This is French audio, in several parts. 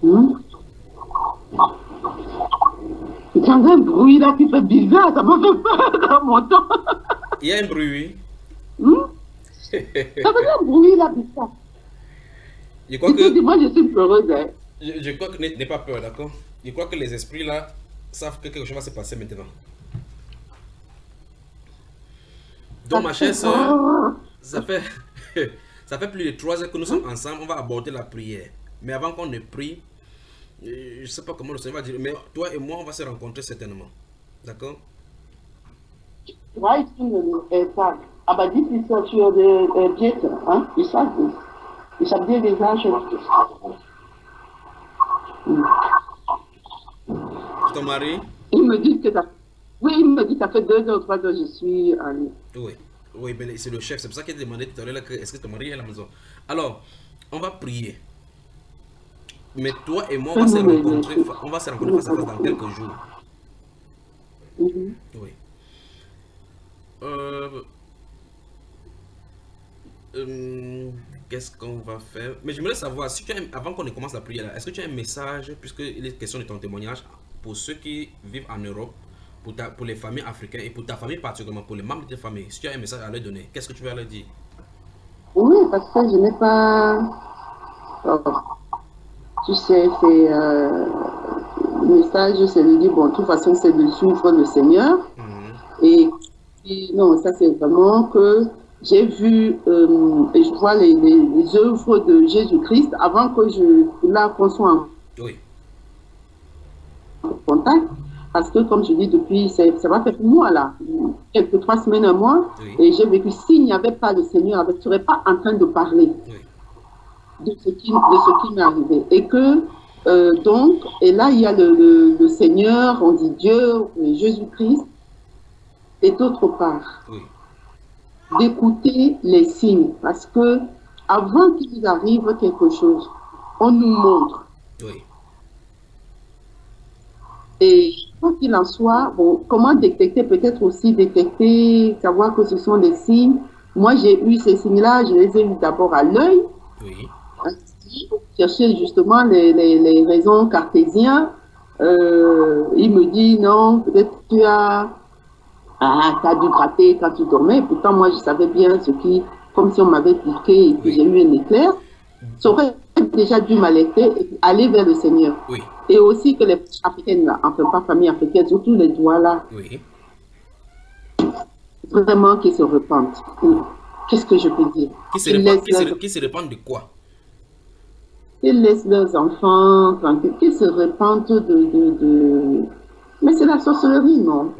Hmm. J'entends un bruit là qui fait bizarre, ça m'a fait peur en montant. Il y a un bruit, Hmm. oui. Ça faisait un bruit là bizarre. Je crois Je te dis, que, moi je suis une peureuse. Hein. je crois que n'aie pas peur, d'accord? Je crois que les esprits là savent que quelque chose va se passer maintenant. Donc, Ça ma chère fait... soeur, Oh. ça fait, ça fait plus de 3 heures que nous sommes ensemble. On va aborder la prière. Mais avant qu'on ne prie, je ne sais pas comment le Seigneur va dire, mais toi et moi, on va se rencontrer certainement. D'accord? Ouais, ça. Ah bah dis c'est ça sur des billettes, hein, ils savent bien les âges. Ton mari? Ils me disent que ça, oui, il me dit ça fait 2 heures, 3 heures, je suis en ligne. Oui. Oui, mais c'est le chef. C'est pour ça qu'il a demandé tout à l'heure que est-ce que ton mari est à la maison. Alors, on va prier. Mais toi et moi, Fais-nous on va se rencontrer face à face dans quelques jours. Mhm. Oui. Euh, euh, Qu'est-ce qu'on va faire? Mais j'aimerais savoir, si tu as, avant qu'on ne commence la prière, est-ce que tu as un message, puisqu'il est question de ton témoignage, pour ceux qui vivent en Europe, pour les familles africaines et pour ta famille particulièrement, pour les membres de ta famille, si tu as un message à leur donner, qu'est-ce que tu vas leur dire? Oui, parce que je n'ai pas. Oh, tu sais, c'est. Le message, c'est de dire, bon, de toute façon, c'est de suivre le Seigneur. Mhm. Et, non, ça, c'est vraiment que j'ai vu et je vois les œuvres de Jésus-Christ avant que là, qu'on soit en Oui, contact. Parce que, comme je dis, depuis, ça va faire moi, là, quelques 3 semaines, un mois, oui, et j'ai vécu, s'il n'y avait pas le Seigneur, je ne serais pas en train de parler oui, de ce qui m'est arrivé. Et que, donc, et là, il y a le Seigneur, on dit Dieu, Jésus-Christ, et d'autre part, oui, d'écouter les signes. Parce que, avant qu'il nous arrive quelque chose, on nous montre. oui, Et quoi qu'il en soit, bon, comment détecter, peut-être aussi détecter, savoir que ce sont des signes. Moi, j'ai eu ces signes-là, je les ai eus d'abord à l'œil, oui, ainsi, chercher justement les raisons cartésiennes. Il me dit non, peut-être as dû gratter quand tu dormais. Pourtant, moi, je savais bien ce qui, comme si on m'avait piqué et puis oui, j'ai eu un éclair. Ça aurait déjà dû m'alerter et aller vers le Seigneur. oui, Et aussi que les africaines, là, enfin pas famille africaine, surtout les doigts là, oui. vraiment qu'ils se repentent. Qu'est-ce que je peux dire? Qui se répandent de quoi? Qu'ils laissent leurs enfants tranquilles, qu'ils se repentent Mais c'est la sorcellerie, non?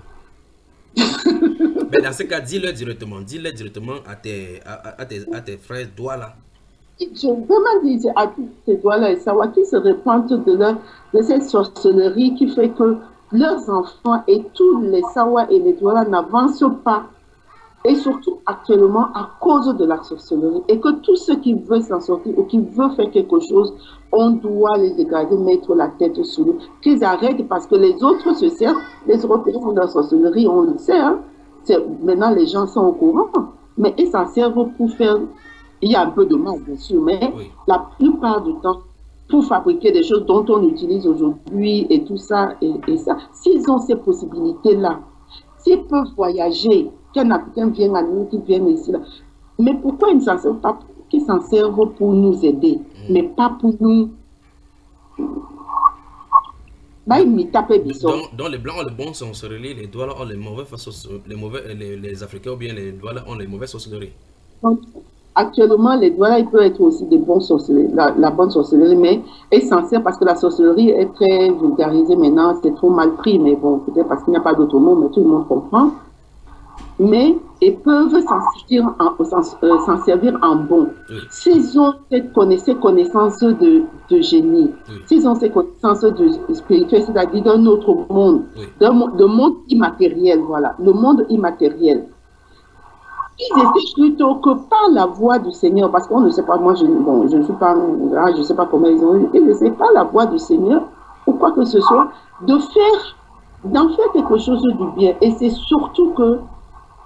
Mais dans ce cas, dis-le directement à tes frères, doigts là. Je vraiment dis à tous ces doigts-là et savoir qu'ils se repentent de cette sorcellerie qui fait que leurs enfants et tous les sawa et les doigts n'avancent pas. Et surtout actuellement à cause de la sorcellerie. Et que tous ceux qui veulent s'en sortir ou qui veulent faire quelque chose, on doit les regarder, mettre la tête sous l'eau. Qu'ils arrêtent parce que les autres se servent, les Européens font de la sorcellerie, on le sait. Hein. Maintenant, les gens sont au courant. Mais ils s'en servent pour faire. Il y a un peu de mal, bien sûr, mais Oui. la plupart du temps, pour fabriquer des choses dont on utilise aujourd'hui et tout ça, et ça, s'ils ont ces possibilités-là, s'ils peuvent voyager, qu'un Africain vienne à nous, qu'ils viennent ici, là. Mais pourquoi ils ne s'en servent pas? Qu'ils s'en servent pour nous aider, mais pas pour nous. Bah, Donc, ils m'y tapent bisous. dans les blancs ont les bons sorcelleries, les doigts là ont les mauvais les Africains ou bien les doigts là ont les mauvais sorcelleries. Donc, actuellement, les doigts là, ils peuvent être aussi des bons sorcelleries, la bonne sorcellerie, mais essentiel parce que la sorcellerie est très vulgarisée maintenant, c'est trop mal pris, mais bon, peut-être parce qu'il n'y a pas d'autre mot, mais tout le monde comprend. Mais ils peuvent s'en servir en bon. Oui, S'ils ont ces connaissances de génie, oui, s'ils ont ces connaissances de spirituel, c'est-à-dire d'un autre monde, oui. de monde immatériel, voilà, le monde immatériel, ils essaient plutôt que par la voix du Seigneur, parce qu'on ne sait pas, moi, bon, je ne suis pas là, je ne sais pas comment ils ont eu, ils essaient par la voix du Seigneur, ou quoi que ce soit, d'en faire quelque chose du bien. Et c'est surtout que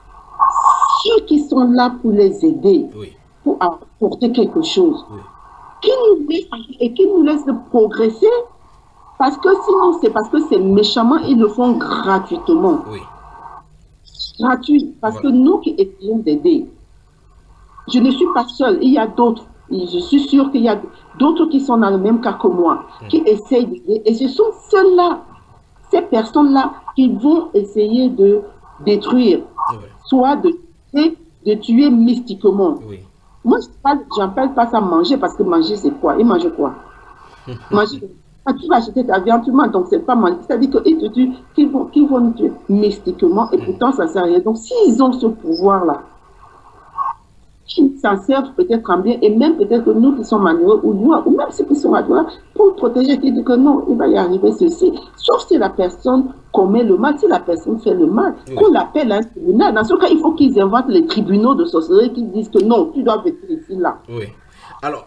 ceux qui sont là pour les aider, Oui, pour apporter quelque chose, oui, qui nous laisse et qui nous laisse progresser. Parce que sinon, c'est parce que c'est méchamment, ils le font gratuitement. Oui. Gratuit. Parce que nous qui essayons d'aider, je ne suis pas seule, il y a d'autres. Je suis sûre qu'il y a d'autres qui sont dans le même cas que moi, qui essayent d'aider. Et ce sont ceux-là, ces personnes-là, qui vont essayer de détruire, soit de tuer mystiquement. Oui. Moi, je n'appelle pas ça manger, parce que manger, c'est quoi? Ils mangent quoi? Manger. Quand tu vas acheter ta viande, tu manges, donc c'est pas manger. C'est-à-dire qu'ils te tuent, qu'ils vont nous tuer mystiquement, et pourtant ça ne sert à rien. Donc s'ils ont ce pouvoir-là, qui s'en servent peut-être en bien, et même peut-être que nous qui sommes malheureux, ou même ceux qui sont malheureux, pour protéger, qui disent que non, il va y arriver ceci, sauf si la personne commet le mal, si la personne fait le mal, qu'on l'appelle à un tribunal. Dans ce cas, il faut qu'ils inventent les tribunaux de sorcellerie qui disent que non, tu dois venir ici, là. Oui. Alors,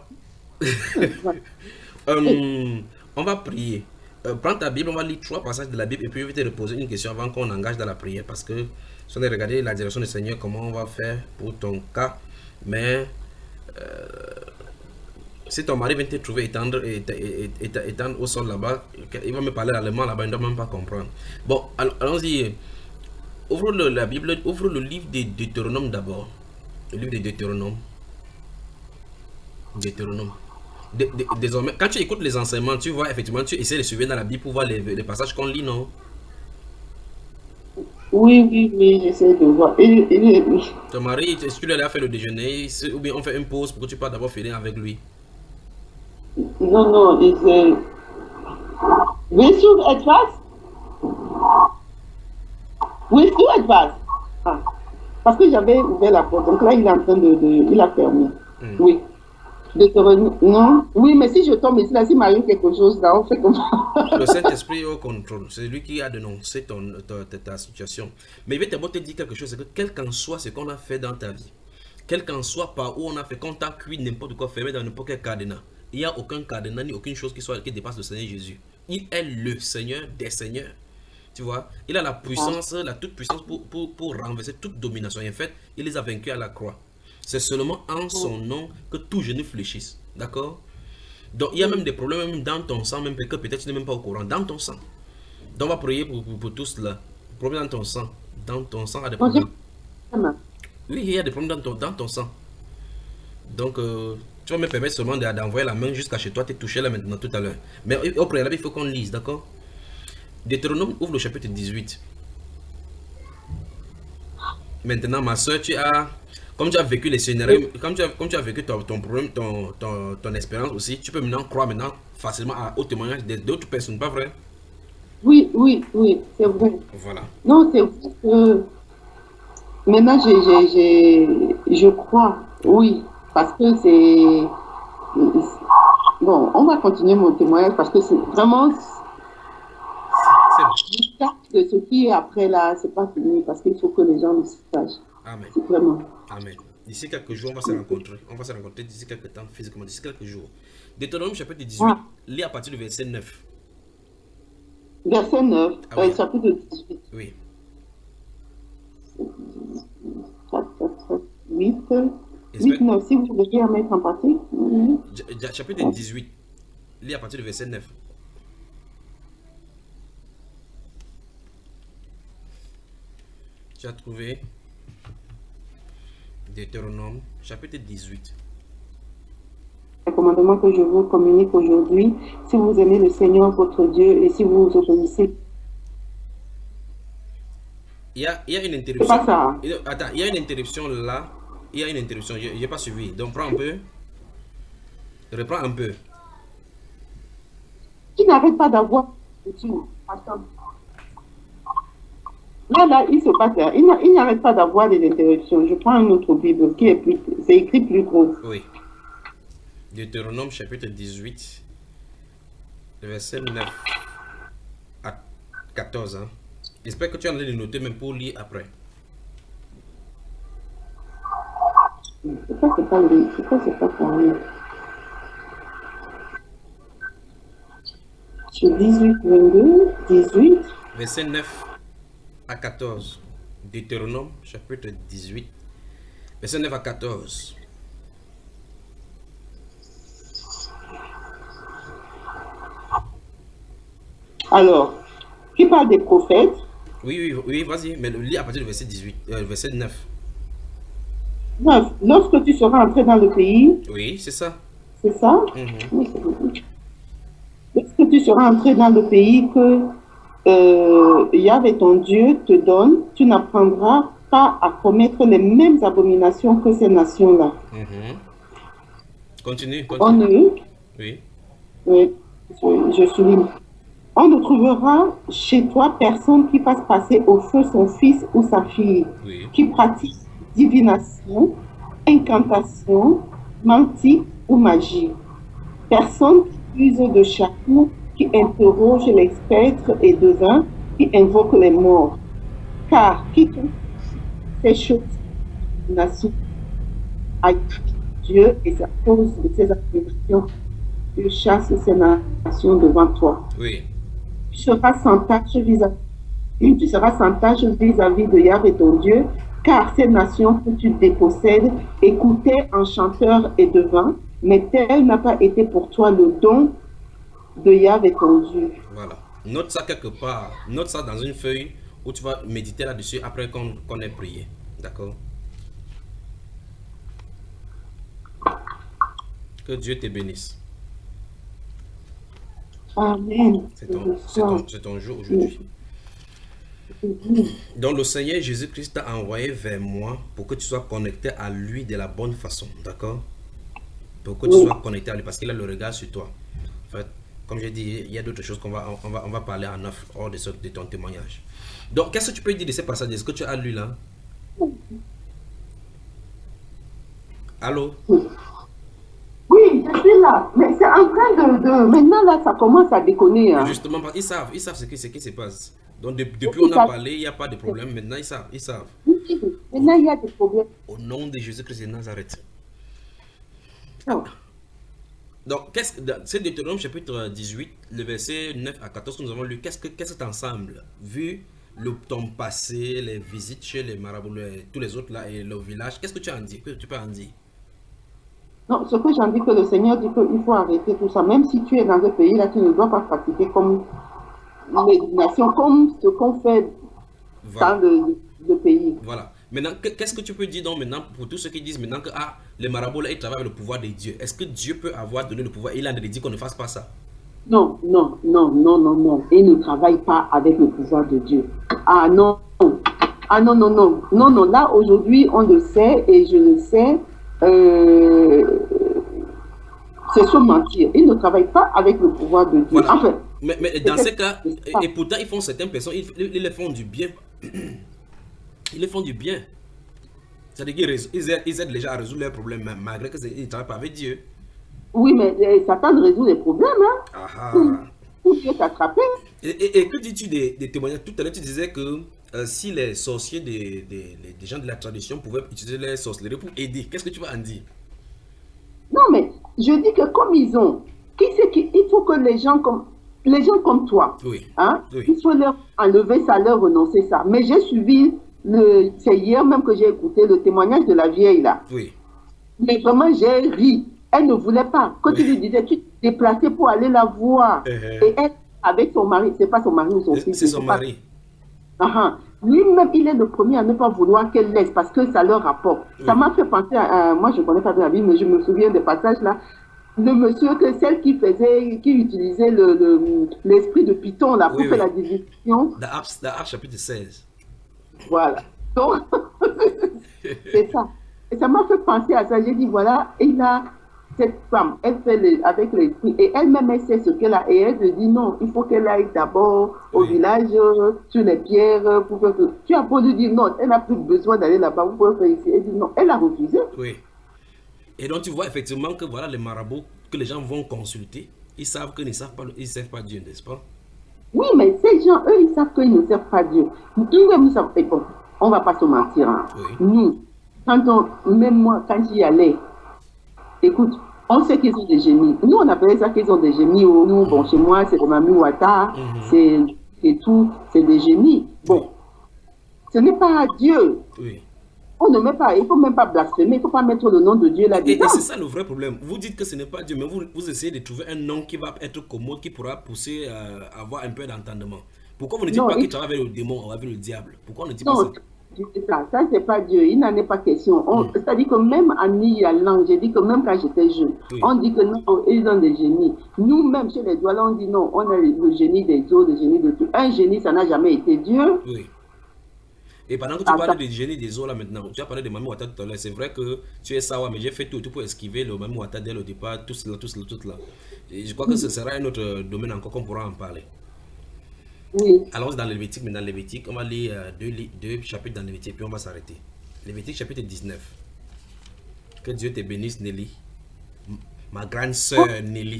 on va prier. Prends ta Bible, on va lire 3 passages de la Bible et puis je vais te poser une question avant qu'on engage dans la prière parce que si on a regardé la direction du Seigneur, comment on va faire pour ton cas, mais si ton mari vient te trouver étendre au sol là-bas, il va me parler allemand là-bas, il ne doit même pas comprendre. Bon, allons-y. Ouvre la Bible, ouvre le livre de Deutéronome d'abord. Le livre de Deutéronome. Deutéronome. Désormais, quand tu écoutes les enseignements, tu vois effectivement, tu essaies de suivre dans la Bible pour voir les passages qu'on lit, non? Oui, j'essaie de voir. Ton mari, est-ce que tu lui as fait le déjeuner ou bien on fait une pause pour que tu parles d'abord finir avec lui? Non, willst du etwas? Willst du etwas? Ah. Parce que j'avais ouvert la porte, donc là il est en train il a fermé. Oui. Non, oui, mais si je tombe ici, là, s'il m'arrive quelque chose, là, on fait comment? Le Saint-Esprit est au contrôle. C'est lui qui a dénoncé ta situation. Mais il veut d'abord te dire quelque chose, c'est que quel qu'en soit ce qu'on a fait dans ta vie, quel qu'en soit par où on a fait, qu'on t'a cuit n'importe quoi, fermé dans n'importe quel cadenas, il n'y a aucun cadenas ni aucune chose qui dépasse le Seigneur Jésus. Il est le Seigneur des Seigneurs. Tu vois, il a la puissance, la toute puissance pour renverser toute domination. Et en fait, il les a vaincus à la croix. C'est seulement en son nom que tout genou fléchisse. D'accord? Donc, il y a même des problèmes même dans ton sang, même que peut-être tu n'es même pas au courant. Dans ton sang. Donc, on va prier pour tous là. Problème dans ton sang. Dans ton sang, il y a des problèmes. Oui, il y a des problèmes dans ton sang. Donc, tu vas me permettre seulement d'envoyer la main jusqu'à chez toi, te toucher là maintenant tout à l'heure. Mais au préalable, il faut qu'on lise, d'accord? Deutéronome ouvre le chapitre 18. Maintenant, ma soeur, comme tu as vécu les scénarios, comme tu as vécu ton problème, ton expérience aussi, tu peux maintenant croire facilement au témoignage d'autres personnes, pas vrai? Oui, c'est vrai. Voilà. Non, c'est vrai que maintenant, je crois, oui, parce que c'est... Bon, on va continuer mon témoignage parce que c'est vraiment... De ce qui est après là, c'est pas fini parce qu'il faut que les gens le sachent. Amen. Vraiment. Amen. D'ici quelques jours, on va se rencontrer. On va se rencontrer d'ici quelques temps, physiquement, d'ici quelques jours. Deutéronome chapitre 18, lis à partir du verset 9. Verset 9, oui. Chapitre 18. Oui. 8, 9, si vous voulez en mettre en partie. Chapitre 18, lis à partir du verset 9. Tu as trouvé Deutéronome, chapitre 18. Le commandement que je vous communique aujourd'hui, si vous aimez le Seigneur votre Dieu et si vous obéissez. Il y a une interruption. C'est pas ça. Attends, il y a une interruption là. Il y a une interruption. Je n'ai pas suivi. Donc prends un peu. Reprends un peu. Tu n'arrêtes pas d'avoir. Attends. Là, il se passe. Il n'arrête pas d'avoir des interruptions. Je prends un autre Bible qui est plus. C'est écrit plus gros. Oui. Deutéronome chapitre 18, verset 9 à 14. Hein. J'espère que tu as envie de noter même pour lire après. C'est pas lui. C'est pas pour lui. Sur 18, 22, 18. Verset 9 à 14. Deutéronome chapitre 18, verset 9 à 14. Alors, qui parle des prophètes. Oui, vas-y, mais lis à partir du verset 18, verset 9. 9. Lorsque tu seras entré dans le pays, Oui, c'est ça. c'est ça? Mhm. Oui, c'est beaucoup. Lorsque tu seras entré dans le pays que Yahvé ton Dieu te donne, tu n'apprendras pas à commettre les mêmes abominations que ces nations-là. Mhm. Continue, On continue. ne, Oui, oui, je souligne, on ne trouvera chez toi personne qui fasse passer au feu son fils ou sa fille, oui. qui pratique divination, incantation, mentie ou magie. Personne qui use de chapeau, qui interroge les spectres et devins, qui invoque les morts. Car quiconque fait ces choses, nation à Dieu et à cause de ses abominations, Dieu chasse ces nations devant toi. Oui. Tu seras sans tâche tu seras sans tâche vis-à-vis de Yahvé ton Dieu, car ces nations que tu dépossèdes écoutaient en chanteur et devin, mais tel n'a pas été pour toi le don de Yahvé ton Dieu. Voilà. Note ça quelque part. Note ça dans une feuille où tu vas méditer là-dessus après qu'on ait prié. D'accord? Que Dieu te bénisse. Amen. C'est ton jour aujourd'hui. Donc le Seigneur Jésus-Christ t'a envoyé vers moi pour que tu sois connecté à lui de la bonne façon. D'accord? Pour que tu sois connecté à lui parce qu'il a le regard sur toi. En fait, comme j'ai dit, il y a d'autres choses on va parler en offre hors de ton témoignage. Donc, qu'est-ce que tu peux dire de ces passages? Est-ce que tu as lu là? Allô? Oui, je suis là. Mais c'est en train de... Maintenant, là, ça commence à déconner. Hein. Justement, ils savent ce qui se passe. Donc, depuis on a parlé, il n'y a pas de problème. Maintenant, ils savent. Maintenant, il y a des problèmes. Au nom de Jésus-Christ de Nazareth. Oh. Donc, c'est Deutéronome chapitre 18, le verset 9 à 14 que nous avons lu. Qu'est-ce que cet ensemble, vu ton passé, les visites chez les marabouts, tous les autres là et le village, qu'est-ce que tu en dis? Que tu peux en dire? Non, ce que j'en dis, que le Seigneur dit qu'il faut arrêter tout ça. Même si tu es dans un pays là, tu ne dois pas pratiquer comme les nations, comme ce qu'on fait dans le pays. Voilà. Maintenant, qu'est-ce que tu peux dire donc maintenant pour tous ceux qui disent maintenant que les marabouts là, ils travaillent avec le pouvoir de Dieu. Est-ce que Dieu peut avoir donné le pouvoir? Il a dit qu'on ne fasse pas ça. Non. Il ne travaille pas avec le pouvoir de Dieu. Ah non. Non. Là, aujourd'hui, on le sait et je le sais. C'est se mentir. Ils ne travaillent pas avec le pouvoir de Dieu. Voilà. Enfin, mais dans ces cas, et pourtant, ils font certaines personnes, ils les font du bien. Ils les font du bien. C'est-à-dire qu'ils aident les gens à résoudre leurs problèmes, malgré qu'ils ne travaillent pas avec Dieu. Oui, mais Satan résout les problèmes. Hein. Pour Dieu t'attraper. Et que dis-tu des témoignages? Tout à l'heure, tu disais que si les sorciers des gens de la tradition pouvaient utiliser les sorcelleries pour aider, qu'est-ce que tu vas en dire? Non, mais je dis que comme ils ont, il faut que les gens comme toi, oui. Hein, il faut leur enlever ça, leur renoncer ça. Mais j'ai suivi, c'est hier même que j'ai écouté le témoignage de la vieille là. Oui. Mais vraiment, j'ai ri. Elle ne voulait pas. Quand tu lui disais, tu te déplaçais pour aller la voir. Et elle, avec son mari, c'est pas son mari ou son fils. C'est son mari. Lui-même, il est le premier à ne pas vouloir qu'elle laisse parce que ça leur rapporte. Oui. Ça m'a fait penser à, moi je ne connais pas bien la Bible, mais je me souviens des passages là. Le monsieur, celle qui utilisait l'esprit de Python là, pour faire la division. Dans Actes chapitre 16. Voilà. Donc, c'est ça. Et ça m'a fait penser à ça. J'ai dit, voilà, il a cette femme, elle fait avec l'esprit, et elle-même, elle sait ce qu'elle a, et elle se dit, non, il faut qu'elle aille d'abord au village, sur les pierres, pour faire que... Tu as beau lui dire, non, elle n'a plus besoin d'aller là-bas, vous pouvez faire ici. Elle dit, non, elle a refusé. Oui. Et donc, tu vois effectivement que voilà, les marabouts que les gens vont consulter, ils savent qu'ils ne savent pas Dieu, n'est-ce pas? Oui, mais ces gens, eux, ils savent qu'ils ne servent pas Dieu. Nous savons, et bon, on ne va pas se mentir. Hein. Oui. Nous, même moi, quand j'y allais, écoute, on sait qu'ils ont des génies. Nous, on appelait ça qu'ils ont des génies. Nous, bon, chez moi, c'est Mami Wata, c'est tout, c'est des génies. Bon, ce n'est pas Dieu. Oui. On ne met pas, il ne faut même pas blasphémer, il ne faut pas mettre le nom de Dieu Et là-dedans. c'est ça le vrai problème. Vous dites que ce n'est pas Dieu, mais vous essayez de trouver un nom qui va être commode, qui pourra pousser à avoir un peu d'entendement. Pourquoi vous ne dites Non, pas qu'il travaille avec le démon ou avec le diable? Pourquoi on ne dit pas non, ça? ça c'est pas Dieu, il n'en est pas question. Hmm. C'est-à-dire que même en langue, j'ai dit que même quand j'étais jeune, Oui. on dit que non, ils ont des génies. Nous-mêmes, chez les Douala, on dit non, on a le génie des eaux, le génie de tout. Un génie, ça n'a jamais été Dieu. Oui. Et pendant que tu parlais Attends, du génie des eaux là maintenant, tu as parlé de Mami Wata tout à l'heure. C'est vrai que tu es sawa, mais j'ai fait tout pour esquiver le Mami Wata dès le départ, tout cela, tout cela, tout cela. Et je crois que ce sera un autre domaine encore qu'on pourra en parler. oui. Allons dans le Lévitique, mais dans le Lévitique, on va lire deux chapitres dans le Lévitique, puis on va s'arrêter. Lévitique chapitre 19. Que Dieu te bénisse, Nelly. Ma grande sœur Nelly.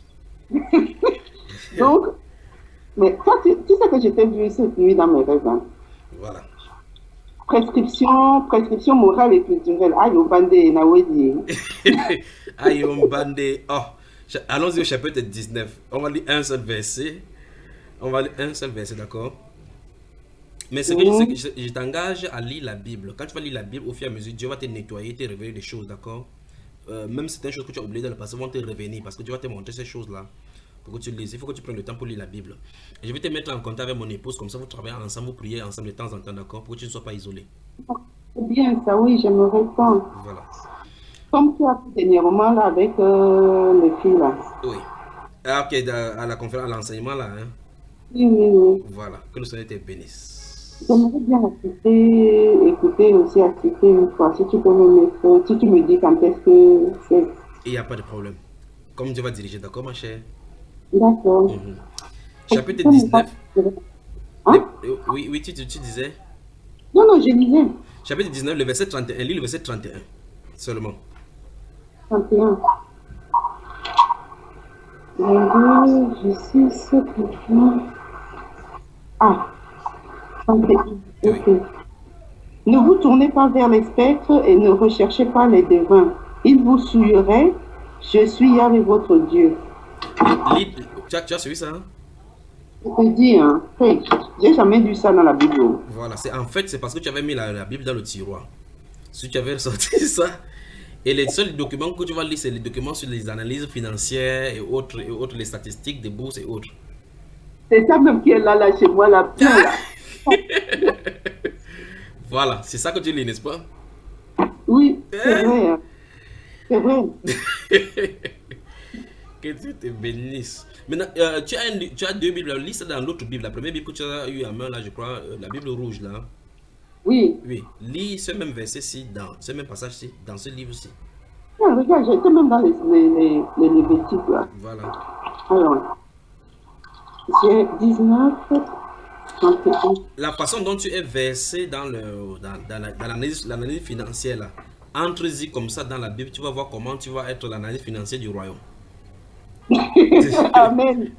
Donc, mais toi, tu sais que je t'ai vu cette nuit dans mes rêves. Hein. Voilà. Prescription morale et culturelle. Aïe, au bandé, Nawedi. Aïe, on bandé. Oh, allons-y au chapitre 19. On va lire un seul verset. On va lire un seul verset, d'accord? Mais ce que je t'engage à lire la Bible. Quand tu vas lire la Bible, au fur et à mesure, Dieu va te nettoyer, te révéler des choses, d'accord? Même certaines choses que tu as oubliées dans le passé vont te revenir parce que Dieu va te montrer ces choses-là pour que tu lises. Il faut que tu prennes le temps pour lire la Bible. Et je vais te mettre en contact avec mon épouse, comme ça vous travaillez ensemble, vous priez ensemble de temps en temps, d'accord? Pour que tu ne sois pas isolé. C'est bien ça, oui, j'aimerais pas. Voilà. Comme tu as fait dernièrement là avec les filles là. Oui. Ah, ok, à la conférence, à l'enseignement là, hein? Oui, oui, oui. Voilà. Que le Seigneur te bénisse. J'aimerais bien assister, écouter aussi, assister une fois. Si tu peux me mettre, si tu me dis quand est-ce que c'est. Il n'y a pas de problème. Comme Dieu va diriger, d'accord, ma chère? D'accord. Mhm. Chapitre Ça me 19. passe. Hein? Oui, oui, tu disais. Non, non, je lisais. Chapitre 19, le verset 31. Lis le verset 31 seulement. 31. Je suis ce quelqu'un. Ah, 31. Oui. Ok. Ne vous tournez pas vers les spectres et ne recherchez pas les devins. Ils vous souilleraient. Je suis Yahweh votre Dieu. Tu as suivi ça, hein? Je te dis, hein, hey, j'ai jamais lu ça dans la Bible. Voilà, en fait, c'est parce que tu avais mis la Bible dans le tiroir. Si tu avais sorti ça, et les seuls documents que tu vas lire, c'est les documents sur les analyses financières et autres, les statistiques des bourses et autres. C'est ça même qui est là chez moi, là, plein, là. Voilà, c'est ça que tu lis, n'est-ce pas? Oui, c'est vrai. Hein. C'est vrai. Que Dieu te bénisse. Maintenant, tu as deux Bibles. Lis ça dans l'autre Bible. La première Bible que tu as eu en main, là, je crois, la Bible rouge, là. Oui. Oui. Lis ce même verset-ci, dans ce même passage-ci, dans ce livre-ci. Ah, regarde, j'étais même dans les Lévitiques, là. Voilà. Alors, j'ai 19, 31. La façon dont tu es versé dans l'analyse financière, là, entre-y comme ça dans la Bible, tu vas voir comment tu vas être l'analyse financière du royaume. Amen.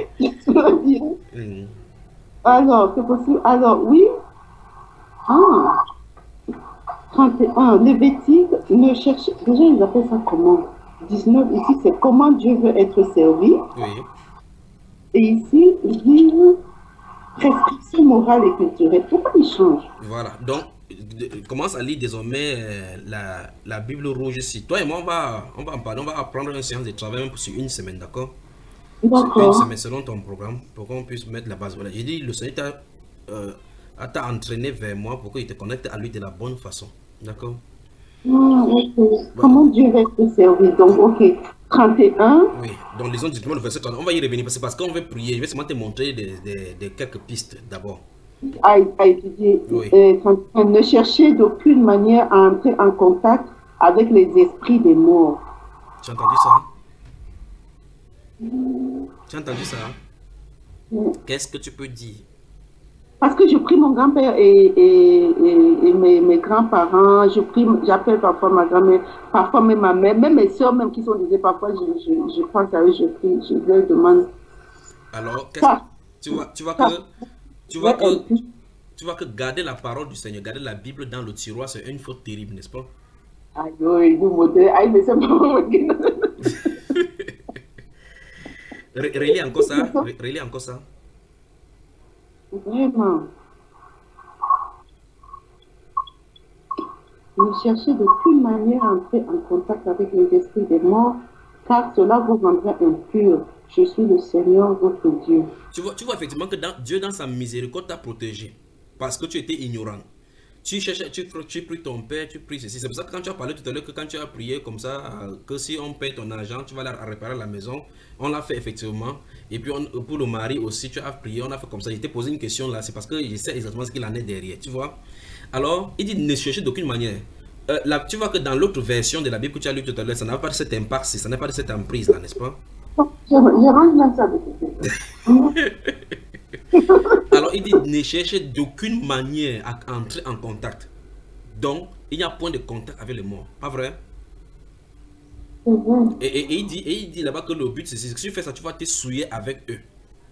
Alors, c'est possible. Alors, oui. Ah, 31. Lévitique, ne cherche. Déjà, ils appellent ça comment? 19, ici, c'est comment Dieu veut être servi. Oui. Et ici, ils disent prescription morale et culturelle. Pourquoi ils changent? Voilà. Donc, commence à lire désormais la Bible rouge ici. Toi et moi, on va en parler. On va apprendre une séance de travail même sur une semaine, d'accord? Sur une semaine selon ton programme, pour qu'on puisse mettre la base. Voilà. J'ai dit, le Seigneur t'a entraîné vers moi pour qu'il te connecte à lui de la bonne façon. D'accord? Ah, ok. Voilà. Comment Dieu va être servi? Donc, ok. 31. Oui, donc lisons directement le verset 30. On va y revenir parce qu'on veut prier. Je vais seulement te montrer quelques pistes d'abord. À étudier. Oui. Ne cherchez d'aucune manière à entrer en contact avec les esprits des morts. Tu as entendu ça? Tu as entendu ça? Qu'est-ce que tu peux dire? Parce que je prie mon grand-père et mes grands-parents, j'appelle parfois ma grand-mère, parfois même ma mère, même mes soeurs même qui sont disées parfois, je pense à eux, je prie, je leur demande. Alors, tu vois que garder la parole du Seigneur, garder la Bible dans le tiroir, c'est une faute terrible, n'est-ce pas? Aïe, mais c'est pas relis encore ça, relis encore ça. Vraiment. ne cherchez d'aucune manière à entrer en contact avec les esprits des morts, car cela vous rendra impurs. Je suis le Seigneur, votre Dieu. Tu vois effectivement que Dieu, dans sa miséricorde, t'a protégé. Parce que tu étais ignorant. Tu cherches, tu pries ton père, tu pries ceci. C'est pour ça que quand tu as parlé tout à l'heure, que quand tu as prié comme ça, que si on paye ton argent, tu vas la réparer la maison. On l'a fait effectivement. Et puis pour le mari aussi, tu as prié, on a fait comme ça. Il t'ai posé une question là, c'est parce que je sais exactement ce qu'il en est derrière, tu vois. Alors, il dit ne chercher d'aucune manière. Là, tu vois que dans l'autre version de la Bible que tu as lu tout à l'heure, ça n'a pas de cet impact, ça n'a pas de cette emprise là, n'est-ce pas? Je range dans ça. Alors, il dit ne cherchez d'aucune manière à entrer en contact. Donc, il n'y a point de contact avec les morts. Pas vrai? Et il dit là-bas que le but, c'est que si tu fais ça, tu vas te souiller avec eux.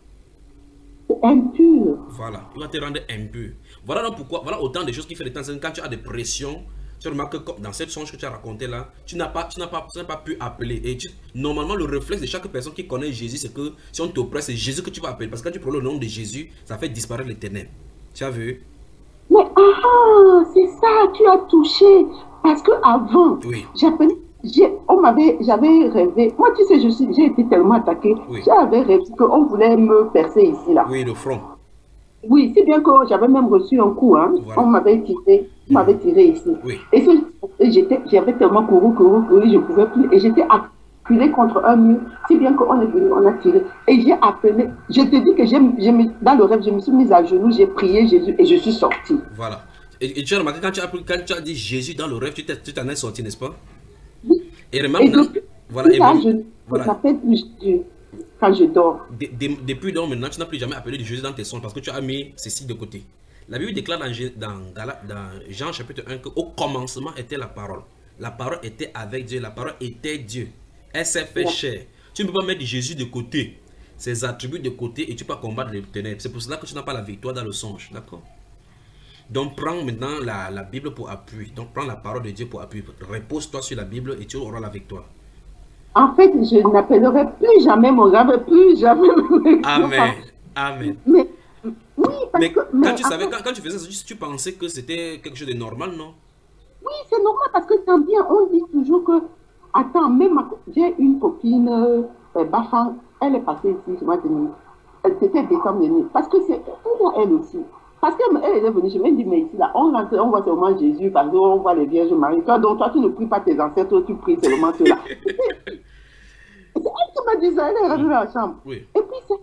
Impur. Voilà, il va te rendre impur. Voilà donc pourquoi, voilà autant de choses qui fait de temps en temps quand tu as des pressions. Tu remarques que dans cette songe que tu as raconté là, tu n'as pas pu appeler. Et normalement, le réflexe de chaque personne qui connaît Jésus, c'est que si on t'oppresse, c'est Jésus que tu vas appeler. Parce que quand tu prends le nom de Jésus, ça fait disparaître les ténèbres. Tu as vu? Mais c'est ça, tu as touché. Parce que avant, oui. j'avais rêvé. Moi, tu sais, j'ai été tellement attaqué. Oui. J'avais rêvé qu'on voulait me percer ici là. Oui, le front. Oui, c'est bien que j'avais même reçu un coup. Hein. Voilà. On m'avait tiré ici. Oui. Et j'avais tellement couru, je ne pouvais plus. Et j'étais acculé contre un mur. Si bien qu'on est venu, on a tiré. Et j'ai appelé. Je te dis que dans le rêve, je me suis mise à genoux, j'ai prié Jésus et je suis sortie. Voilà. Et tu as remarqué, quand tu as dit Jésus dans le rêve, tu t'en es sorti, n'est-ce pas? Oui. Et remarque, voilà, ça fait plus Jésus. Quand je dors. Depuis donc maintenant, tu n'as plus jamais appelé de Jésus dans tes songes parce que tu as mis ceci de côté. La Bible déclare dans Jean chapitre 1 qu'au commencement était la parole. La parole était avec Dieu, la parole était Dieu. Elle s'est fait chair. Tu ne peux pas mettre Jésus de côté, ses attributs de côté et tu peux combattre les ténèbres. C'est pour cela que tu n'as pas la victoire dans le songe. D'accord? Donc prends maintenant la Bible pour appui. Donc prends la parole de Dieu pour appui. Repose-toi sur la Bible et tu auras la victoire. En fait, je n'appellerai plus jamais mon rêve, plus jamais. Amen. Amen. Mais, oui, parce mais que... quand tu faisais ça, tu pensais que c'était quelque chose de normal, non? Oui, c'est normal parce que c'est bien. On dit toujours que... Attends, même j'ai une copine, Bafan, elle est passée ici ce mois de nuit. C'était décembre de nuit. Parce que c'est elle aussi. Parce qu'elle est venue, je me dis, mais ici, là, on rentre, on voit seulement Jésus, parce qu'on voit les Vierges Marie. Donc, toi, tu ne pries pas tes ancêtres, tu pries seulement ceux-là. C'est elle qui m'a dit ça, elle est rentrée dans la chambre. Oui. Et puis, c'est...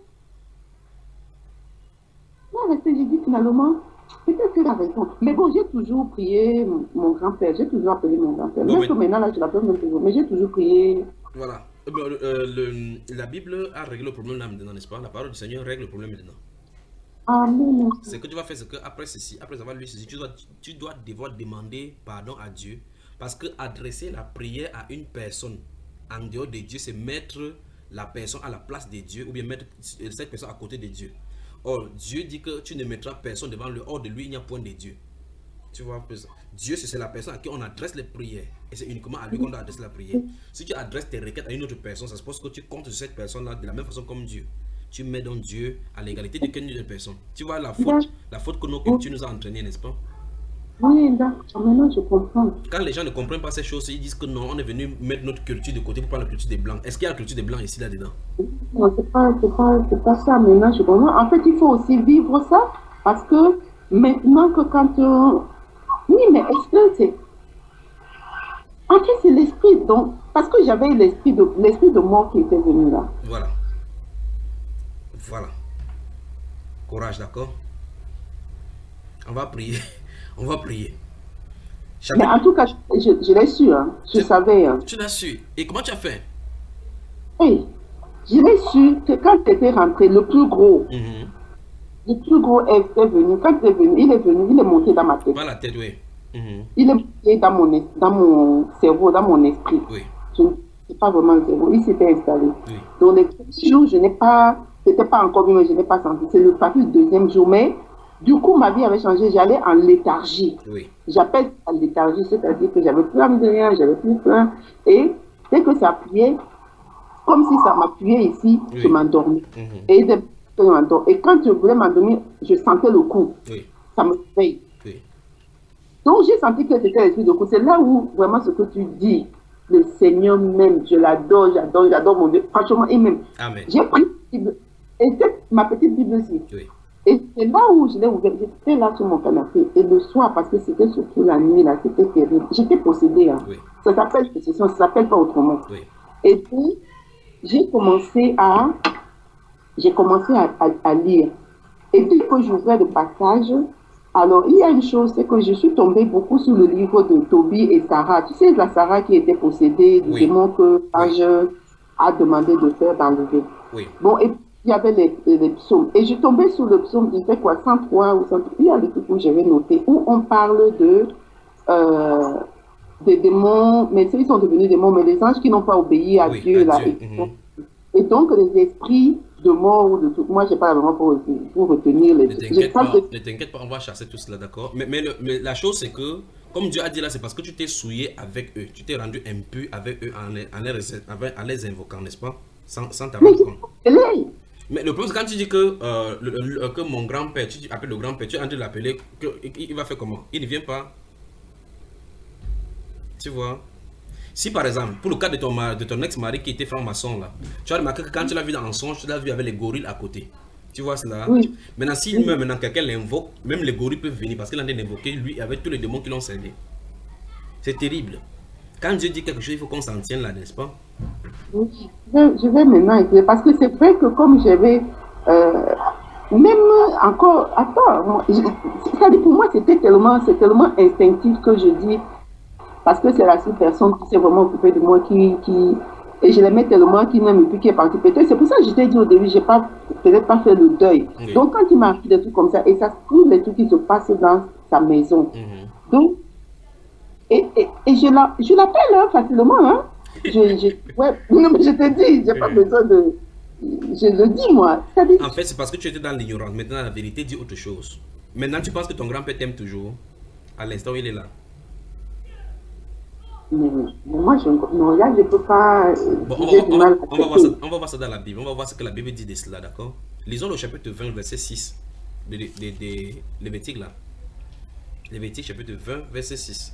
J'ai dit, finalement, peut-être qu'elle a raison. Mais bon, j'ai toujours prié mon grand-père, j'ai toujours appelé mon grand-père. Même que maintenant, là, je l'appelle même toujours, mais j'ai toujours prié. Voilà. La Bible a réglé le problème là maintenant, n'est-ce pas? La parole du Seigneur règle le problème maintenant. Amen. Ce que tu vas faire, c'est qu'après ceci, après avoir lu ceci, tu dois devoir demander pardon à Dieu. Parce que adresser la prière à une personne en dehors de Dieu, c'est mettre la personne à la place de Dieu ou bien mettre cette personne à côté de Dieu. Or, Dieu dit que tu ne mettras personne devant lui. Hors de lui, il n'y a point de Dieu. Tu vois, Dieu, c'est la personne à qui on adresse les prières. Et c'est uniquement à lui qu'on doit adresser la prière. Si tu adresses tes requêtes à une autre personne, ça suppose que tu comptes sur cette personne-là de la même façon comme Dieu. Tu mets donc Dieu à l'égalité de qu'une autre personne. Tu vois la faute que nos cultures nous a entraînés, n'est-ce pas? Oui, d'accord. Maintenant, je comprends. Quand les gens ne comprennent pas ces choses, ils disent que non, on est venu mettre notre culture de côté pour prendre la culture des Blancs. Est-ce qu'il y a la culture des Blancs ici, là-dedans? Non, c'est pas ça. Maintenant, je comprends. En fait, il faut aussi vivre ça. Parce que maintenant que quand... Oui, mais est-ce que c'est... En fait, c'est l'esprit. Donc, parce que j'avais l'esprit de mort qui était venu là. Voilà. Voilà. Courage, d'accord? On va prier. On va prier. Mais en tout cas, je l'ai su. Hein. Je savais. Hein. Tu l'as su. Et comment tu as fait? Oui. Je l'ai su que quand tu étais rentré, le plus gros est venu. Quand il est venu, il est monté dans ma tête. Dans la tête, oui. Il est monté dans mon cerveau, dans mon esprit. Oui. Je ne sais pas vraiment le cerveau. Il s'était installé. Oui. Donc, les 10 jours, je n'ai pas... C'était pas encore vu, mais je n'ai pas senti. C'est le deuxième jour. Mais du coup, ma vie avait changé. J'allais en léthargie. Oui. J'appelle ça léthargie, c'est-à-dire que j'avais plus envie de rien, j'avais plus faim. Et dès que ça appuyait, comme si ça m'appuyait ici, je m'endormais. Et quand je voulais m'endormir, je sentais le coup. Oui. Ça me réveille. Oui. Donc, j'ai senti que c'était l'esprit de coup. C'est là où, vraiment, ce que tu dis, le Seigneur même, je l'adore, j'adore mon Dieu. Franchement, et même, Amen. j'ai pris une Bible, et c'est ma petite Bible aussi. Oui. Et c'est là où je l'ai ouvert. J'étais là sur mon canapé. Et le soir, parce que c'était surtout la nuit, là, c'était terrible. J'étais possédée. Hein. Oui. Ça s'appelle possession, ça s'appelle pas autrement. Oui. Et puis, j'ai commencé à lire. Et puis, quand j'ouvrais le passage, alors, il y a une chose, c'est que je suis tombée beaucoup sur le livre de Tobie et Sarah. Tu sais, la Sarah qui était possédée du Oui. démon que Oui. l'ange a demandé de faire d'enlever. Oui. Bon, et puis, il y avait les psaumes. Et je suis tombée sur le psaume, il fait quoi, 103 ou 103. Il y a le truc où j'avais noté, où on parle des démons, mais ils sont devenus démons, mais les anges qui n'ont pas obéi à Oui, Dieu, à là, Dieu. et donc les esprits de mort ou de tout. Moi, je n'ai pas la mémoire pour retenir les. Ne t'inquiète pas, ne t'inquiète pas, on va chasser tout cela, d'accord? Mais la chose, c'est que, comme Dieu a dit là, c'est parce que tu t'es souillé avec eux. Tu t'es rendu impur avec eux en les invoquant, n'est-ce pas? Sans t'en rendre compte. Mais le problème, c'est quand tu dis que mon grand-père, tu appelles le grand-père, tu es en train de l'appeler, il va faire comment? Il ne vient pas. Tu vois? Si par exemple, pour le cas de ton ex-mari qui était franc-maçon là, tu as remarqué que quand tu l'as vu dans un songe, tu l'as vu avec les gorilles à côté. Tu vois cela? Oui. Maintenant, s'il meurt, maintenant quelqu'un l'invoque, même les gorilles peuvent venir parce qu'il en est invoqué, lui, avec tous les démons qui l'ont scellé. C'est terrible. Quand Dieu dit quelque chose, il faut qu'on s'en tienne là, n'est-ce pas? Oui. Je vais maintenant écrire parce que c'est vrai que comme j'avais. Même encore. Attends, pour moi, c'est tellement instinctif que je dis. Parce que c'est la seule personne qui s'est vraiment occupée de moi, et je l'aimais tellement qu'il n'aime plus qui est parti. Peut-être c'est pour ça que je t'ai dit au début, je n'ai peut-être pas fait le deuil. Oui. Donc quand il m'arrive des trucs comme ça, et ça tous les trucs qui se passent dans sa maison. Donc, et je l'appelle hein, facilement. Hein. Ouais, non, mais je te dis, je n'ai pas besoin de. Je le dis moi. En fait, c'est parce que tu étais dans l'ignorance. Maintenant, la vérité dit autre chose. Maintenant, tu penses que ton grand-père t'aime toujours, à l'instant où il est là. Mais moi, non, là, je ne peux pas. Bon, on va voir ça dans la Bible. On va voir ce que la Bible dit de cela, d'accord? Lisons le chapitre 20, verset 6 de Lévitique, là. Lévitique, chapitre 20, verset 6.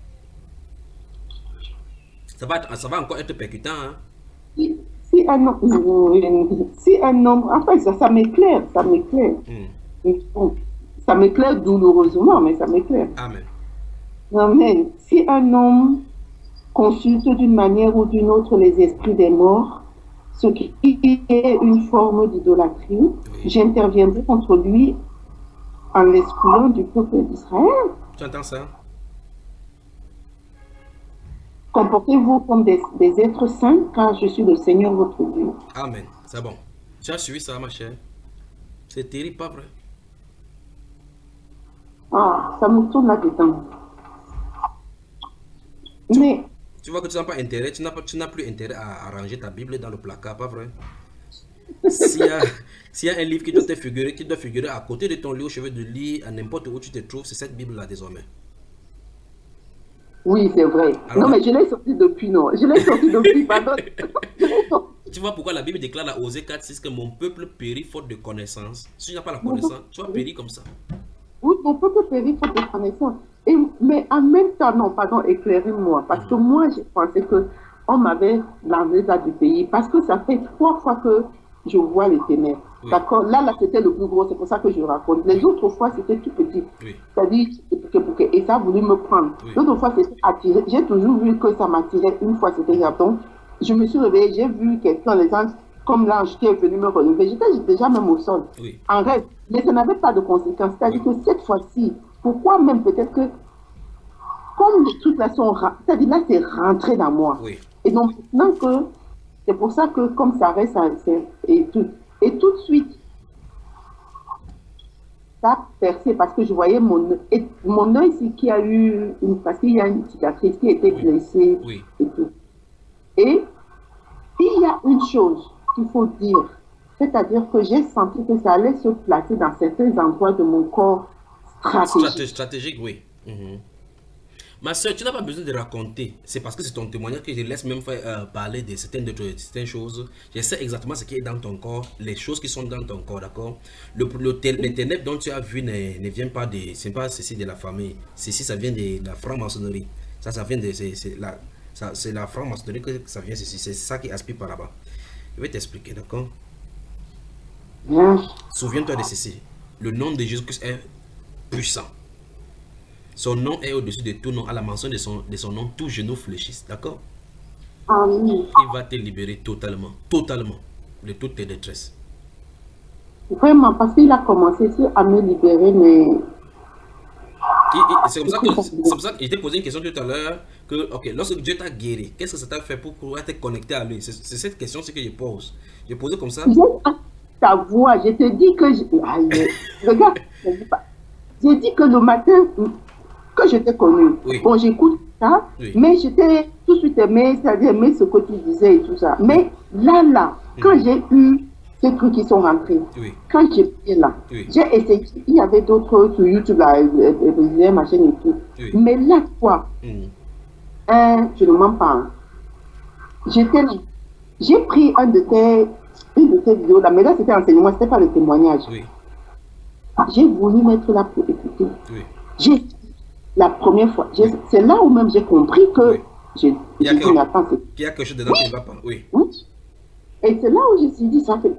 Ça va encore être percutant, hein? Si un homme, enfin, ça m'éclaire, ça m'éclaire. Ça m'éclaire douloureusement, mais ça m'éclaire. Amen. Amen. Si un homme consulte d'une manière ou d'une autre les esprits des morts, ce qui est une forme d'idolâtrie, oui. J'interviendrai contre lui en l'excluant du peuple d'Israël. Tu entends ça? Comportez-vous comme des êtres saints, car je suis le Seigneur votre Dieu. Amen. C'est bon. Tu as suivi ça, ma chère? C'est terrible, pas vrai? Ah, ça me tourne là-dedans. Mais... Tu vois que tu n'as pas intérêt, tu n'as plus intérêt à ranger ta Bible dans le placard, pas vrai? S'il y a un livre qui doit figurer à côté de ton lit au chevet de lit, à n'importe où tu te trouves, c'est cette Bible-là désormais. Oui, c'est vrai. Alors, non, mais je l'ai sorti depuis, non. Je l'ai sorti depuis, pardon. Tu vois pourquoi la Bible déclare à Osée 4:6 que mon peuple périt faute de connaissance. Si tu n'as pas la connaissance, tu vas périr comme ça. Oui, mon peuple périt faute de connaissance. Mais en même temps, non, pardon, éclairez-moi. Parce que moi, j'ai pensé qu'on m'avait lavé là du pays. Parce que ça fait 3 fois que je vois les ténèbres. Oui. D'accord? Là, c'était le plus gros. C'est pour ça que je raconte. Les autres fois, c'était tout petit. Oui. C'est-à-dire, et ça a voulu me prendre. Oui. L'autre fois, c'était attiré. J'ai toujours vu que ça m'attirait. Une fois, c'était donc je me suis réveillée. J'ai vu quelqu'un, les anges, comme l'ange qui est venu me relever. J'étais déjà même au sol. Oui. En rêve. Mais ça n'avait pas de conséquences. C'est-à-dire que cette fois-ci, pourquoi même peut-être que, comme les trucs là sont, c'est-à-dire là, c'est rentré dans moi. Oui. Et donc, maintenant que, c'est pour ça que, comme ça reste, et tout de suite, ça a percé parce que je voyais mon œil ici qui a eu, parce qu'il y a une cicatrice qui a été blessée. Oui. Et tout. Et il y a une chose qu'il faut dire, c'est-à-dire que j'ai senti que ça allait se placer dans certains endroits de mon corps stratégique. Stratégique, oui. Ma soeur, tu n'as pas besoin de raconter. C'est parce que c'est ton témoignage que je laisse même faire parler de certaines choses. Je sais exactement ce qui est dans ton corps, les choses qui sont dans ton corps, d'accord? Les ténèbres dont tu as vu ne viennent pas de... C'est pas ceci de la famille. Ceci, ça vient de la franc-maçonnerie. Ça vient de... C'est la franc-maçonnerie que ça vient, ceci. C'est ça qui aspire par là-bas. Je vais t'expliquer, d'accord? Bien. Souviens-toi de ceci. Le nom de Jésus-Christ est puissant. Son nom est au-dessus de tout nom. À la mention de son nom, tout genou fléchisse. D'accord? Amen. Il va te libérer totalement. Totalement. De toutes tes détresses. Vraiment, parce qu'il a commencé à me libérer, mais... C'est pour ça que je t'ai posé une question tout à l'heure. Que, ok, lorsque Dieu t'a guéri, qu'est-ce que ça t'a fait pour pouvoir te connecter à lui? C'est cette question que je pose. Je posais comme ça. Ta voix, je te dis que... Regarde, j'ai dit que le matin... que je t'ai connu. Oui. Bon, j'écoute ça, oui. Mais j'étais tout de suite aimé, c'est-à-dire aimé ce que tu disais et tout ça. Mais là, quand j'ai eu ces trucs qui sont rentrés, oui. Quand j'étais là, oui. J'ai essayé, il y avait d'autres sur YouTube, là, ma chaîne et tout. Oui. Mais là, quoi, je ne mens pas. J'étais là. J'ai pris une de tes vidéos là, mais là, c'était enseignement, c'était pas le témoignage. Oui. J'ai voulu mettre là pour écouter. Oui. La première fois, c'est là où même j'ai compris que il y a quelque chose dedans qui ne va pas. Oui. Et c'est là où je me suis dit, ça fait...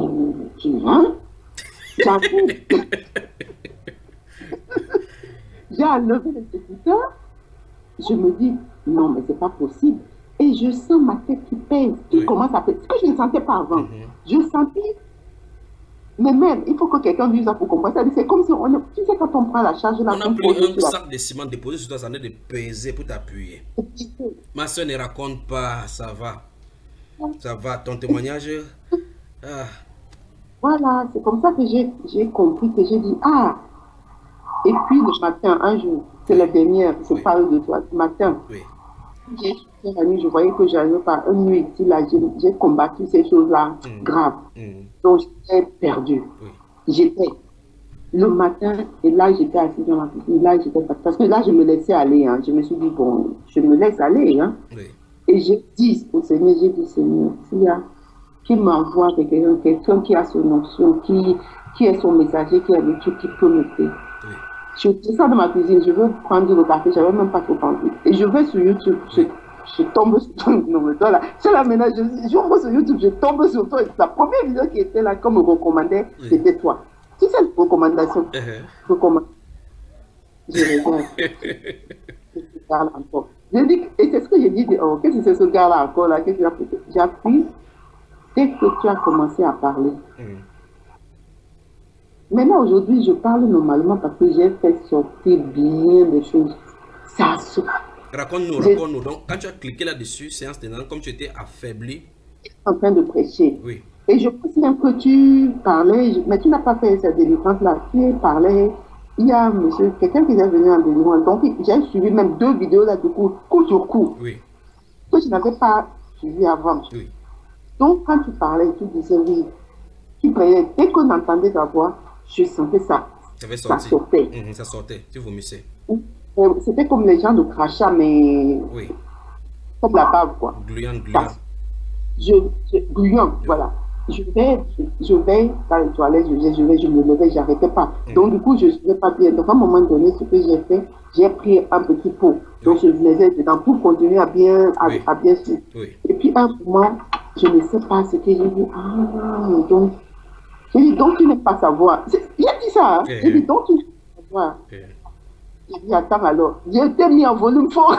J'ai enlevé les écouteurs. Je me dis, non, mais c'est pas possible. Et je sens ma tête qui pèse, qui commence à pèser. Ce que je ne sentais pas avant. Je sentais... Mais même, il faut que quelqu'un vive ça pour comprendre. C'est comme si, tu sais, quand on prend la charge... On a pris un sac de ciment déposé sur toi, ça en est de peser pour t'appuyer. Ma soeur ne raconte pas, ça va. Ça va, ton témoignage... Ah. Voilà, c'est comme ça que j'ai compris, que j'ai dit, ah. Et puis le matin, un jour, c'est la dernière, je parle de toi, le matin. Oui. Je voyais que j'arrivais par une nuit ici, là, j'ai combattu ces choses-là graves. Donc, j'étais perdue. Oui. J'étais le matin, et là, j'étais assise dans la cuisine, là, j'étais parce que là, je me laissais aller. Hein. Je me suis dit, bon, je me laisse aller. Hein. Oui. Et j'ai dit au Seigneur, Seigneur, s'il y a qui m'envoie quelqu'un qui a son onction, qui est son messager, qui a le truc qui peut me faire. Oui. Je dis ça dans ma cuisine, je veux prendre le café, j'avais même pas trop envie. Et je vais sur YouTube, je tombe sur ton numéro là. C'est là maintenant, je vais sur YouTube, je tombe sur toi. La première vidéo qui était là, comme me recommandait, c'était toi. Tu sais, la recommandation. Je regarde. Ce gars-là encore. Je dis, et c'est ce que j'ai dit, oh, qu'est-ce que c'est ce gars-là encore là? Qu'est-ce qu'il a fait? J'appuie. Dès que tu as commencé à parler. Maintenant, aujourd'hui, je parle normalement parce que j'ai fait sortir bien des choses. Ça sort. Raconte-nous. Donc, quand tu as cliqué là-dessus, séance tenante, comme tu étais affaibli. En train de prêcher. Oui. Et je pense même que tu parlais, mais tu n'as pas fait cette délivrance-là. Tu parlais, il y a quelqu'un qui est venu en délivrance. Donc, j'ai suivi même 2 vidéos là, du coup sur coup. Oui. Que je n'avais pas suivi avant. Oui. Donc, quand tu parlais, tu disais oui. Tu priais. Dès qu'on entendait ta voix, je sentais ça. Ça sortait. Ça sortait. Tu vomissais. C'était comme les gens de crachat, mais oui. Comme la bave, quoi. Gluant. Gluant, voilà. Je vais dans les toilettes, je me levais, j'arrêtais pas. Donc, du coup, je ne suivais pas bien. Donc, à un moment donné, ce que j'ai fait, j'ai pris un petit pot. Donc, je me mettais dedans pour continuer à bien suivre. Oui. Et puis, à un moment, je ne sais pas ce que j'ai dit. Ah, donc, j'ai dit, donc tu n'es pas sa voix. J'ai dit ça. Hein? J'ai dit, donc tu n'es pas sa voix. J'ai dit, attends alors. J'ai été mis en volume fort.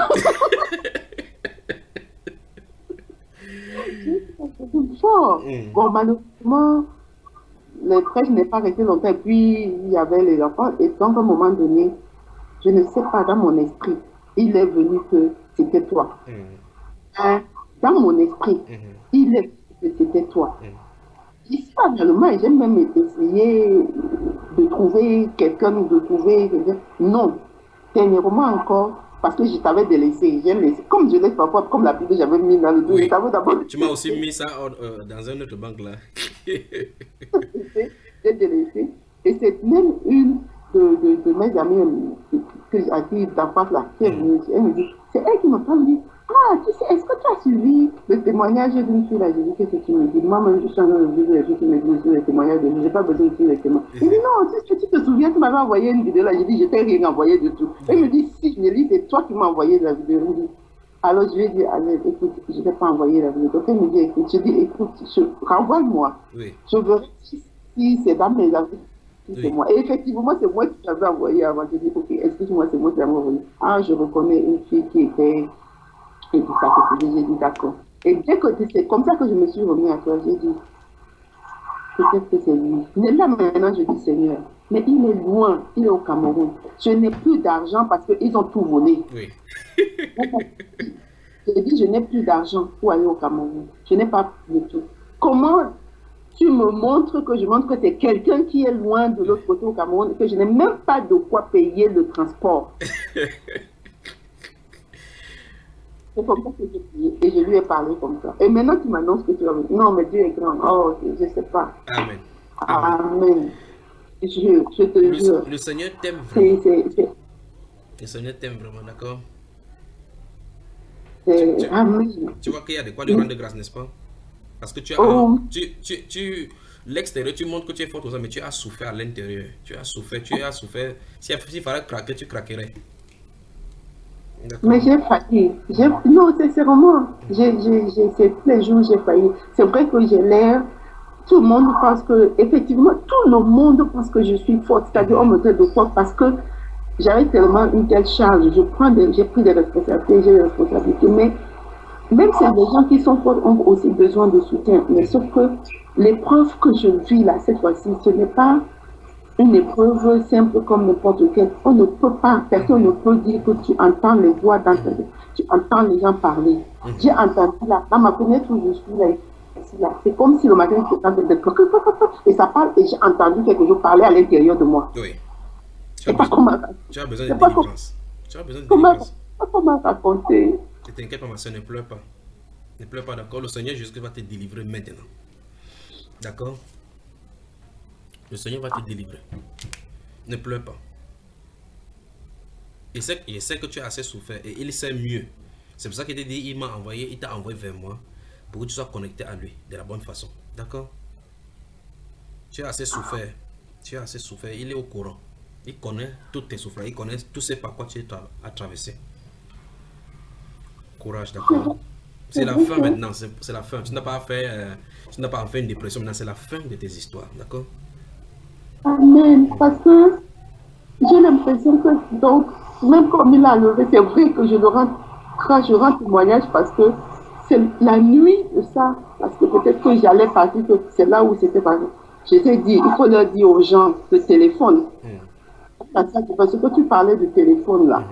Bon, malheureusement, le prêtre n'est pas resté longtemps. Et puis, il y avait les enfants. Et donc, à un moment donné, je ne sais pas, dans mon esprit, il est venu que c'était toi. Dans mon esprit, il est venu que c'était toi. Ici, finalement, j'ai même essayé de trouver quelqu'un ou de trouver quelqu'un. Non, dernièrement encore, parce que je t'avais délaissé. J'ai laissé, comme je laisse parfois, comme la vidéo j'avais mis dans le dos. Oui. Tu m'as aussi mis ça dans un autre banque là. J'ai délaissé. Et c'est même une de mes amies à qui d'en là, qui est venue, elle me dit, c'est elle qui m'a pas dit, ah, tu sais, est-ce que tu as suivi le témoignage d'une fille là? J'ai dit, qu'est-ce que tu me dis? Moi-même, je suis en train de vivre les filles qui me disent le témoignage de lui, j'ai pas besoin de suivre les témoignages. Il dit, non, tu te souviens, tu m'avais envoyé une vidéo là, j'ai dit, je t'ai rien envoyé du tout. Elle me dit, si, Nelly, c'est toi qui m'as envoyé la vidéo. Alors je lui ai dit, allez, écoute, je ne vais pas envoyer la vidéo. Donc elle me dit, écoute, je dis, écoute, renvoie-moi. Oui. Je verrai si c'est dans mes avis. Si c'est moi. Et effectivement, c'est moi qui l'avais envoyé avant. Je dis, ok, excuse-moi, c'est moi qui l'avais envoyé. Ah, je reconnais une fille qui était. Et tout ça, j'ai dit, d'accord. Et dès que c'est comme ça que je me suis remis à toi, j'ai dit, peut-être que c'est lui. Mais là maintenant, je dis, Seigneur, mais il est loin, il est au Cameroun. Je n'ai plus d'argent parce qu'ils ont tout volé. Oui. J'ai dit, je n'ai plus d'argent pour aller au Cameroun. Je n'ai pas du tout. Comment tu me montres que je montre que c'est quelqu'un qui est loin de l'autre côté au Cameroun et que je n'ai même pas de quoi payer le transport? C'est comme ça que j'ai prié et je lui ai parlé comme ça. Et maintenant tu m'annonces que tu vas venir. Non, mais Dieu est grand. Oh, ok, je ne sais pas. Amen. Amen. Je te jure. Le Seigneur t'aime vraiment. Le Seigneur t'aime vraiment, d'accord? Amen. Tu vois qu'il y a de quoi lui rendre grâce, n'est-ce pas? Parce que tu as l'extérieur, tu montres que tu es fort, mais tu as souffert à l'intérieur. Tu as souffert. S'il fallait craquer, tu craquerais. Mais j'ai failli. Non, sincèrement, tous les jours, j'ai failli. C'est vrai que j'ai l'air. Tout le monde pense que, effectivement, tout le monde pense que je suis forte. C'est-à-dire, on me traite de forte parce que j'avais tellement une telle charge. J'ai pris des responsabilités, j'ai des responsabilités. Mais même si les gens qui sont forts ont aussi besoin de soutien. Mais sauf que l'épreuve que je vis là, cette fois-ci, ce n'est pas une épreuve simple comme n'importe quelle. On ne peut pas, personne ne peut dire que tu entends les voix dans ta vie, tu entends les gens parler. J'ai entendu là, dans ma première tour, je suis là. C'est comme si le matin, j'étais en train de et ça parle, et j'ai entendu quelque chose parler à l'intérieur de moi. Oui. Tu as besoin de délivrance. Comment raconter? Ne t'inquiète pas, ma soeur, ne pleure pas. Ne pleure pas, d'accord? Le Seigneur Jésus va te délivrer maintenant. D'accord? Le Seigneur va te délivrer. Ne pleure pas. Il sait que tu as assez souffert et il sait mieux. C'est pour ça qu'il t'a dit, il t'a envoyé vers moi pour que tu sois connecté à lui de la bonne façon. D'accord? Tu as assez souffert. Tu as assez souffert. Il est au courant. Il connaît toutes tes souffrances. Il connaît tout ce par quoi tu as traversé. Courage, d'accord? C'est la fin maintenant. C'est la fin. Tu n'as pas fait une dépression. Maintenant, c'est la fin de tes histoires. D'accord? Amen. Parce que j'ai l'impression que, donc, même comme il a levé, c'est vrai que je rends témoignage parce que c'est la nuit de ça. Parce que peut-être que j'allais partir, que c'est là où c'était parti. Je t'ai dit, il faut leur dire aux gens le téléphone. Parce que tu parlais du téléphone là.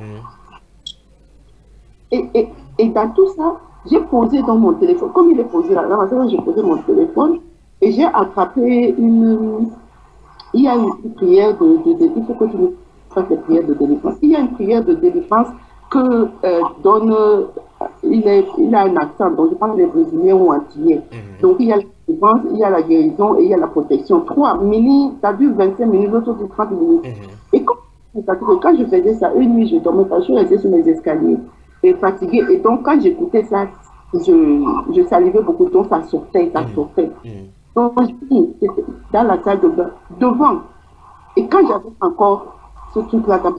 Et dans tout ça, j'ai posé dans mon téléphone, comme il est posé là, j'ai posé mon téléphone et j'ai attrapé il y a une prière il faut que tu me fasses des prières de délivrance. Il y a une prière de délivrance que donne, il a un accent, donc je parle des Brésiliens ou Antillais. Donc il y a la délivrance, il y a la guérison et il y a la protection. 3 minutes, ça dure 25 minutes, l'autre 30 minutes. Et quand je faisais ça, une nuit, je dormais pas, je suis restée sur mes escaliers et fatiguée. Et donc quand j'écoutais ça, je salivais beaucoup, donc ça sortait, ça sortait. Donc, j'étais dans la salle de bain, devant. Et quand j'avais encore ce truc-là dans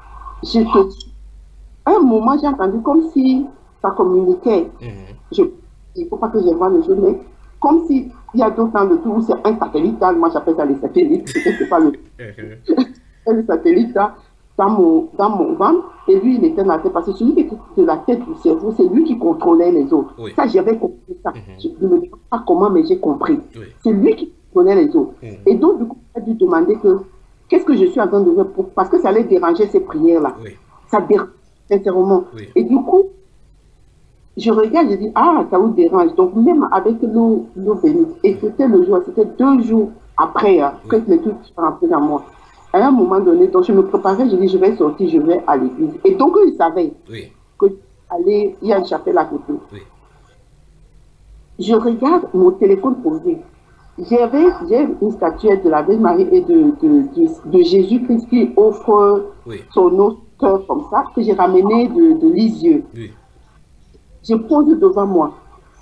à un moment, j'ai entendu comme si ça communiquait. Il ne faut pas que je vois le jeu, mais comme s'il y a d'autres dans le tout où c'est un satellite, moi j'appelle ça les satellites, peut-être que c'est pas le satellite dans mon ventre, et lui il était dans la tête, parce que celui qui était de la tête du cerveau, c'est lui qui contrôlait les autres. Ça, j'avais compris ça. Je ne me dis pas comment, mais j'ai compris. C'est lui qui contrôlait les autres. Et donc, du coup, il a dû demander qu'est-ce que je suis en train de faire parce que ça allait déranger ces prières-là. Ça dérange, sincèrement. Et du coup, je regarde, je dis, ah, ça vous dérange. Donc, même avec l'eau bénite, et c'était le jour, c'était 2 jours après que les trucs sont rentrés dans moi. À un moment donné, donc je me préparais, je dis, je vais sortir, je vais à l'église. Et donc, ils savaient que il y a une chapelle à côté. Je regarde mon téléphone posé. J'ai une statuette de la Vierge Marie et de Jésus-Christ qui offre son eau cœur comme ça, que j'ai ramené de Lisieux. Oui. Je pose devant moi.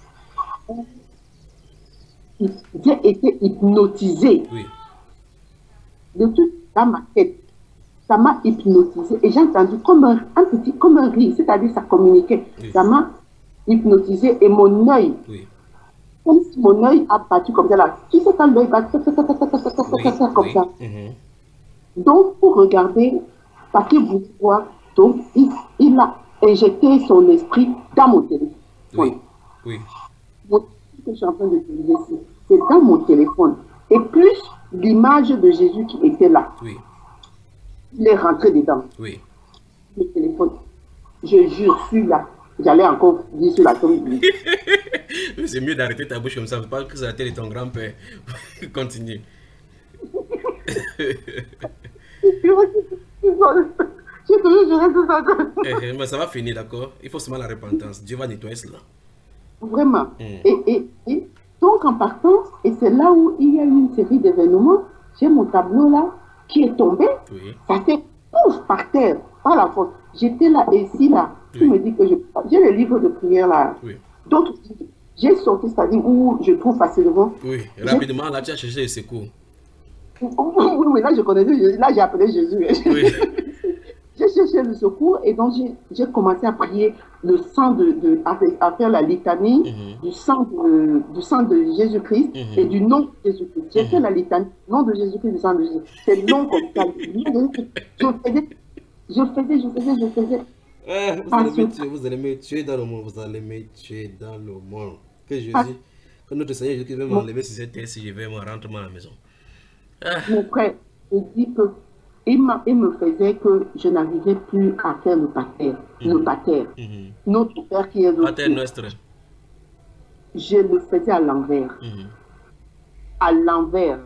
J'ai été hypnotisée Oui. de tout dans ma tête. Ça m'a hypnotisée et j'ai entendu comme un petit, comme un rire, c'est-à-dire ça communiquait. Oui. Ça m'a hypnotisée et mon œil, Oui. comme si mon œil a battu comme ça là. Tu sais quand l'œil bat comme Oui. ça. Mhm. Donc pour regarder, parce que vous voyez, donc il a injecté son esprit dans mon téléphone. Oui. Oui. Ce que je suis en train de te dire ici, c'est dans mon téléphone. Et plus l'image de Jésus qui était là, Oui. il est rentré dedans. Oui. Le téléphone, je jure, je suis là. J'allais encore dire sur la tombe. C'est mieux d'arrêter ta bouche comme ça, pas que ça a été de ton grand-père. Continue. Mais ça va finir, d'accord? Il faut seulement la repentance. Dieu va nettoyer cela. Vraiment. Et donc en partant, et c'est là où il y a eu une série d'événements, j'ai mon tableau là qui est tombé. Oui. Ça fait pouf par terre, par la force. J'étais là, et ici là, tu me dis que j'ai les livres de prière là. Oui. D'autres, j'ai sorti, c'est-à-dire où je trouve facilement. Oui, rapidement, là tu as cherché le secours. Oui, là je connaissais Jésus, là j'ai appelé Jésus. Oui. J'ai cherché le secours et donc j'ai commencé à prier le sang à faire la litanie du sang de Jésus-Christ et du nom de Jésus-Christ. J'ai fait la litanie du nom de Jésus-Christ, du sang de Jésus. C'est long comme ça. Je faisais. Vous allez me tuer dans le monde, vous allez me tuer dans le monde. Que Jésus, que notre Seigneur Jésus va m'enlever sur cette terre si je vais me rentrer à la maison. Mon frère, je dis que il me faisait que je n'arrivais plus à faire le pater. Le pater. Notre Père qui est le Pater Nostre. Je le faisais à l'envers. À l'envers.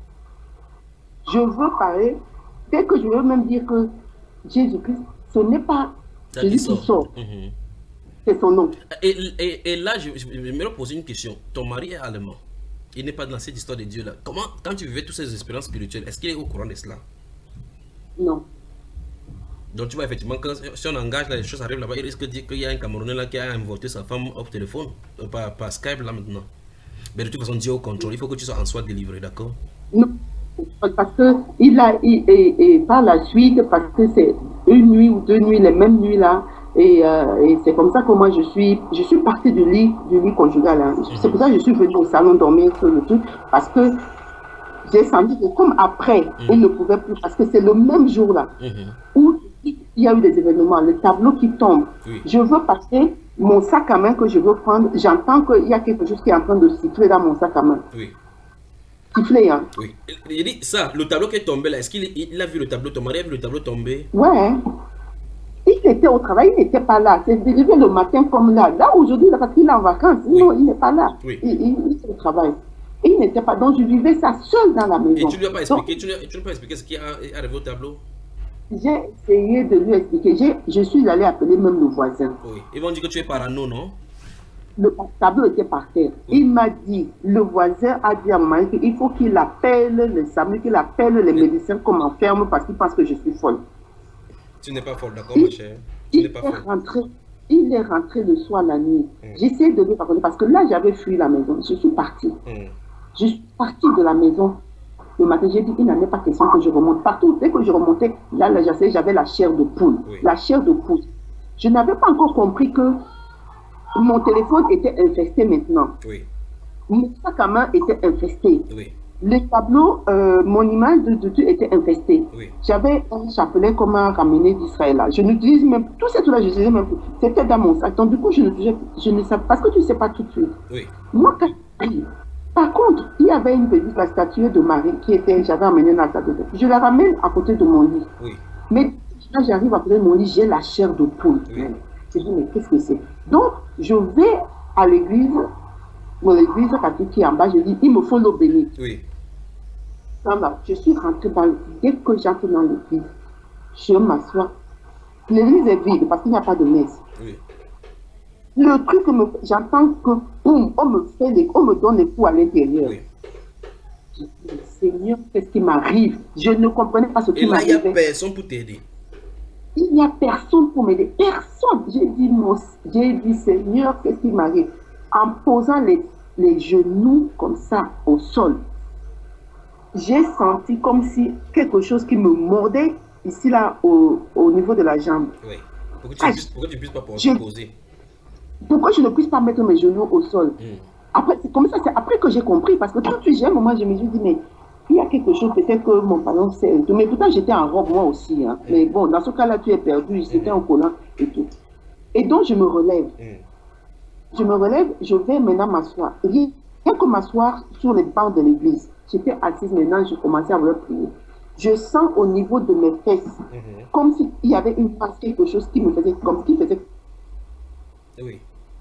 Je veux parler, dès que je veux même dire que Jésus-Christ, ce n'est pas Jésus qui sort. C'est son nom. Et là, je me pose une question. Ton mari est allemand. Il n'est pas dans cette histoire de Dieu là. Comment, quand tu vivais toutes ces expériences spirituelles, est-ce qu'il est au courant de cela? Non. Donc tu vois effectivement, si on engage là, les choses arrivent là-bas, il risque de dire qu'il y a un Camerounais là qui a invoqué sa femme au téléphone, par Skype là maintenant. Mais de toute façon, Dieu au contrôle, il faut que tu sois en soi délivré, d'accord? Non. Parce que par la suite, parce que c'est une nuit ou deux nuits, les mêmes nuits là, et c'est comme ça que moi je suis partie du lit conjugal. Hein. C'est pour ça que je suis venue au salon dormir sur le truc, parce que j'ai senti que comme après, il ne pouvait plus, parce que c'est le même jour là, où il y a eu des événements, le tableau qui tombe. Je veux passer mon sac à main que je veux prendre, j'entends qu'il y a quelque chose qui est en train de siffler dans mon sac à main. Siffler, hein. Oui. Il dit ça, le tableau qui est tombé là, est-ce qu'il a vu le tableau, ton mari a vu le tableau tomber? Ouais. Il était au travail, il n'était pas là. C'est arrivé le matin comme là. Là, aujourd'hui, parce qu'il est en vacances. Non, il n'est pas là. Il est au travail. Il n'était pas. Donc, je vivais ça seul dans la maison. Et tu ne lui as pas expliqué, tu ne lui as pas expliqué ce qui est arrivé au tableau? J'ai essayé de lui expliquer. Je suis allé appeler même le voisin. Oui. Ils vont dire que tu es parano, non? Le tableau était par terre. Il m'a dit, le voisin a dit à mon mari qu'il faut qu'il appelle le SAMU, qu'il appelle les médecins qu'on m'enferme parce qu'il pense que je suis folle. Tu n'es pas folle, d'accord, ma chère? Tu n'es pas folle. Il est rentré le soir, la nuit. J'essaie de lui parler parce que là, j'avais fui la maison. Je suis partie. Je suis partie de la maison. Le matin, j'ai dit, il n'en est pas question que je remonte. Partout, dès que je remontais, là j'avais la chair de poule. La chair de poule. Je n'avais pas encore compris que mon téléphone était infesté maintenant. Mon sac à main était infesté. Le tableau, mon image de Dieu était infestée. J'avais un chapelet qu'on m'a ramené d'Israël. Je n'utilise même tout ça, là, je disais même plus. C'était dans mon sac. Donc, du coup, je ne sais pas, parce que tu ne sais pas tout de suite. Moi, quand par contre, il y avait une petite la statue de Marie qui était, j'avais amené dans la salle de bain. Je la ramène à côté de mon lit. Mais quand j'arrive à côté de mon lit, j'ai la chair de poule. Je dis, mais qu'est-ce que c'est? Donc, je vais à l'église, l'église catholique qui est en bas, je dis, il me faut l'eau bénite. Je suis rentrée dans l'église. Dès que j'entre dans l'église, je m'assois. L'église est vide parce qu'il n'y a pas de messe. Le truc que j'entends que, boum, on me donne les coups à l'intérieur. Je dis, Seigneur, qu'est-ce qui m'arrive? Je ne comprenais pas ce qui m'arrivait. Et là, il n'y a personne pour t'aider. Il n'y a personne pour m'aider. Personne. J'ai dit, Seigneur, qu'est-ce qui m'arrive? En posant les genoux comme ça au sol, j'ai senti comme si quelque chose qui me mordait ici, là, au niveau de la jambe. Oui. Pourquoi tu ne puisses pas poser? Pourquoi je ne puisse pas mettre mes genoux au sol? Après, c'est comme ça, c'est après que j'ai compris. Parce que tout de suite, j'ai un moment, je me suis dit, mais il y a quelque chose, peut-être que mon pantalon sait. Mais pourtant, j'étais en robe, moi aussi. Hein. Mais bon, dans ce cas-là, tu es perdu. C'était en collant et tout. Et donc, je me relève. Je me relève, je vais maintenant m'asseoir. Rien que m'asseoir sur les bancs de l'église. J'étais assise maintenant, je commençais à vouloir prier. Je sens au niveau de mes fesses, comme s'il y avait une face, quelque chose qui me faisait, comme qui faisait. Oui.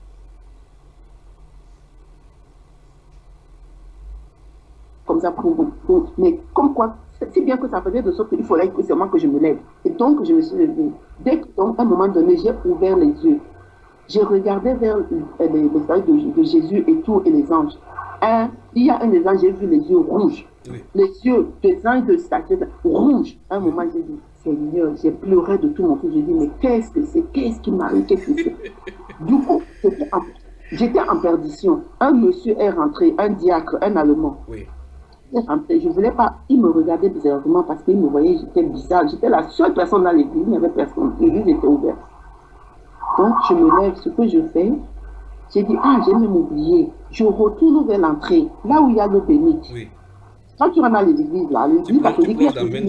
Comme ça, mais comme quoi, si bien que ça faisait de sorte qu'il fallait seulement que je me lève. Et donc, je me suis levée. Dès qu'à un moment donné, j'ai ouvert les yeux. J'ai regardé vers les statues de Jésus et tout, et les anges. Il y a un des anges, j'ai vu les yeux rouges. Oui. Les yeux des anges de statue rouges. À un moment, j'ai dit, Seigneur, j'ai pleuré de tout mon cœur. J'ai dit, mais qu'est-ce que c'est? Qu'est-ce qui m'arrive? Qu'est-ce que c'est? Du coup, j'étais en perdition. Un monsieur est rentré, un diacre, un Allemand. Oui. Je ne voulais pas, il me regardait bizarrement parce qu'il me voyait, j'étais bizarre. J'étais la seule personne dans l'église, il n'y avait personne. L'église était ouverte. Donc, je me lève, ce que je fais, j'ai dit, j'ai même oublié. Je retourne vers l'entrée, là où il y a l'eau bénite. Oui. Quand tu rentres dans l'église, là, l'église catholique,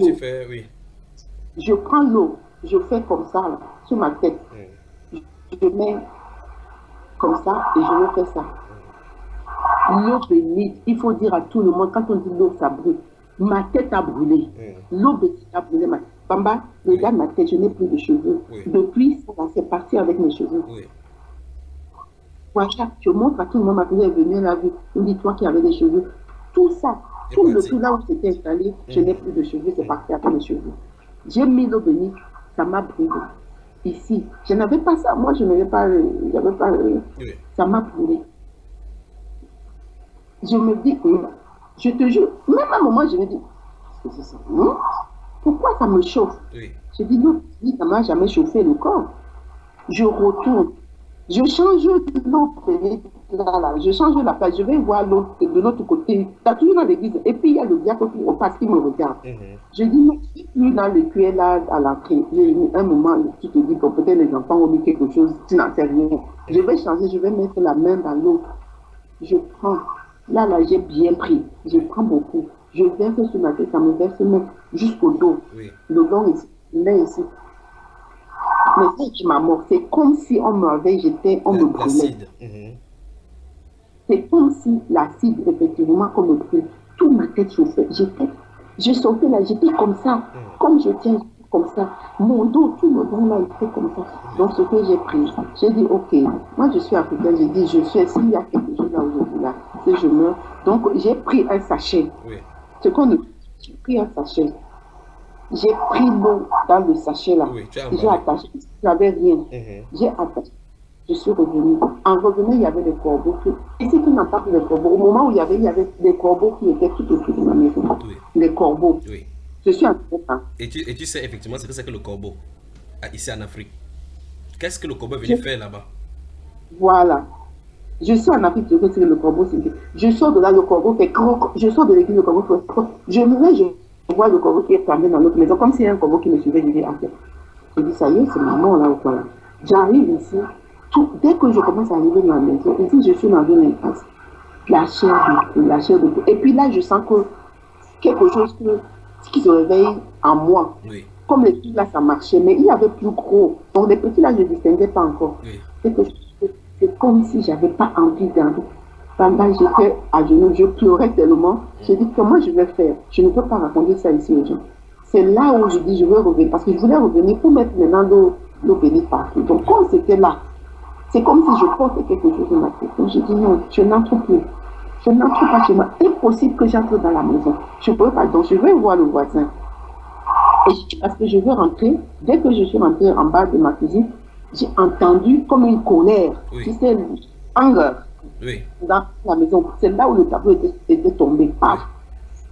je prends l'eau, je fais comme ça, là, sur ma tête. Je mets comme ça et je refais ça. L'eau bénite, il faut dire à tout le monde, quand on dit l'eau, ça brûle. Ma tête a brûlé. L'eau bénite a brûlé ma tête. Bamba, regarde ma tête, je n'ai plus de cheveux. Depuis, c'est parti avec mes cheveux. Voilà, je montre à tout le monde, ma fille est venue, elle a vu, une dit toi qui avait des cheveux. Tout ça, tout le tout là où c'était installé, je n'ai plus de cheveux, c'est parti avec mes cheveux. J'ai mis l'eau bénite, ça m'a brûlé. Ici, je n'avais pas ça, moi je n'avais pas, ça m'a brûlé. Je me dis, je te jure, même à un moment, je me dis, qu'est-ce que c'est ça? Pourquoi ça me chauffe? Je dis, non, ça ne m'a jamais chauffé le corps. Je retourne, je change l'eau, je change la place, je vais voir l'autre de l'autre côté, tu as toujours dans l'église, et puis il y a le diacre qui repasse, qui me regarde. Je dis, non, je suis plus dans le cuir là, à l'entrée. J'ai mis un moment, tu te dis, bon, peut-être les enfants ont mis quelque chose, tu n'en sais rien. Je vais changer, je vais mettre la main dans l'eau. Je prends. Là, j'ai bien pris. Je prends beaucoup. Je verse sur ma tête, ça me verse même jusqu'au dos. Le long ici, là ici. Mais c'est qui m'a mort. C'est comme si on m'avait jeté, on me brûlait. C'est comme si l'acide, effectivement, qu'on me brûle. Toute ma tête chauffait. Je sortais là, j'étais comme ça. Comme je tiens, comme ça. Mon dos, tout le dos là, était comme ça. Donc, ce que j'ai pris, j'ai dit, ok, moi je suis africaine, j'ai dit, je suis, s'il y a quelque chose là aujourd'hui, là, si je meurs. Donc, j'ai pris un sachet. Ce qu'on j'ai pris un sachet. J'ai pris l'eau dans le sachet là. J'ai attaché. J'avais rien. J'ai attaché. Je suis revenue. En revenant, il y avait des corbeaux. Ici, tu n'entends plus les corbeaux. Au moment où il y avait des corbeaux qui étaient tout autour de ma maison. Les corbeaux. Je suis en train. Et tu sais effectivement ce que c'est que le corbeau ici en Afrique. Qu'est-ce que le corbeau est venu faire là-bas? Voilà. Je suis en Afrique, je sais que le corbeau, je sors de là, le corbeau fait croc. Je sors de l'église, le corbeau fait croc. Je me mets, je vois le corbeau qui est tombé dans l'autre maison, comme s'il y a un corbeau qui me suivait. Je dis, je dis, ça y est, c'est maman là ou quoi là. J'arrive ici, dès que je commence à arriver dans la maison, ici, je suis dans une impasse. La chair de tout. Et puis là, je sens que quelque chose qui se réveille en moi. Comme les petits là, ça marchait, mais il y avait plus gros. Donc les petits là, je ne distinguais pas encore. C'est comme si je n'avais pas envie d'aller. Pendant j'étais à genoux, je pleurais tellement. Je dis, comment je vais faire? Je ne peux pas raconter ça ici aux gens. C'est là où je dis, je veux revenir. Parce que je voulais revenir pour mettre maintenant l'eau bénite partout. Donc quand c'était là, c'est comme si je portais quelque chose dans ma tête. Donc je dis, non, je n'entre plus. Je n'entre pas chez moi. Impossible que j'entre dans la maison. Je ne peux pas. Donc je vais voir le voisin. Et parce que je veux rentrer, dès que je suis rentrée en bas de ma cuisine, j'ai entendu comme une colère, tu sais, anger, dans la maison. C'est là où le tableau était tombé.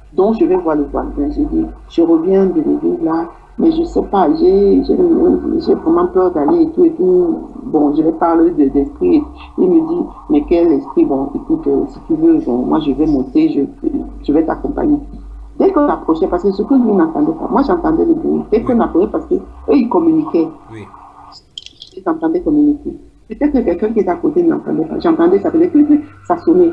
Donc, je vais voir le voisin. Je dis, je reviens de l'église là, mais je sais pas, j'ai vraiment peur d'aller et tout et tout. Bon, je vais parler d'esprit. Il me dit, mais quel esprit? Bon, écoute, si tu veux, bon, moi je vais monter, je vais t'accompagner. Dès qu'on approchait, parce que ce que lui n'entendait pas, moi j'entendais le bruit. Dès Oui, qu'on approchait, parce que eux ils communiquaient, oui, ils entendaient communiquer. Peut-être que quelqu'un qui est à côté n'entendait pas. J'entendais, ça faisait que ça sonnait.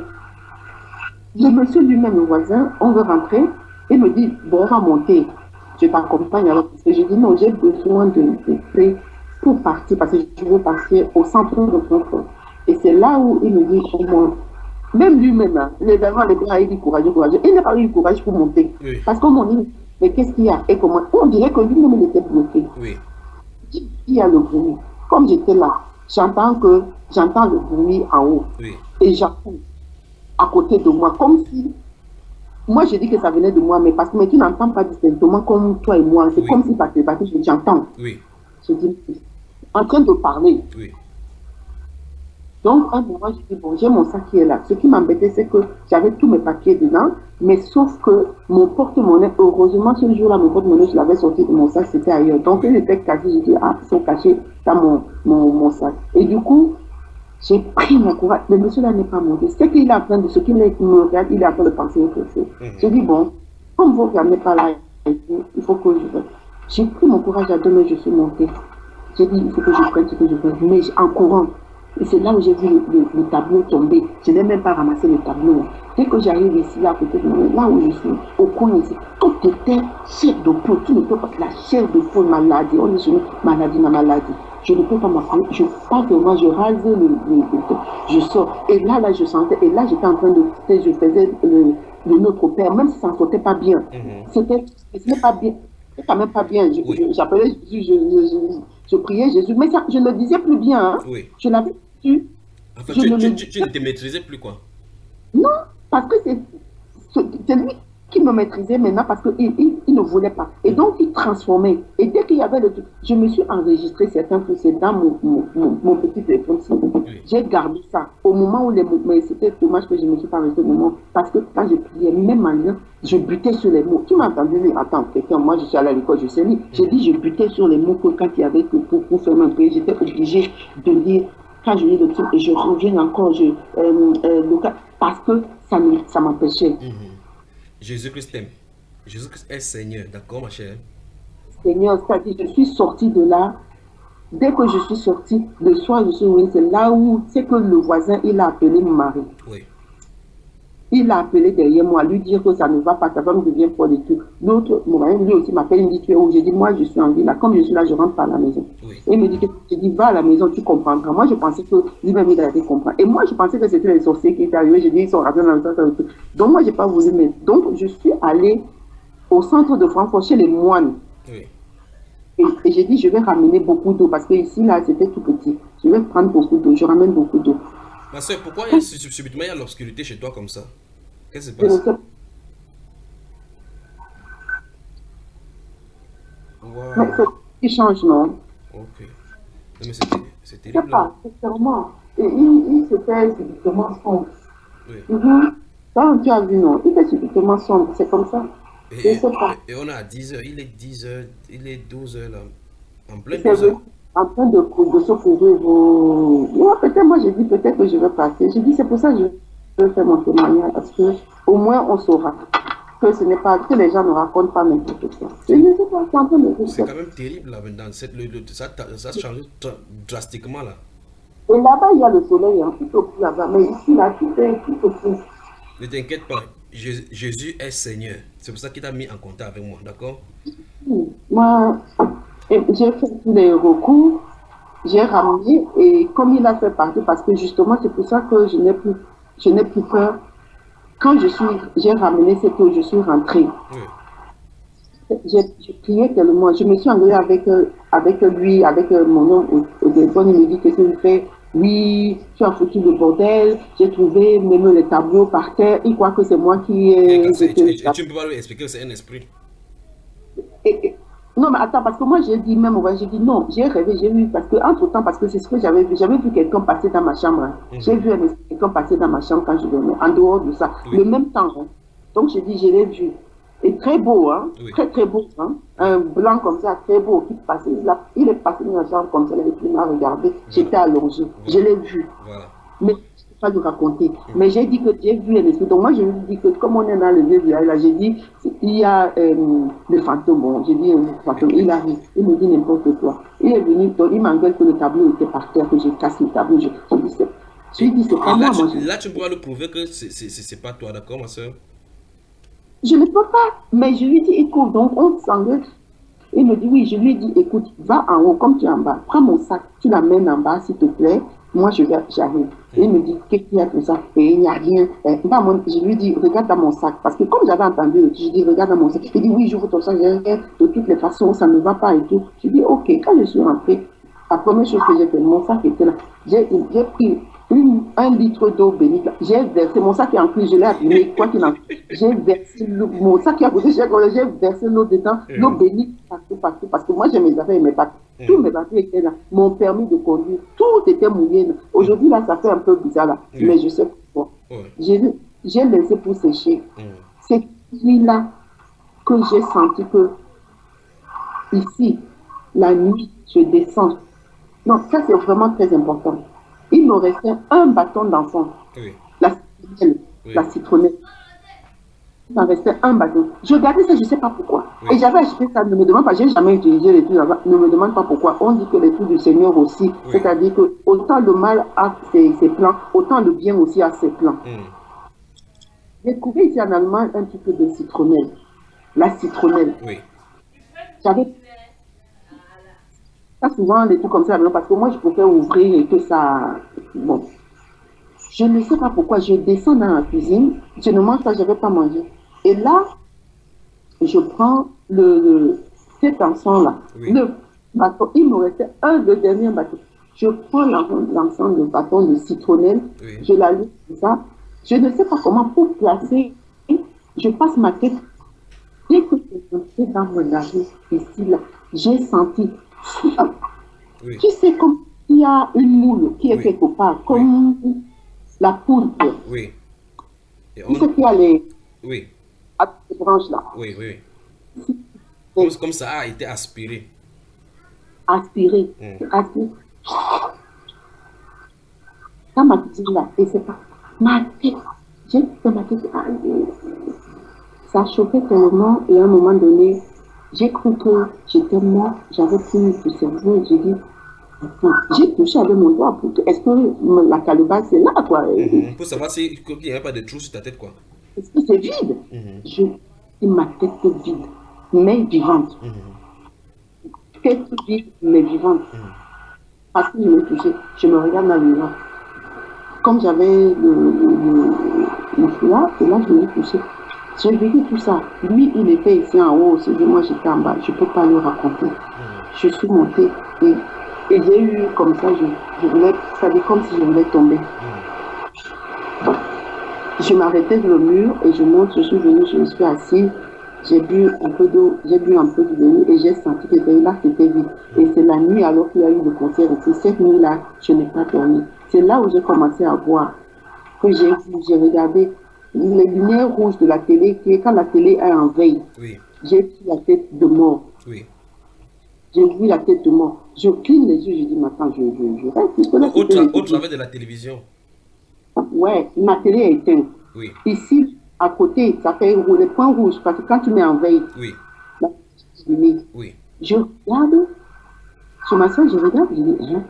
Le monsieur lui-même, le voisin, on veut rentrer, il me dit, bon, on va monter, je t'accompagne. Alors, parce que je dis, non, j'ai besoin de clés pour partir, parce que je veux partir au centre de Francfort. Et c'est là où il me dit, au moins, même lui-même, hein, les Allemands, les gars, il dit courageux, courageux. Il n'a pas eu le courage pour monter. oui, Parce qu'on m'a dit, mais qu'est-ce qu'il y a? Et comment? On dirait que lui-même, il était bloqué. oui, Il y a le bruit. Comme j'étais là, j'entends le bruit en haut. oui, Et j'entends à côté de moi, comme si, moi je dis que ça venait de moi, mais parce que mais tu n'entends pas distinctement comme toi et moi, c'est oui, comme si parce que j'entends. oui, Je dis, en train de parler. oui, Donc, un moment, je dis, bon, j'ai mon sac qui est là. Ce qui m'embêtait, c'est que j'avais tous mes papiers dedans, mais sauf que mon porte-monnaie, heureusement, ce jour-là, mon porte-monnaie, je l'avais sorti de mon sac, c'était ailleurs. Donc, il était caché, j'ai dit, ah, ils sont cachés dans mon sac. Et du coup, j'ai pris mon courage. Le monsieur là n'est pas monté. C'est qu'il est en train de, ce qu'il me regarde, il est en train de penser autre chose. J'ai dit, bon, comme vous ne regardez pas là, il faut que je... J'ai pris mon courage à deux mains, je suis montée. J'ai dit, il faut que je prenne ce que je prenne. Mais en courant. Et c'est là où j'ai vu le tableau tomber. Je n'ai même pas ramassé le tableau. Dès que j'arrive ici, là, à côté de moi, là où je suis, au coin ici, tout était chair de poule. Tu ne peux pas, la chair de poule, maladie. On est sur une maladie, ma maladie. Je ne peux pas m'appeler. Je pars de moi, je rase je sors. Et là, je sentais, et là, j'étais en train de, je faisais le Notre Père, même si ça ne sortait pas bien. Ce n'est pas bien. C'est quand même pas bien. oui, J'appelais Jésus, je priais Jésus, mais ça, je ne le disais plus bien. Hein. oui. Je l'avais tu, Enfin, je ne le tu ne te maîtrisais plus, quoi. non, parce que c'est lui qui me maîtrisait maintenant parce qu'il ne voulait pas. Et donc, il transformait. Et dès qu'il y avait le truc, je me suis enregistré certains trucs, c'est dans mon petit téléphone. Oui, J'ai gardé ça. Au moment où les mots, mais c'était dommage que je ne me suis pas resté au moment, parce que quand je priais, même en lisant, je butais sur les mots. Tu m'as entendu dire, attends, quelqu'un, moi je suis allé à l'école, je sais lire. J'ai dit, je butais sur les mots que quand il y avait que pour faire mon prière, j'étais obligée de lire. Quand je lis le truc et je reviens encore, parce que ça m'empêchait. Jésus-Christ t'aime. Jésus-Christ est Seigneur, d'accord, ma chère? Seigneur, c'est-à-dire, je suis sortie de là. Dès que je suis sortie, le soir, je suis revenue, c'est là où, c'est que le voisin, il a appelé mon mari. Oui, Il a appelé derrière moi, lui dire que ça ne va pas, sa femme devient folle et tout. L'autre, mon mari, lui aussi m'appelle, il me dit, tu es où? J'ai dit, moi, je suis en ville là. Comme je suis là, je rentre pas à la maison. oui. Et il me dit, je dis, va à la maison, tu comprendras. Moi, je pensais que lui-même, il allait comprendre. Et moi, je pensais que c'était les sorciers qui étaient arrivés. J'ai dit, ils sont rentrés dans le sens. Donc, moi, je n'ai pas voulu, mais donc, je suis allée au centre de Francfort chez les moines. Oui. Et j'ai dit, je vais ramener beaucoup d'eau parce que ici, là, c'était tout petit. Je vais prendre beaucoup d'eau, je ramène beaucoup d'eau. Ma soeur, pourquoi subitement il y a l'obscurité chez toi comme ça? Qu'est-ce qui se Je ne passe? sais pas, mais Waouh. c'est ce qui change, non? Ok. Non, mais c'est Je ne sais terrible, hein. pas, sincèrement. Et il se fait subitement sombre. Oui. Quand tu as vu, non, il fait subitement sombre, c'est comme ça. Je ne sais pas. Et on est à 10 heures, il est 10 heures, il est 12 heures là. En plein C'est 12 heures. en train de se couvrir vos... Ouais, peut-être, moi, j'ai dit peut-être que je vais passer. J'ai dit, c'est pour ça que je vais faire mon témoignage, parce que au moins, on saura que ce n'est pas, que les gens ne racontent pas n'importe quoi. Je ne sais pas, c'est en train de C'est dire. quand même terrible là maintenant. Ça a changé drastiquement là. Et là-bas, il y a le soleil, hein, tout au plus là-bas. Mais ici, là, tout est tout au plus. Ne t'inquiète pas, Jésus est Seigneur. C'est pour ça qu'il t'a mis en contact avec moi, d'accord? Moi, j'ai fait tous les recours, j'ai ramené, et comme il a fait partie, parce que justement, c'est pour ça que je n'ai plus peur. Quand j'ai ramené, c'est que je suis rentrée. Oui. J'ai prié tellement, je me suis engueulée avec lui, avec mon homme au téléphone, il me dit que tu fais, oui, tu as foutu le bordel, j'ai trouvé même les tableaux par terre, il croit que c'est moi qui Et, ai... tu ne peux pas lui expliquer que c'est un esprit. Non, mais attends, parce que moi, j'ai dit même, ouais, j'ai dit non, j'ai rêvé, j'ai vu, parce que entre-temps, parce que c'est ce que j'avais vu quelqu'un passer dans ma chambre. Hein. J'ai vu quelqu'un passer dans ma chambre quand je venais, en dehors de ça, Oui. le même temps. Hein. Donc, j'ai dit, je l'ai vu. Et très beau, hein, Oui. très très beau, hein, un blanc comme ça, très beau, qui passait, il est passé dans la chambre comme ça, il m'a regardé, Voilà. j'étais allongée, je Voilà. l'ai vu, Voilà. mais je ne peux pas lui raconter, mais j'ai dit que j'ai vu un esprit, donc moi je lui dis que comme on est dans le vieux village, là, j'ai dit, il y a le fantôme, bon, j'ai dit, le fantôme, il arrive, il me dit n'importe quoi, il est venu, donc il m'engueule que le tableau était par terre, que je casse le tableau, je lui dis, c'est pas Et moi, là, tu pourras le prouver que c'est pas toi, d'accord, ma soeur? je ne peux pas, mais je lui dis, écoute, donc on s'engueule. Il me dit, oui, je lui ai dit, écoute, va en haut, comme tu es en bas, prends mon sac, tu l'amènes en bas, s'il te plaît, moi j'arrive. Il me dit, qu'est-ce qu'il y a tout ça? Et il n'y a rien. Je lui dis, regarde dans mon sac, parce que comme j'avais entendu, je dis, regarde dans mon sac. Il dit, oui, j'ouvre ton sac, j'ai rien, de toutes les façons, ça ne va pas et tout. Je dis, ok, quand je suis rentrée, la première chose que j'ai fait, mon sac était là. J'ai pris un litre d'eau bénite. J'ai versé, mon sac est en cuir, je l'ai abîmé, quoi qu'il en soit. J'ai versé mon sac qui a coûté cher, j'ai versé l'eau dedans, l'eau bénite partout, partout. Parce que moi, j'ai mes affaires et mes papiers. Tous mes papiers étaient là. Mon permis de conduire, tout était mouillé. Aujourd'hui, là, ça fait un peu bizarre, là. Mais je sais pourquoi. J'ai laissé pour sécher. C'est nuit-là que j'ai senti que, ici, la nuit, je descends. Non, ça c'est vraiment très important. Il me restait un bâton d'enfant. Oui. La citronnelle. Oui. La citronnelle. Il m'en restait un bâton. Je regardais ça, je ne sais pas pourquoi. Oui. Et j'avais acheté ça, ne me demande pas, j'ai jamais utilisé les trucs là-bas, ne me demande pas pourquoi. On dit que les trucs du Seigneur aussi, Oui. c'est-à-dire que autant le mal a ses plans, autant le bien aussi a ses plans. J'ai trouvé ici en Allemagne un truc de citronnelle. La citronnelle. Oui. J'avais pas souvent des trucs comme ça, parce que moi je préfère ouvrir et que ça. Bon. Je ne sais pas pourquoi, je descends dans la cuisine, je ne mange pas, je ne vais pas manger. Et là, je prends cet encens-là, Oui. le bâton, il me restait le dernier bâton. Je prends l'encens, le bâton de citronnelle, Oui. je l'allume comme ça. Je ne sais pas comment pour placer, je passe ma tête. Dès que je suis entrée dans mon nariz, ici, là, j'ai senti. Oui. Tu sais, comme il y a une moule qui est Oui. quelque part, comme la poudre. Oui. Et Tu sais qu'il y a les Oui. branches là. Oui, oui. Et Comme ça a été aspiré. aspiré. Aspiré. Dans ma cuisine là, et c'est pas ma tête. J'ai fait ma tête. Ça chauffait tellement et à un moment donné, j'ai cru que j'étais morte, j'avais plus de cerveau. J'ai dit, attends, j'ai touché avec mon doigt. Est-ce que la calebasse est là, quoi? Pour savoir s'il n'y avait pas de trou sur ta tête, quoi. Est-ce que c'est vide? Ma tête vide, mais vivante. Tête vide, mais vivante. Parce que je me touchais, je me regarde dans le miroir. Comme j'avais le foulard, et là je me touchais. J'ai vécu tout ça. Lui, il était ici en haut, moi j'étais en bas. Je ne peux pas le raconter. Je suis montée et j'ai eu comme ça, je voulais, ça dit comme si je voulais tomber. Je m'arrêtais sur le mur et je monte, je suis venue, je me suis assise, j'ai bu un peu d'eau, j'ai bu un peu de l'eau et j'ai senti que là c'était vide. Et c'est la nuit alors qu'il y a eu le concert ici. Cette nuit-là, je n'ai pas dormi. C'est là où j'ai commencé à voir, que j'ai regardé les lumières rouges de la télé, qui est quand la télé est en veille. Oui. J'ai vu la tête de mort. Oui. J'ai vu la tête de mort. Je cligne les yeux, je dis, maintenant je reste. Au travers de la télévision. Ouais, ma télé est éteinte. Oui. Ici, à côté, ça fait les points rouges, parce que quand tu mets en veille, oui. Là, oui. Je regarde, je m'assois, je regarde, je dis, hein?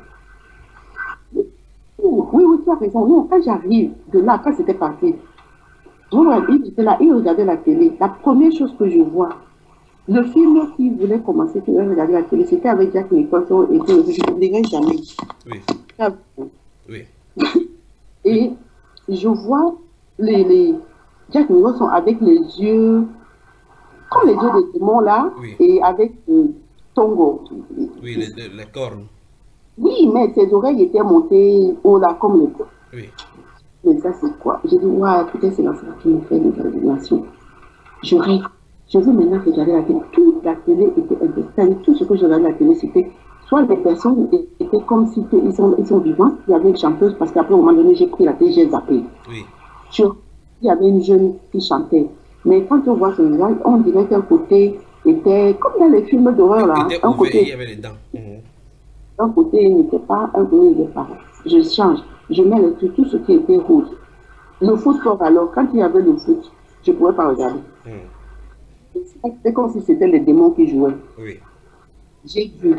Oui, tu as raison. Non, quand j'arrive de là, quand c'était parti, il était là, il regardait la télé. La première chose que je vois, le film qui voulait commencer, qui voulait regarder la télé, c'était avec Jack Nicholson et tout. Je ne dirai jamais. Oui. Oui. Et je vois les Jack Nicholson avec les yeux, comme les yeux des démons là, et avec Tongo. Oui, les cornes. Oui, mais ses oreilles étaient montées haut là, comme les cornes. Oui. Mais ça, c'est quoi? J'ai dit, ouais, peut-être c'est dans ça qui me fait des révélations. Je rêve. Je veux maintenant regarder la télé. Toute la télé était intéressante. Tout ce que je regardais à la télé, c'était soit les personnes étaient comme si ils sont vivants. Il y avait une chanteuse, parce qu'après, au moment donné, j'ai pris la télé, j'ai zappé. Oui. Il y avait une jeune qui chantait. Mais quand on voit son visage, on dirait qu'un côté était, comme dans les films d'horreur, là, Il hein, était un ouvert et il y côté, avait les dents. Mhm. un côté n'était pas, un côté n'était pas. Je change, je mets le truc, tout ce qui était rouge. Le foot, alors, quand il y avait le foot, je ne pouvais pas regarder. Mhm. C'est comme si c'était les démons qui jouaient. Oui. J'ai vu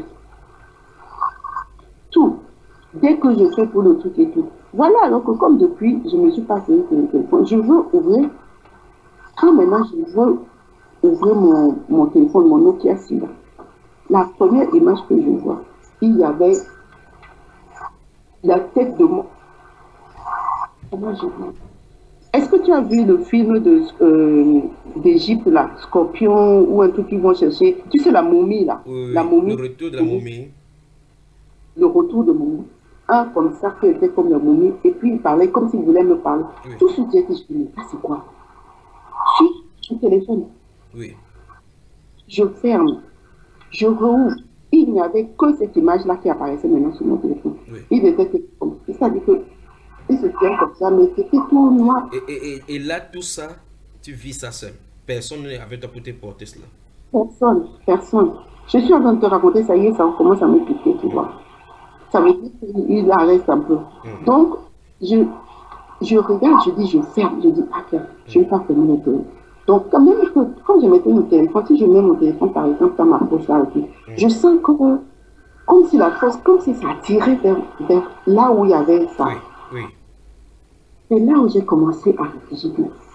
tout. Dès que je fais pour le truc et tout. Voilà, alors que comme depuis, je ne me suis pas fait le téléphone. Je veux ouvrir. Quand maintenant je veux ouvrir mon téléphone, mon Nokia Sida, la première image que je vois, il y avait la tête de mon. Comment je dis? Est-ce que tu as vu le film d'Égypte, là, Scorpion, ou un truc qu'ils vont chercher? Tu sais, la momie, là. Oui, oui, La oui. Le momie. retour de la momie. Le retour de momie. Un comme ça qui était comme la momie, et puis il parlait comme s'il voulait me parler. Oui. Tout ce qui était, je dis, ça c'est quoi? Sur le téléphone, Oui. je ferme, je rouvre. Il n'y avait que cette image-là qui apparaissait maintenant sur mon téléphone. Oui. Il était comme ça. C'est-à-dire que il se tient comme ça, mais c'était tout noir. Et là, tout ça, tu vis ça seul. Personne n'est avec toi pour te porter cela. Personne, personne. Je suis en train de te raconter, ça y est, ça commence à me piquer, tu vois. Ça veut dire qu'il arrête un peu. Donc, je regarde, je dis, je ferme, je dis, ah tiens, je ne vais pas fermer le téléphone. Donc, quand même, quand je mettais mon téléphone, si je mets mon téléphone, par exemple, dans ma poche là, je sens que, comme si la force, comme si ça tirait vers là où il y avait ça. Oui, oui. C'est là où j'ai commencé à réfléchir.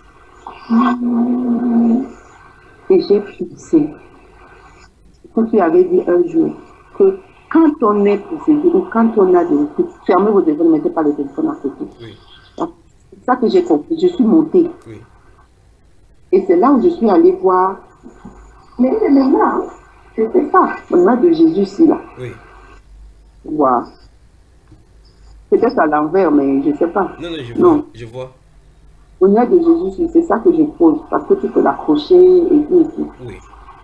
Et j'ai pensé, comme tu avais dit un jour, que quand on est possédé ou quand on a des trucs, fermez vos téléphones, ne mettez pas le téléphone à côté. Oui. C'est ça que j'ai compris. Je suis montée. Oui. Et c'est là où je suis allée voir. Mais là, c'était ça. On a de Jésus ici, là. Oui. Wow. Peut-être à l'envers, mais je ne sais pas. Non, non, je vois. Non. Je vois. On a de Jésus ici, c'est ça que je pose. Parce que tu peux l'accrocher et tout et tout. Oui.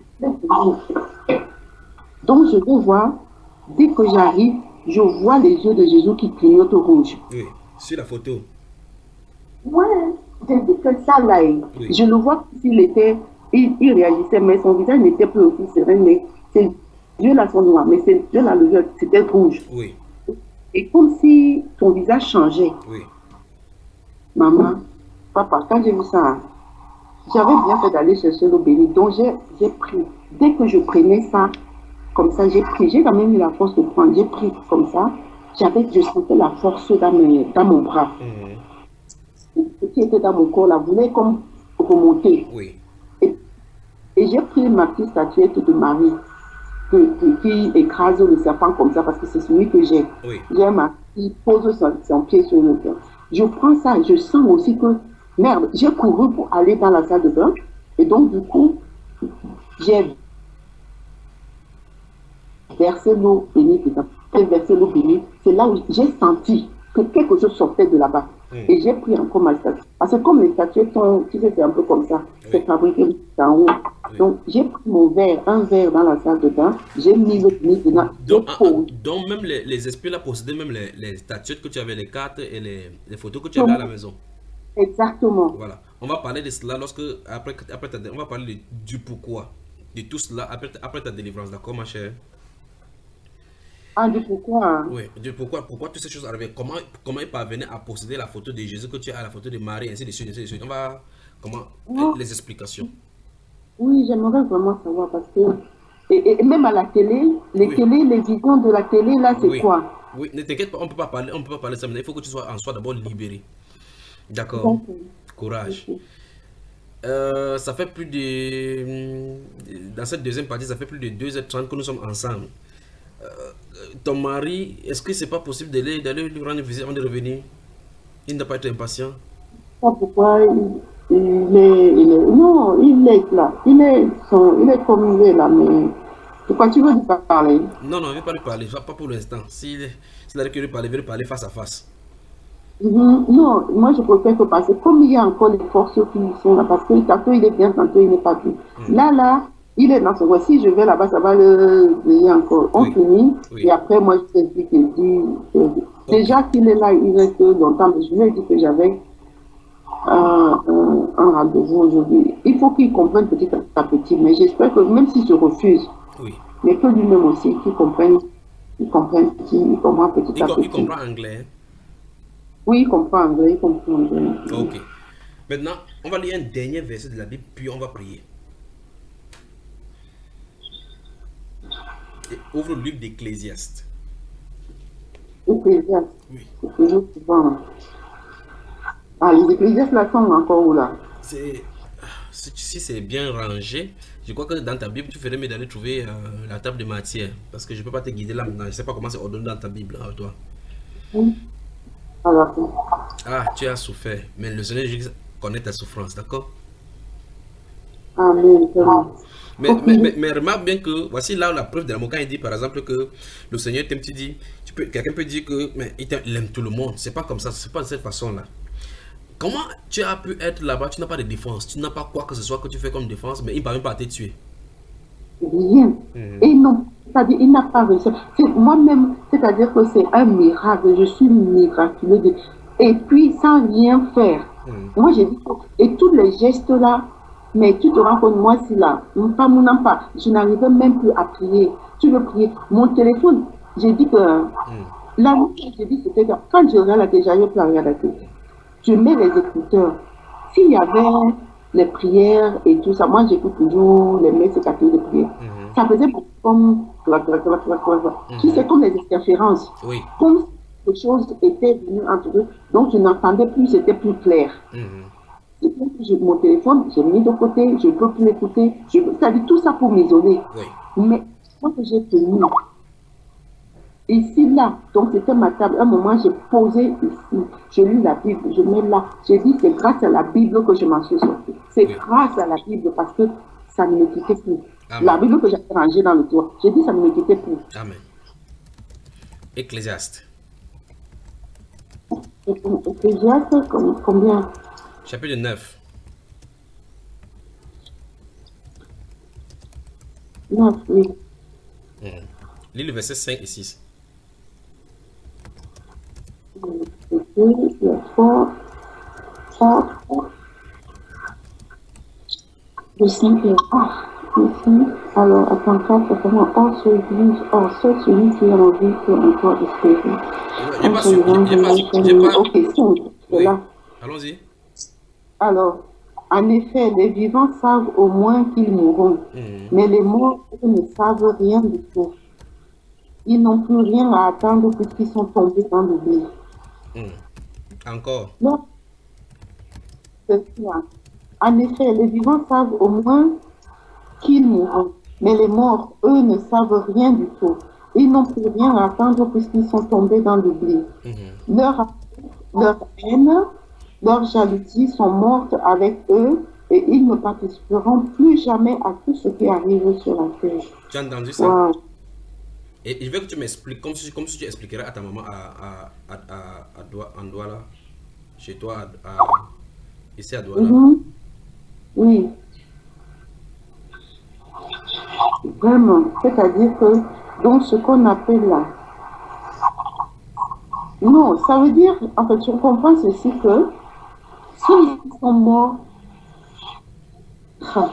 Donc je vais voir, dès que j'arrive, je vois les yeux de Jésus qui clignotent au rouge. Oui. Sur la photo. Ouais, j'ai dit que ça là, Oui. je le vois s'il était, il réagissait, mais son visage n'était plus aussi serein, mais ses yeux là sont noirs, mais ses yeux là, le yeux, c'était rouge. Oui. Et comme si son visage changeait. Oui. Maman, papa, quand j'ai vu ça, hein, j'avais bien fait d'aller chercher l'eau bénie, donc j'ai pris. Dès que je prenais ça, comme ça, j'ai pris. J'ai quand même eu la force de prendre. J'ai pris comme ça. Je sentais la force dans mon bras. Ce qui était dans mon corps, là, voulait comme remonter. Oui. Et j'ai pris ma petite statuette de Marie qui écrase le serpent comme ça, parce que c'est celui que j'ai. Oui. J'ai ma qui pose son pied sur le cœur. Je prends ça, je sens aussi que, merde, j'ai couru pour aller dans la salle de bain. Et donc, du coup, j'ai versé l'eau bénite dedans. J'ai versé l'eau bénite. C'est là où j'ai senti que quelque chose sortait de là-bas. Et j'ai pris encore ma statue. Parce que comme les statuettes sont, tu sais, c'est un peu comme ça. C'est fabriqué d'en haut. Donc, j'ai pris mon verre, un verre dans la salle de bain. J'ai mis l'eau bénite dedans. Donc même les esprits là possédaient même les statuettes que tu avais, les cartes et les photos que tu avais à la maison. Exactement. Voilà. On va parler de cela lorsque, on va parler du pourquoi. De tout cela après ta délivrance, d'accord, ma chère? Ah, du pourquoi? Oui, du pourquoi toutes ces choses arrivaient. Comment il parvenait à posséder la photo de Jésus que tu as, la photo de Marie, ainsi de suite, ainsi de suite. On va, les explications. Oui, j'aimerais vraiment savoir parce que, et même à la télé, les visions de la télé, là, c'est quoi? Oui, ne t'inquiète pas, on peut pas parler de ça, mais il faut que tu sois en soi d'abord libéré. D'accord? Courage. Ça fait plus de... Dans cette deuxième partie, ça fait plus de 2h30 que nous sommes ensemble. Ton mari, est-ce que c'est pas possible d'aller lui rendre visite avant de revenir? Il ne doit pas être impatient. Pourquoi non, il est là. Il est comme il est là, mais pourquoi tu veux lui parler? Non, je ne vais pas lui parler, pas pour l'instant. S'il a que lui parler, il veut lui parler face à face. Non, moi je préfère que parce que comme il y a encore les forces qui sont là, parce que tantôt il est bien, tantôt il n'est pas bien. Là, il est dans son coin. Si je vais là-bas, ça va le veiller encore. On finit. Et après, moi, je t'ai dit déjà qu'il est là, il reste longtemps. Mais je lui ai dit que j'avais un rendez-vous aujourd'hui. Il faut qu'il comprenne petit à petit, mais j'espère que même s'il se refuse, Oui. mais que lui-même aussi, qu'il comprenne petit à Il petit. comprend anglais. Oui, il comprend anglais, il comprend anglais. Ok. Maintenant, on va lire un dernier verset de la Bible, puis on va prier. Et ouvre le livre d'Ecclésiaste. Ecclésiaste, Oui. c'est toujours souvent. Ah, les ecclésiastes là sont encore où là? C'est si c'est bien rangé, je crois que dans ta Bible, tu ferais mieux d'aller trouver la table de matière. Parce que je ne peux pas te guider là maintenant. Je ne sais pas comment c'est ordonné dans ta Bible, hein, toi. Oui. Alors, Ah, tu as souffert. Mais le Seigneur Jésus connaît ta souffrance, d'accord? amen. Vraiment. Ok. Mais remarque bien que voici là la preuve de l'amour. Quand il dit par exemple que le Seigneur t'aime, tu dis, quelqu'un peut dire que mais il aime tout le monde. C'est pas comme ça, c'est pas de cette façon-là. Comment tu as pu être là-bas, tu n'as pas de défense, tu n'as pas quoi que ce soit que tu fais comme défense, mais il ne parvient pas à te tuer. Rien. Mhm. Et non, c'est-à-dire, il n'a pas réussi. Moi-même, c'est-à-dire que c'est un miracle. Je suis miraculeux. Et puis, sans rien faire. Mhm. Moi, j'ai dit, et tous les gestes-là, mais tu te rends compte, moi, si là, pas mon pas, je n'arrivais même plus à prier. Tu veux prier. Mon téléphone, j'ai dit que, Mhm. là, j'ai dit, c'était que quand je regarde la télé, j'arrive plus à regarder la télé. Je mets les écouteurs. S'il y avait les prières et tout ça, moi j'écoute toujours les messes catholiques de prière. Mhm. Ça faisait comme, tu sais, Mhm. comme les interférences, Oui. comme si quelque chose était venu entre eux, donc je n'entendais plus, c'était plus clair. Mhm. Mon téléphone, j'ai mis de côté, je ne peux plus l'écouter, c'est-à-dire tout ça pour m'isoler. Oui. Mais moi que j'ai tenu, ici, là, donc c'était ma table. À un moment, j'ai posé ici, je lis la Bible, je mets là. J'ai dit, c'est grâce à la Bible que je m'en suis sortie. C'est Oui. grâce à la Bible parce que ça ne me quittait plus. La Amen. Bible que j'avais rangée dans le toit, j'ai dit, ça ne me quittait plus. Amen. Ecclésiaste, Ecclésiaste, combien? chapitre 9. 9, oui. Mhm. Lis le verset 5 et 6. Le 2, le 3, 4, le 5 et ah, le 5. Alors, attends, 4, c'est comment? Or, seul celui qui a envie peut encore espérer. J'ai pas su. J'ai pas. Ok, c'est Oui. là. Allons-y. Alors, en effet, les vivants savent au moins qu'ils mourront, Mhm. mais les morts, eux, ne savent rien du tout. Ils n'ont plus rien à attendre puisqu'ils sont tombés dans l'oubli. Mhm. Encore. Non, c'est ça. En effet, les vivants savent au moins qu'ils mourront, mais les morts, eux, ne savent rien du tout. Ils n'ont plus rien à attendre puisqu'ils sont tombés dans l'oubli. Mhm. Leur, leur haine, leur jalousie sont mortes avec eux et ils ne participeront plus jamais à tout ce qui arrive sur la terre. Tu as entendu ça? Wow. Et je veux que tu m'expliques, comme si tu expliquerais à ta maman à Douala, chez toi, ici à Douala. Mhm. Oui, vraiment. C'est-à-dire que, donc, ce qu'on appelle là, non, ça veut dire, en fait, je comprends ceci que ceux qui sont morts, ah,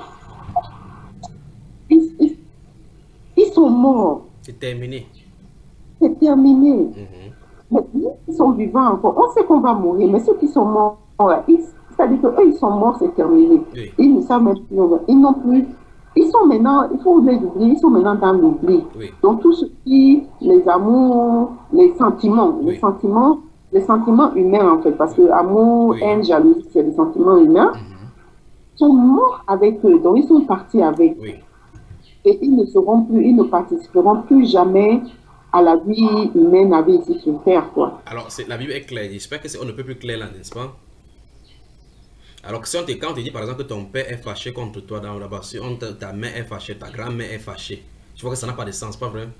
ils, ils- ils sont morts, C'est terminé. c'est terminé. Mhm. Mais ils sont vivants encore. On sait qu'on va mourir, mais ceux qui sont morts, là, c'est-à-dire qu'eux, ils sont morts, c'est terminé. Oui. Ils ne savent même plus. Ils n'ont plus. Ils sont maintenant, il faut les oublier, ils sont maintenant dans l'oubli. Oui. Donc tout ce qui, les amours, Oui. les sentiments humains en fait, parce que amour, Oui. haine, jalousie, c'est des sentiments humains, Mhm. sont morts avec eux. Donc ils sont partis avec. Oui. Et ils ne seront plus, ils ne participeront plus jamais à la vie humaine avec ici sur Terre, quoi. Alors, la Bible est claire. J'espère que c'est on ne peut plus clair là, n'est-ce pas? Alors que si quand on te dit par exemple que ton père est fâché contre toi là-bas, si ta mère est fâchée, ta grand-mère est fâchée, tu vois que ça n'a pas de sens, pas vrai?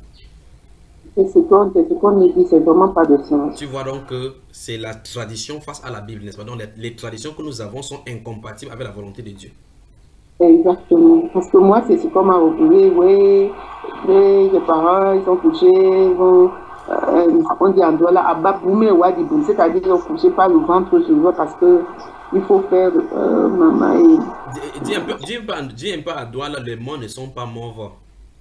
C'est ce qu'on nous dit, c'est vraiment pas de sens. Tu vois donc que c'est la tradition face à la Bible, n'est-ce pas? Donc les traditions que nous avons sont incompatibles avec la volonté de Dieu. Exactement. Parce que moi, c'est ce qu'on m'a reproché, oui, les parents, ils sont couchés, bon. on dit en Douala, Ababoumé Wadi Boum, c'est-à-dire ne couchez pas le ventre sur le parce que il faut faire maman et... Dis un peu à Douala, les morts ne sont pas morts.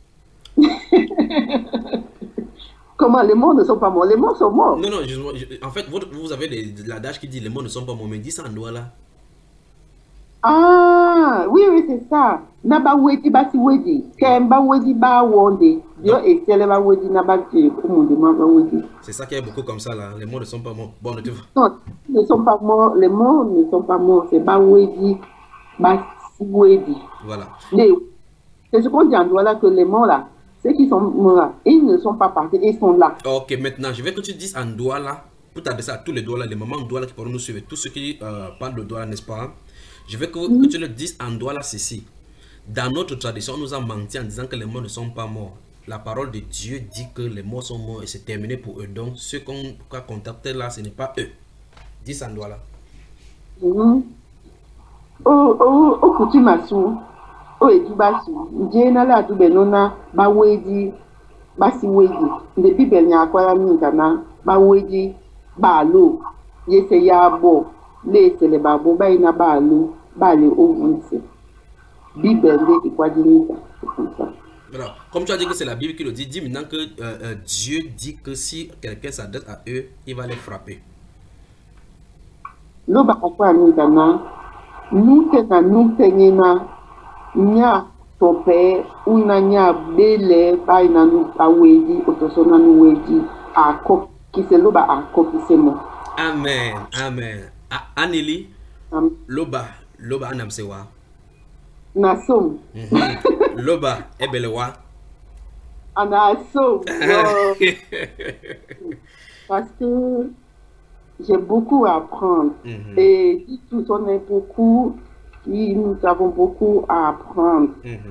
Comment les morts ne sont pas morts? Les morts sont morts. Non, non, en fait, vous avez l'adage qui dit les morts ne sont pas morts, mais dis ça en Douala. Ah, oui, oui, c'est ça. Naba wedi basi wedi. Kemba wedi ba wonde. Dio et seleba wedi naba te kumundi maba wedi. C'est ça qu'il y a beaucoup comme ça là. Les morts ne sont pas morts. Bon, tu vois. Non, ils ne sont pas morts. Les morts ne sont pas morts. C'est ba wedi, basi wedi. Voilà. C'est ce qu'on dit en Douala que les morts là, ceux qui sont morts là, ils ne sont pas partis, ils sont là. Ok, maintenant, je veux que tu dises en Douala, pour t'adresser à tous les Douala, les mamans en Douala qui pourront nous suivre, tous ceux qui parlent de Douala, n'est-ce pas? Je veux que tu le dises en Douala ceci. Dans notre tradition, on nous a menti en disant que les morts ne sont pas morts. La parole de Dieu dit que les morts sont morts et c'est terminé pour eux. Donc, ceux qu'on a contactés là, ce n'est pas eux. Dis en Douala. O kutumasu, o edubasu, njena la du benona ba wedi, basi wedi. The Bible nya akwara mi kana ba wedi ba lo. Yese ya bo, le sele ba bo ba ina ba lo, ba le o wunse. Bible de ikwadini ça. Alors, comme tu as dit que c'est la Bible qui le dit, dis maintenant que Dieu dit que si quelqu'un s'adresse à eux, il va les frapper. Lo ba kwa mi kana, nous tenina nya tope una nya bele ba ina nu ba wedi otosona nu wedi a ko ki se lo ba a ko ki se mo. Amen, amen. Anneli, loba anamsewa. Nasom. Loba ebelewa. Anasom. Parce que j'ai beaucoup à apprendre. Et tous on est beaucoup, nous avons beaucoup à apprendre.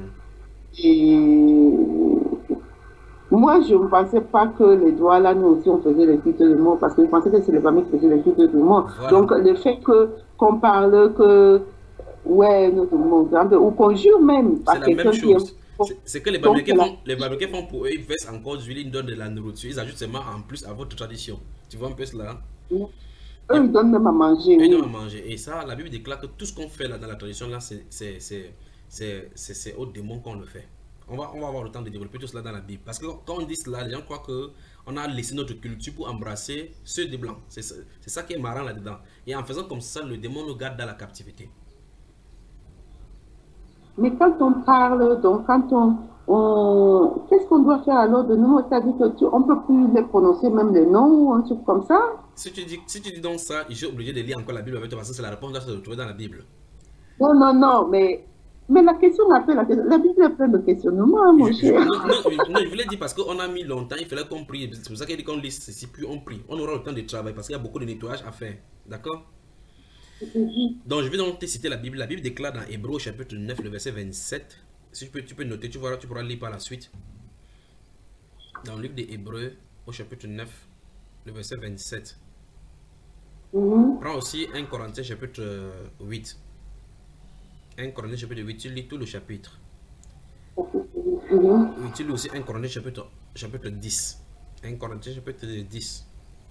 Et moi, je ne pensais pas que les doigts là, nous aussi, on faisait les titres de mots, parce que je pensais que c'est les familles qui faisaient les titres de mots. Voilà. Donc, le fait qu'on parle que, ouais, notre mot, ou qu'on jure même. C'est la même chose. C'est que les Bamileke font pour eux, ils versent encore d'huile, ils donnent de la nourriture, ils ajoutent seulement en plus à votre tradition. Tu vois un peu cela? Eux, ils donnent même à manger. Ils donnent à manger. Et ça, la Bible déclare que tout ce qu'on fait là dans la tradition, là, c'est au démon qu'on le fait. On va avoir le temps de développer tout cela dans la Bible. Parce que quand on dit cela, les gens croient qu'on a laissé notre culture pour embrasser ceux des blancs. C'est ça qui est marrant là-dedans. Et en faisant comme ça, le démon nous garde dans la captivité. Mais quand on parle, donc quand on qu'est-ce qu'on doit faire alors de nous? C'est-à-dire qu'on ne peut plus les prononcer, même les noms ou un truc comme ça? Si tu dis donc ça, je suis obligé de lire encore la Bible avec toi parce que c'est la réponse là se retrouver dans la Bible. Non, non, non, mais la question n'appelle la question. La Bible est pleine de questionnements, mon cher. Non, je voulais dire parce qu'on a mis longtemps, il fallait qu'on prie. C'est pour ça qu'il dit qu'on lit ceci, puis on prie. On aura le temps de travailler parce qu'il y a beaucoup de nettoyage à faire. D'accord? Donc je vais donc te citer la Bible. La Bible déclare dans Hébreux chapitre 9, le verset 27. Si tu peux noter, tu pourras lire par la suite. Dans le livre des Hébreux, au chapitre 9, le verset 27. Prends aussi 1 Corinthiens chapitre 8. 1 Corinthiens chapitre 8, tu lis tout le chapitre. Oui, tu lis aussi 1 Corinthiens chapitre 10. 1 Corinthiens chapitre 10.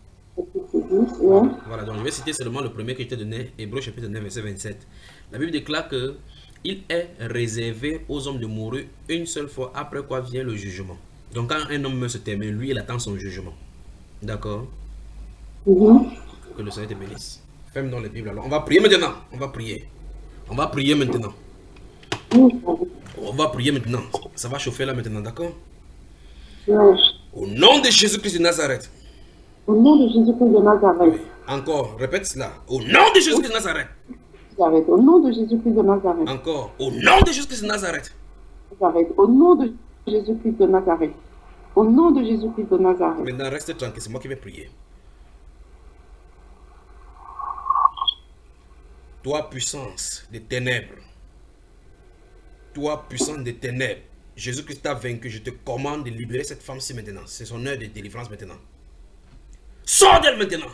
Voilà, donc je vais citer seulement le premier que je t'ai donné, Hébreux chapitre 9, verset 27. La Bible déclare que il est réservé aux hommes de mourir une seule fois, après quoi vient le jugement. Donc quand un homme meurt, se termine, lui il attend son jugement. D'accord? Que le Seigneur te bénisse. Ferme dans les Bibles. Alors on va prier maintenant. On va prier. On va prier maintenant. On va prier maintenant. Ça va chauffer là maintenant, d'accord? Au nom de Jésus-Christ de Nazareth. Au nom de Jésus-Christ de Nazareth. Encore, répète cela. Au nom de Jésus-Christ de Nazareth. Au nom de Jésus-Christ de Nazareth. Encore, au nom de Jésus-Christ de Nazareth. Au nom de Jésus-Christ de Nazareth. Au nom de Jésus-Christ de Nazareth. Maintenant, reste tranquille, c'est moi qui vais prier. Toi, puissance des ténèbres. Toi, puissance des ténèbres. Jésus-Christ t'a vaincu. Je te commande de libérer cette femme-ci maintenant. C'est son heure de délivrance maintenant. Sors d'elle maintenant.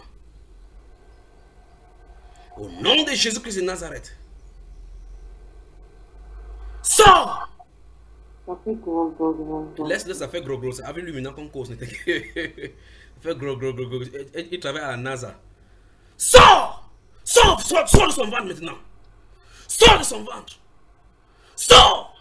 Au nom de Jésus-Christ de Nazareth. Sors. Ça fait gros, gros, gros, gros. Laisse-le, ça fait gros gros. C'est avec lui maintenant qu'on cause. Ça fait gros gros gros gros. Il travaille à la NASA. Sors! Sors! Sors, sors de son ventre maintenant! Sors de son ventre! Sors!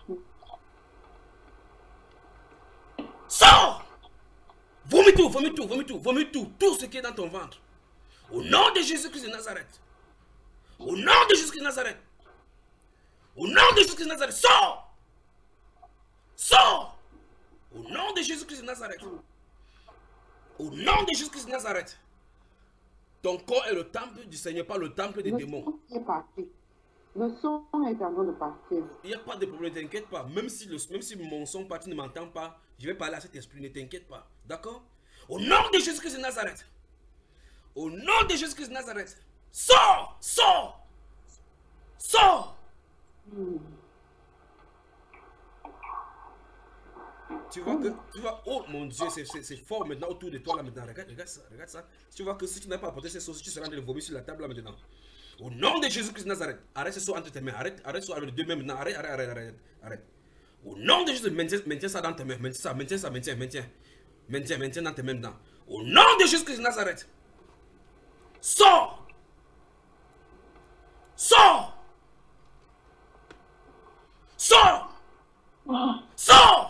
Sors! Vomis tout, vomis tout, vomis tout, vomis tout, tout ce qui est dans ton ventre. Au nom de Jésus-Christ de Nazareth. Au nom de Jésus-Christ de Nazareth. Au nom de Jésus-Christ de Nazareth. Sors! Sors! Au nom de Jésus-Christ de Nazareth. Au nom de Jésus-Christ de Nazareth. Ton corps est le temple du Seigneur, pas le temple des démons. Le son est parti. Le son est en train de partir. Il n'y a pas de problème, ne t'inquiète pas. Même si mon son part, tu ne m'entends pas, je vais parler à cet esprit, ne t'inquiète pas. D'accord? Au nom de Jésus-Christ de Nazareth. Au nom de Jésus-Christ de Nazareth. Sors! Sors! Sors! Tu vois que, oh mon Dieu, c'est fort maintenant autour de toi là maintenant. Regarde, regarde ça, regarde ça. Tu vois que si tu n'as pas apporté ces sauces, tu seras en train de vomir sur la table là maintenant. Au nom de Jésus-Christ de Nazareth, arrête ce sauce entre tes mains, arrête ça avec les deux mains maintenant, arrête. Au nom de Jésus, maintiens ça dans tes mains, maintiens dans tes mains maintenant. Au nom de Jésus-Christ de Nazareth, sors! Sors! Sors! Sors!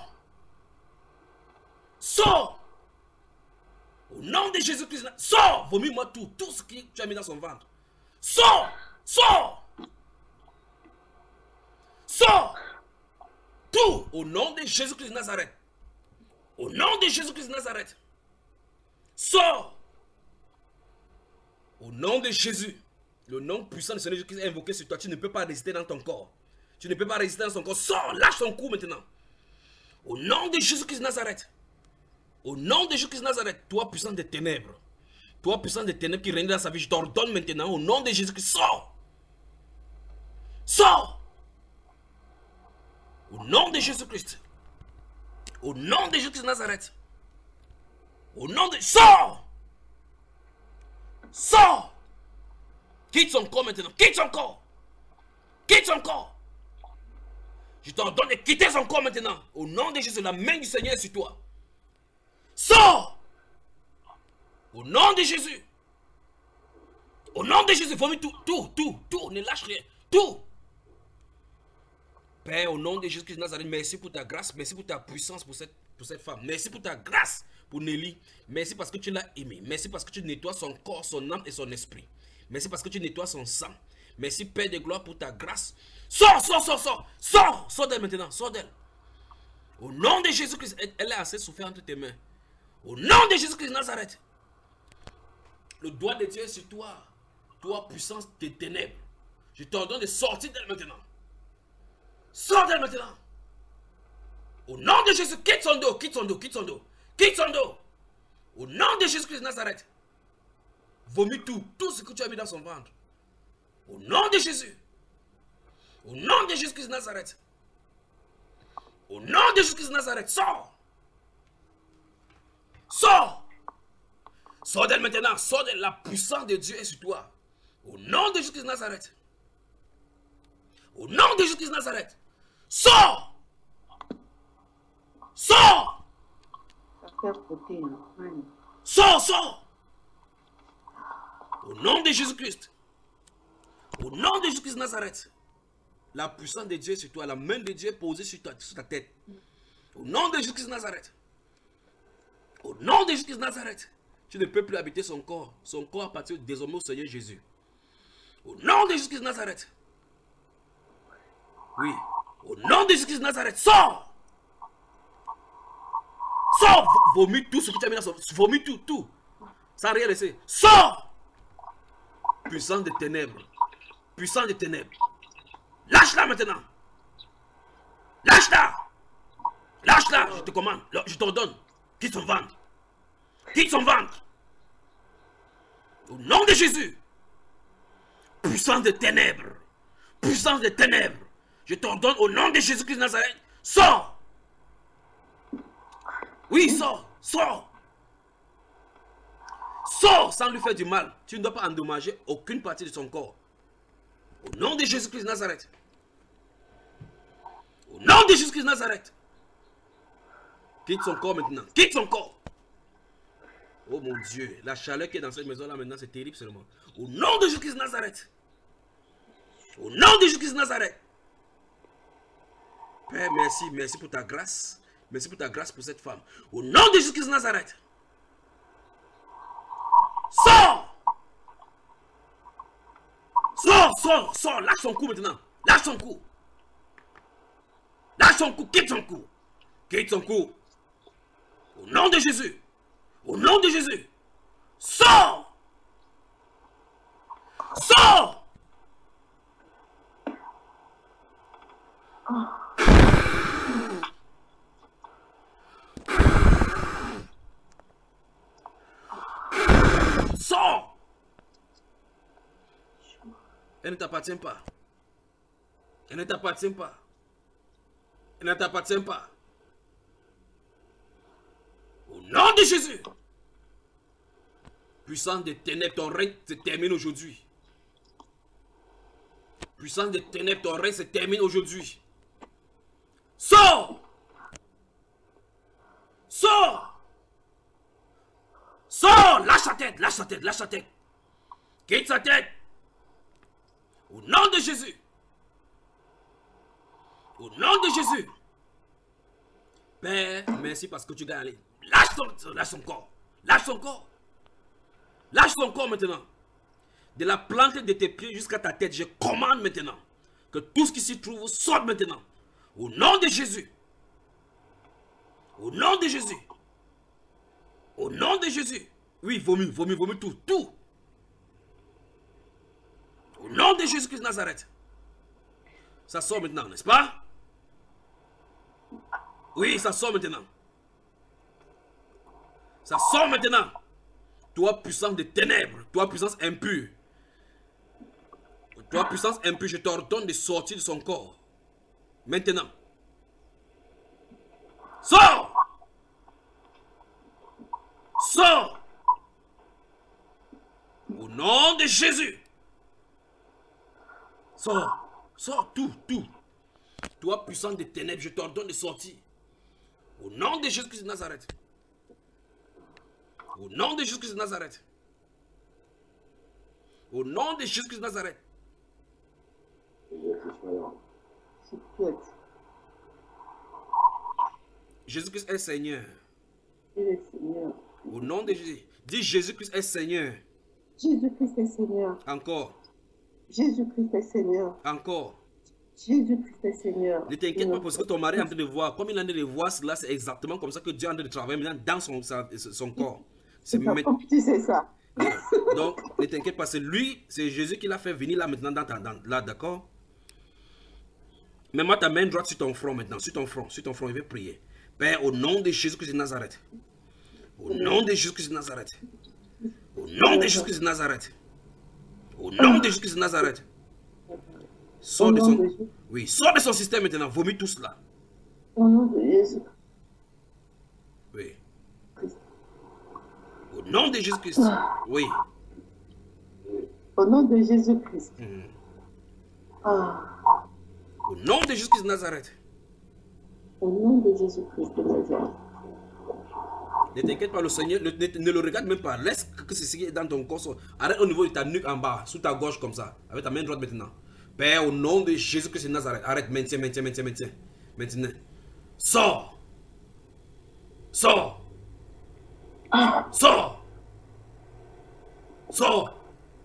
Sors! Au nom de Jésus-Christ, sors! Vomis-moi tout ce que tu as mis dans son ventre. Sors! Sors! Sors! Tout au nom de Jésus-Christ de Nazareth. Au nom de Jésus-Christ de Nazareth. Sors! Au nom de Jésus. Le nom puissant du Seigneur Jésus-Christ est invoqué sur toi. Tu ne peux pas résister dans ton corps. Tu ne peux pas résister dans son corps. Sors! Lâche ton cou maintenant. Au nom de Jésus-Christ de Nazareth. Au nom de Jésus-Christ de Nazareth, toi puissant des ténèbres, toi puissant des ténèbres qui règne dans sa vie, je t'ordonne maintenant, au nom de Jésus-Christ, sors! Sors! Au nom de Jésus-Christ, au nom de Jésus-Christ de Nazareth, au nom de... Sors! Sors! Quitte son corps maintenant, quitte son corps! Quitte son corps! Je t'ordonne de quitter son corps maintenant, au nom de Jésus, la main du Seigneur est sur toi. Sors! Au nom de Jésus. Au nom de Jésus, vomis tout, ne lâche rien, tout. Père, au nom de Jésus-Christ de Nazareth, merci pour ta grâce, merci pour ta puissance pour cette femme. Merci pour ta grâce pour Nelly. Merci parce que tu l'as aimée. Merci parce que tu nettoies son corps, son âme et son esprit. Merci parce que tu nettoies son sang. Merci Père de gloire pour ta grâce. Sors d'elle maintenant, sors d'elle. Au nom de Jésus-Christ, elle est assez souffert entre tes mains. Au nom de Jésus-Christ de Nazareth, le doigt de Dieu est sur toi. Toi, puissance des ténèbres. Je t'ordonne de sortir d'elle maintenant. Sors d'elle maintenant. Au nom de Jésus, quitte son dos, quitte son dos, quitte son dos. Quitte son dos. Au nom de Jésus-Christ de Nazareth. Vomis tout ce que tu as mis dans son ventre. Au nom de Jésus. Au nom de Jésus-Christ de Nazareth. Au nom de Jésus-Christ de Nazareth, sors. Sors! Sors d'elle maintenant, sors d'elle, la puissance de Dieu est sur toi. Au nom de Jésus-Christ de Nazareth. Au nom de Jésus-Christ de Nazareth. Sors! Sors! Sors! Au nom de Jésus-Christ. Au nom de Jésus-Christ de Nazareth. La puissance de Dieu est sur toi, la main de Dieu est posée sur ta tête. Au nom de Jésus-Christ de Nazareth. Au nom de Jésus-Christ de Nazareth, tu ne peux plus habiter son corps. Son corps appartient désormais au Seigneur Jésus. Au nom de Jésus-Christ de Nazareth. Oui. Au nom de Jésus-Christ de Nazareth, sors! Sors! Vomis tout ce que tu as mis dans son... Vomis tout. Sans rien laisser. Sors! Puissance des ténèbres. Puissance des ténèbres. Lâche-la maintenant. Lâche-la. Lâche-la, je te commande. Je t'ordonne. Quitte son ventre. Quitte son ventre. Au nom de Jésus. Puissance des ténèbres. Puissance des ténèbres. Je t'ordonne au nom de Jésus-Christ de Nazareth. Sors. Oui, sors. Sors. Sors sans lui faire du mal. Tu ne dois pas endommager aucune partie de son corps. Au nom de Jésus-Christ de Nazareth. Au nom de Jésus-Christ de Nazareth. Quitte son corps maintenant. Quitte son corps. Oh mon Dieu, la chaleur qui est dans cette maison-là maintenant, c'est terrible seulement. Au nom de Jésus-Christ de Nazareth. Au nom de Jésus-Christ de Nazareth. Père, merci, merci pour ta grâce. Merci pour ta grâce pour cette femme. Au nom de Jésus-Christ de Nazareth. Sors! Sors, sors, sors. Lâche son cou maintenant. Lâche son cou. Lâche son cou, quitte son cou. Quitte son cou. Au nom de Jésus. Au nom de Jésus. Sors! Sors! Sors! Elle ne t'appartient pas. Elle ne t'appartient pas. Elle ne t'appartient pas. Au nom de Jésus. Puissance des ténèbres, ton règne se termine aujourd'hui. Puissance des ténèbres, ton règne se termine aujourd'hui. Sors! Sors! Sors! Lâche sa tête, lâche sa tête, lâche sa tête. Quitte sa tête. Au nom de Jésus. Au nom de Jésus. Père, merci parce que tu gagnes. Lâche son corps. Lâche son corps. Lâche son corps maintenant. De la plante de tes pieds jusqu'à ta tête, je commande maintenant que tout ce qui s'y trouve sorte maintenant. Au nom de Jésus. Au nom de Jésus. Au nom de Jésus. Oui, vomis, vomis, vomis, tout, tout. Au nom de Jésus-Christ de Nazareth. Ça sort maintenant, n'est-ce pas? Oui, ça sort maintenant. Ça sort maintenant. Toi, puissance de ténèbres, toi, puissance impure. Toi, puissance impure, je t'ordonne de sortir de son corps. Maintenant. Sors! Sors! Au nom de Jésus. Sors. Sors tout, tout. Toi, puissance des ténèbres, je t'ordonne de sortir. Au nom de Jésus-Christ de Nazareth. Au nom de Jésus-Christ de Nazareth. Au nom de Jésus-Christ de Nazareth. Jésus-Christ est Seigneur. Il est Seigneur. Au nom de Jésus. Dis Jésus-Christ est Seigneur. Jésus-Christ est Seigneur. Encore. Jésus-Christ est Seigneur. Encore. Jésus-Christ est Seigneur. Ne t'inquiète pas parce que ton mari est en train de voir. Comme il est en train de voir cela, c'est exactement comme ça que Dieu est en train de travailler maintenant dans son corps. C'est comme tu sais ça. Donc, ne t'inquiète pas, c'est lui, c'est Jésus qui l'a fait venir là maintenant là, d'accord? Mets-moi ta main droite sur ton front maintenant, sur ton front, il veut prier. Père, au nom de Jésus-Christ de Nazareth. Au nom de Jésus-Christ de Nazareth. Au nom de Jésus-Christ de Nazareth. Au nom de Jésus-Christ de Nazareth. Sors de son... Oui, sors de son système maintenant, vomis tout cela. Au nom de Jésus. Oui. Au nom de Jésus-Christ. Oui. Au nom de Jésus-Christ. Au nom de Jésus-Christ de Nazareth. Au nom de Jésus-Christ de Nazareth. Ne t'inquiète pas, le Seigneur, ne le regarde même pas. Laisse que ce qui est dans ton corps. Arrête au niveau de ta nuque en bas, sous ta gorge comme ça. Avec ta main droite maintenant. Père, au nom de Jésus-Christ de Nazareth. Arrête, maintiens. Maintenant. Sors. Sors. Sors. Sors.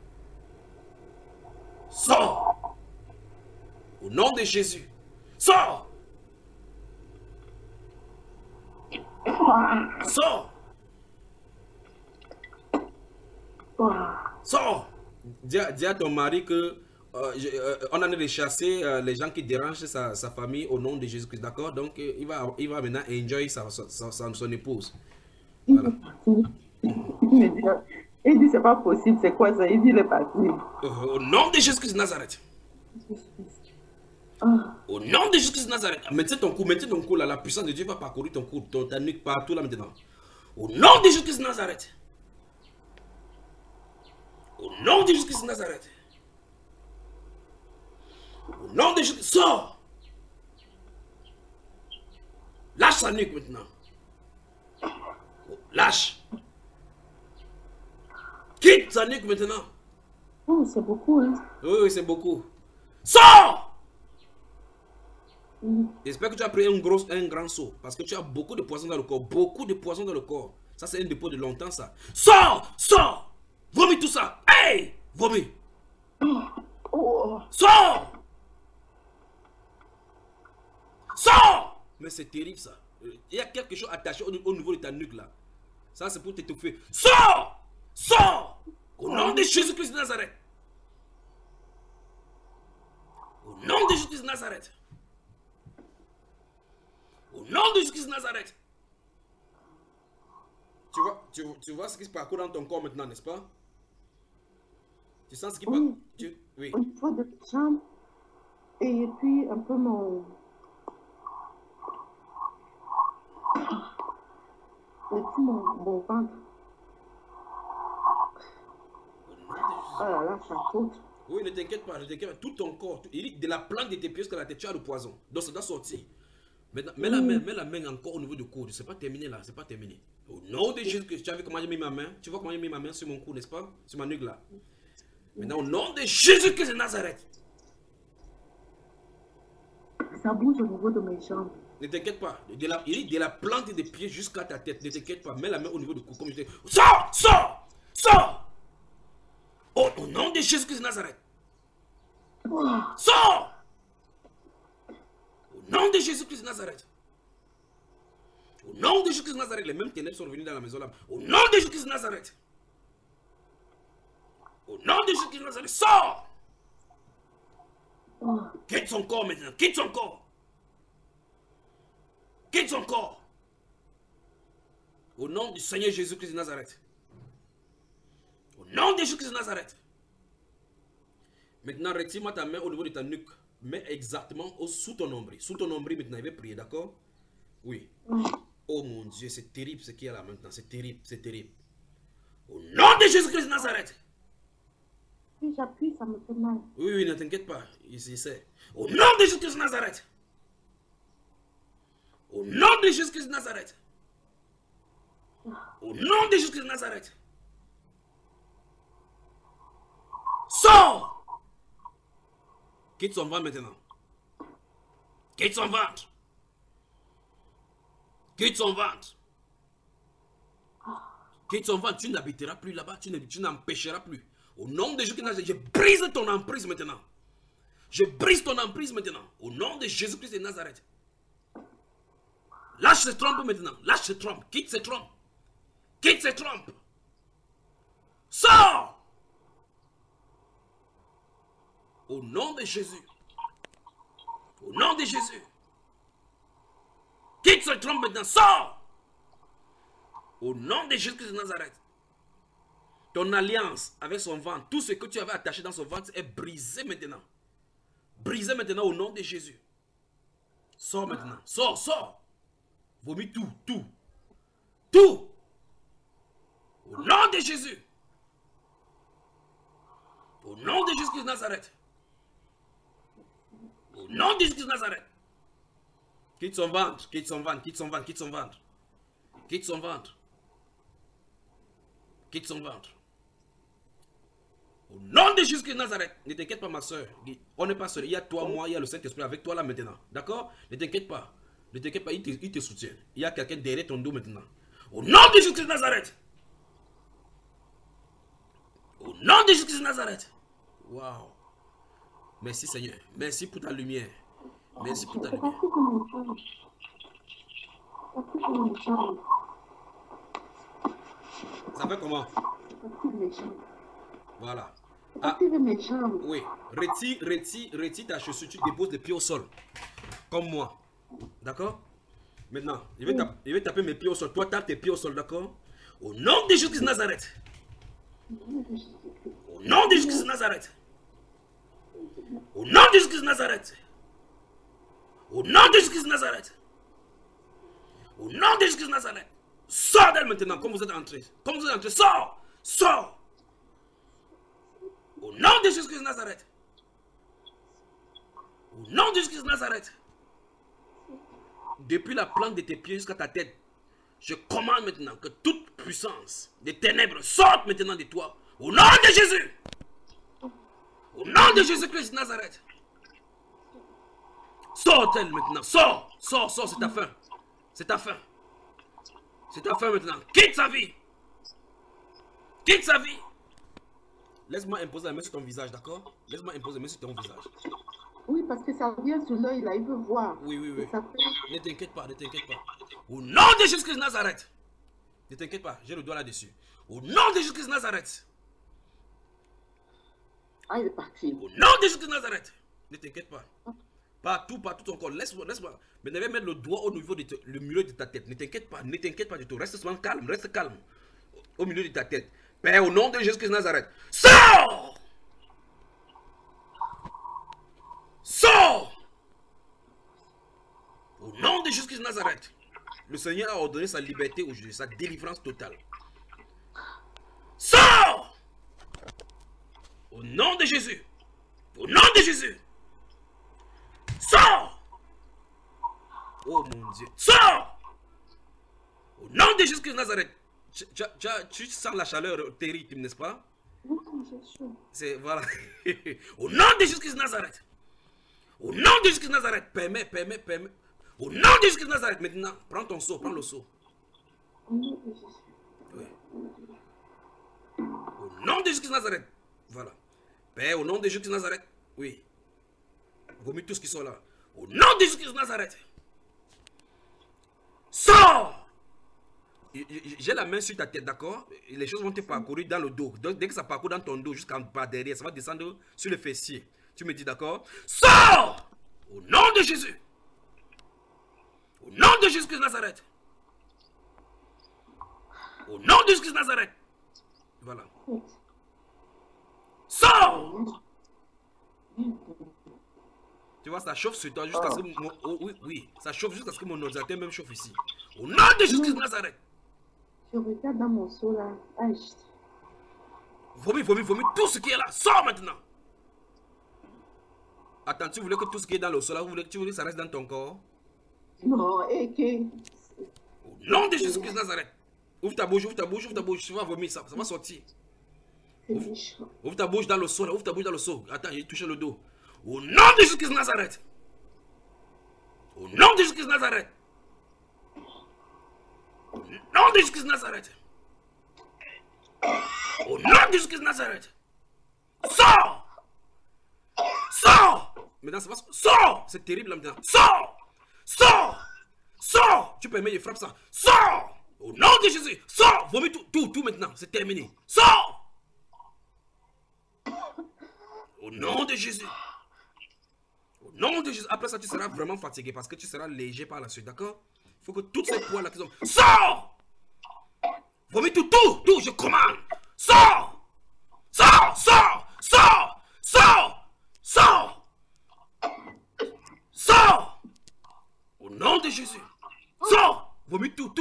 Sors. Au nom de Jésus. Sors. Sors. Sors. Dis à ton mari que on en est de chasser les gens qui dérangent sa famille au nom de Jésus-Christ, d'accord? Donc il va maintenant enjoy son épouse. Voilà. Il dit c'est pas possible, c'est quoi ça? Il dit il est parti. Au nom de Jésus-Christ de Nazareth. Au nom de Jésus-Christ de Nazareth. Maintiens ton cou là. La puissance de Dieu va parcourir ton cou, ta nuque, partout là maintenant. Au nom de Jésus-Christ de Nazareth. Au nom de Jésus-Christ de Nazareth. Au nom de Jésus, sors. Lâche sa nuque maintenant. Lâche. Quitte sa nuque maintenant. Oh, c'est beaucoup, hein. Oui, oui, c'est beaucoup. Sors! Mm. J'espère que tu as pris un grand saut. Parce que tu as beaucoup de poison dans le corps. Beaucoup de poison dans le corps. Ça, c'est un dépôt de longtemps, ça. Sors! Sors! Vomis tout ça. Hey! Vomis. Oh. Sors! Sors! Mais c'est terrible, ça. Il y a quelque chose attaché au niveau de ta nuque, là. Ça, c'est pour t'étouffer. Sors! Sors! Au nom de Jésus-Christ de Nazareth. Au nom de Jésus-Christ de Nazareth. Au nom de Jésus-Christ de Nazareth. Tu vois ce qui se passe dans ton corps maintenant, n'est-ce pas? Tu sens ce qui passe? Oui. Oui. Au niveau de la jambe et puis un peu mon... Et puis mon ventre. Oh là là, ça saute. Oui, ne t'inquiète pas, ne t'inquiète pas. Tout ton corps, de la plante de tes pieds jusqu'à la tête, tu as le poison. Donc ça doit sortir. Maintenant, mets la main encore au niveau du cou. C'est pas terminé là, c'est pas terminé. Au nom de Jésus, tu as vu comment j'ai mis ma main? Tu vois comment j'ai mis ma main sur mon cou, n'est-ce pas? Sur ma nuque là. Maintenant, au nom de Jésus-Christ de Nazareth. Ça bouge au niveau de mes jambes. Ne t'inquiète pas. De la plante des pieds jusqu'à ta tête. Ne t'inquiète pas. Mets la main au niveau du cou. Comme je dis. Sors! Sors! Sors! Au nom de Jésus-Christ de Nazareth. Sors! Au nom de Jésus-Christ de Nazareth. Au nom de Jésus-Christ de Nazareth. Les mêmes ténèbres sont revenus dans la maison là. Au nom de Jésus-Christ de Nazareth. Au nom de Jésus-Christ de Nazareth. Sors! Quitte son corps maintenant. Quitte son corps. Quitte son corps. Au nom du Seigneur Jésus-Christ de Nazareth. Au nom de Jésus-Christ de Nazareth. Maintenant, retire-moi ta main au niveau de ta nuque. Mets exactement sous ton nombril. Sous ton nombril maintenant, il va prier, d'accord? Oui. Oh mon Dieu, c'est terrible ce qu'il y a là maintenant. C'est terrible, c'est terrible. Au nom de Jésus-Christ de Nazareth. Si j'appuie, ça me fait mal. Oui, oui, ne t'inquiète pas. Ici, c'est. Au nom de Jésus-Christ de Nazareth. Au nom de Jésus-Christ de Nazareth. Au nom de Jésus-Christ de Nazareth. Sors! Quitte son ventre maintenant. Quitte son ventre. Quitte son ventre. Quitte son ventre. Tu n'habiteras plus là-bas. Tu n'empêcheras plus. Au nom de Jésus-Christ de Nazareth, je brise ton emprise maintenant. Je brise ton emprise maintenant. Au nom de Jésus-Christ de Nazareth. Lâche cette trompe maintenant. Lâche cette trompe. Quitte cette trompe. Quitte cette trompe. Sors! Au nom de Jésus. Au nom de Jésus. Quitte cette trompe maintenant. Sors! Au nom de Jésus-Christ de Nazareth. Ton alliance avec son ventre, tout ce que tu avais attaché dans son ventre est brisé maintenant. Brisé maintenant au nom de Jésus. Sors maintenant. Sors, sors. Vomis tout, tout. Tout. Au nom de Jésus. Au nom de Jésus-Christ de Nazareth. Au nom de Jésus-Christ de Nazareth. Quitte son ventre, quitte son ventre, quitte son ventre, quitte son ventre. Quitte son ventre. Quitte son ventre. Au nom de Jésus-Christ de Nazareth. Ne t'inquiète pas, ma soeur. On n'est pas seul. Il y a toi, moi, il y a le Saint-Esprit avec toi là maintenant. D'accord? Ne t'inquiète pas. Ne t'inquiète pas, il te soutient. Il y a quelqu'un derrière ton dos maintenant. Au nom de Jésus-Christ de Nazareth. Au nom de Jésus-Christ de Nazareth. Waouh. Merci Seigneur. Merci pour ta lumière. Merci pour ta lumière. Ça fait comment? Voilà. Ah, oui. Retire ta chaussure. Tu déposes les pieds au sol. Comme moi. D'accord? Maintenant, je vais taper mes pieds au sol. Toi, tape tes pieds au sol, d'accord? Au nom de Jésus-Christ de Nazareth. Au nom de Jésus-Christ de Nazareth. Au nom de Jésus-Christ de Nazareth. Au nom de Jésus-Christ de Nazareth. Au nom de Jésus-Christ de Nazareth. Sors d'elle maintenant, comme vous êtes entrés. Comme vous êtes entrés, sors! Sors! Au nom de Jésus-Christ de Nazareth. Au nom de Jésus-Christ de Nazareth. Depuis la plante de tes pieds jusqu'à ta tête. Je commande maintenant que toute puissance des ténèbres sorte maintenant de toi. Au nom de Jésus. Au nom de Jésus-Christ de Nazareth. Sors-elle maintenant. Sors. Sors, sors, c'est ta fin. C'est ta fin. C'est ta fin maintenant. Quitte sa vie. Quitte sa vie. Laisse-moi imposer la main sur ton visage, d'accord? Laisse-moi imposer la main sur ton visage. Oui, parce que ça vient sur l'œil, là, il veut voir. Oui, oui, oui. Ça fait... Ne t'inquiète pas, ne t'inquiète pas. Au nom de Jésus-Christ de Nazareth. Ne t'inquiète pas, j'ai le doigt là-dessus. Au nom de Jésus-Christ de Nazareth. Ah, il est parti. Au nom de Jésus-Christ de Nazareth. Ne t'inquiète pas. Partout ton corps. Laisse-moi, laisse-moi. Mais ne vais mettre le doigt au niveau de le milieu de ta tête. Ne t'inquiète pas du tout. Reste seulement calme, reste calme. Au milieu de ta tête. Père, au nom de Jésus-Christ de Nazareth. Sors! Sors! Au nom de Jésus-Christ de Nazareth. Le Seigneur a ordonné sa liberté aujourd'hui, sa délivrance totale. Sors! Au nom de Jésus. Au nom de Jésus. Sors! Oh mon Dieu. Sors! Au nom de Jésus-Christ de Nazareth. Tu sens la chaleur terrible, n'est-ce pas? Oui, j'ai chaud. C'est voilà. Au nom de Jésus-Christ de Nazareth. Au nom de Jésus-Christ de Nazareth. Permets. Au nom de Jésus-Christ de Nazareth. Maintenant, prends ton seau, prends le seau. Au nom de Jésus. Oui. Au nom de Jésus-Christ de Nazareth. Voilà. Père, au nom de Jésus-Christ de Nazareth. Oui. Vomis tous qui sont là. Au nom de Jésus-Christ de Nazareth. Sors! J'ai la main sur ta tête, d'accord? Les choses vont te parcourir dans le dos. Donc, dès que ça parcourt dans ton dos, jusqu'en bas derrière, ça va descendre sur le fessier. Tu me dis, d'accord? Sors! Au nom de Jésus. Au nom de Jésus-Christ de Nazareth. Au nom de Jésus-Christ de Nazareth. Voilà. Sors! Tu vois, ça chauffe sur toi jusqu'à ce que oui, ça chauffe jusqu'à ce que mon ordinateur même chauffe ici. Au nom de Jésus-Christ de Nazareth. Je regarde dans mon seau là. Vomis tout ce qui est là. Sors maintenant. Attends, tu voulais que tout ce qui est dans le sol là, tu voulais que ça reste dans ton corps? Non, et que... Au nom de Jésus-Christ de Nazareth. Ouvre ta bouche, tu vas vomir, ça va sortir. Ouvre ta bouche dans le seau, ouvre ta bouche dans le seau. Attends, j'ai touché le dos. Au nom de Jésus-Christ de Nazareth. Au nom de Jésus-Christ de Nazareth. Au nom de Jésus-Christ de Nazareth. Au nom de Jésus-Christ de Nazareth. Sors! Sors! Maintenant, ça va. Sors! C'est terrible là maintenant. Sors! Sors! Sors! Tu permets, je frappe ça. Sors! Au nom de Jésus. Sors! Vomis tout maintenant. C'est terminé. Sors! Au nom de Jésus. Au nom de Jésus. Après ça, tu seras vraiment fatigué parce que tu seras léger par la suite, d'accord? Il faut que toutes ces poids là qui sont... Sors! Vomis tout, je commande. Sors! Sors! Sors! Sors! Sors! Sors! Sors! Au nom de Jésus. Sors! Vomis tout.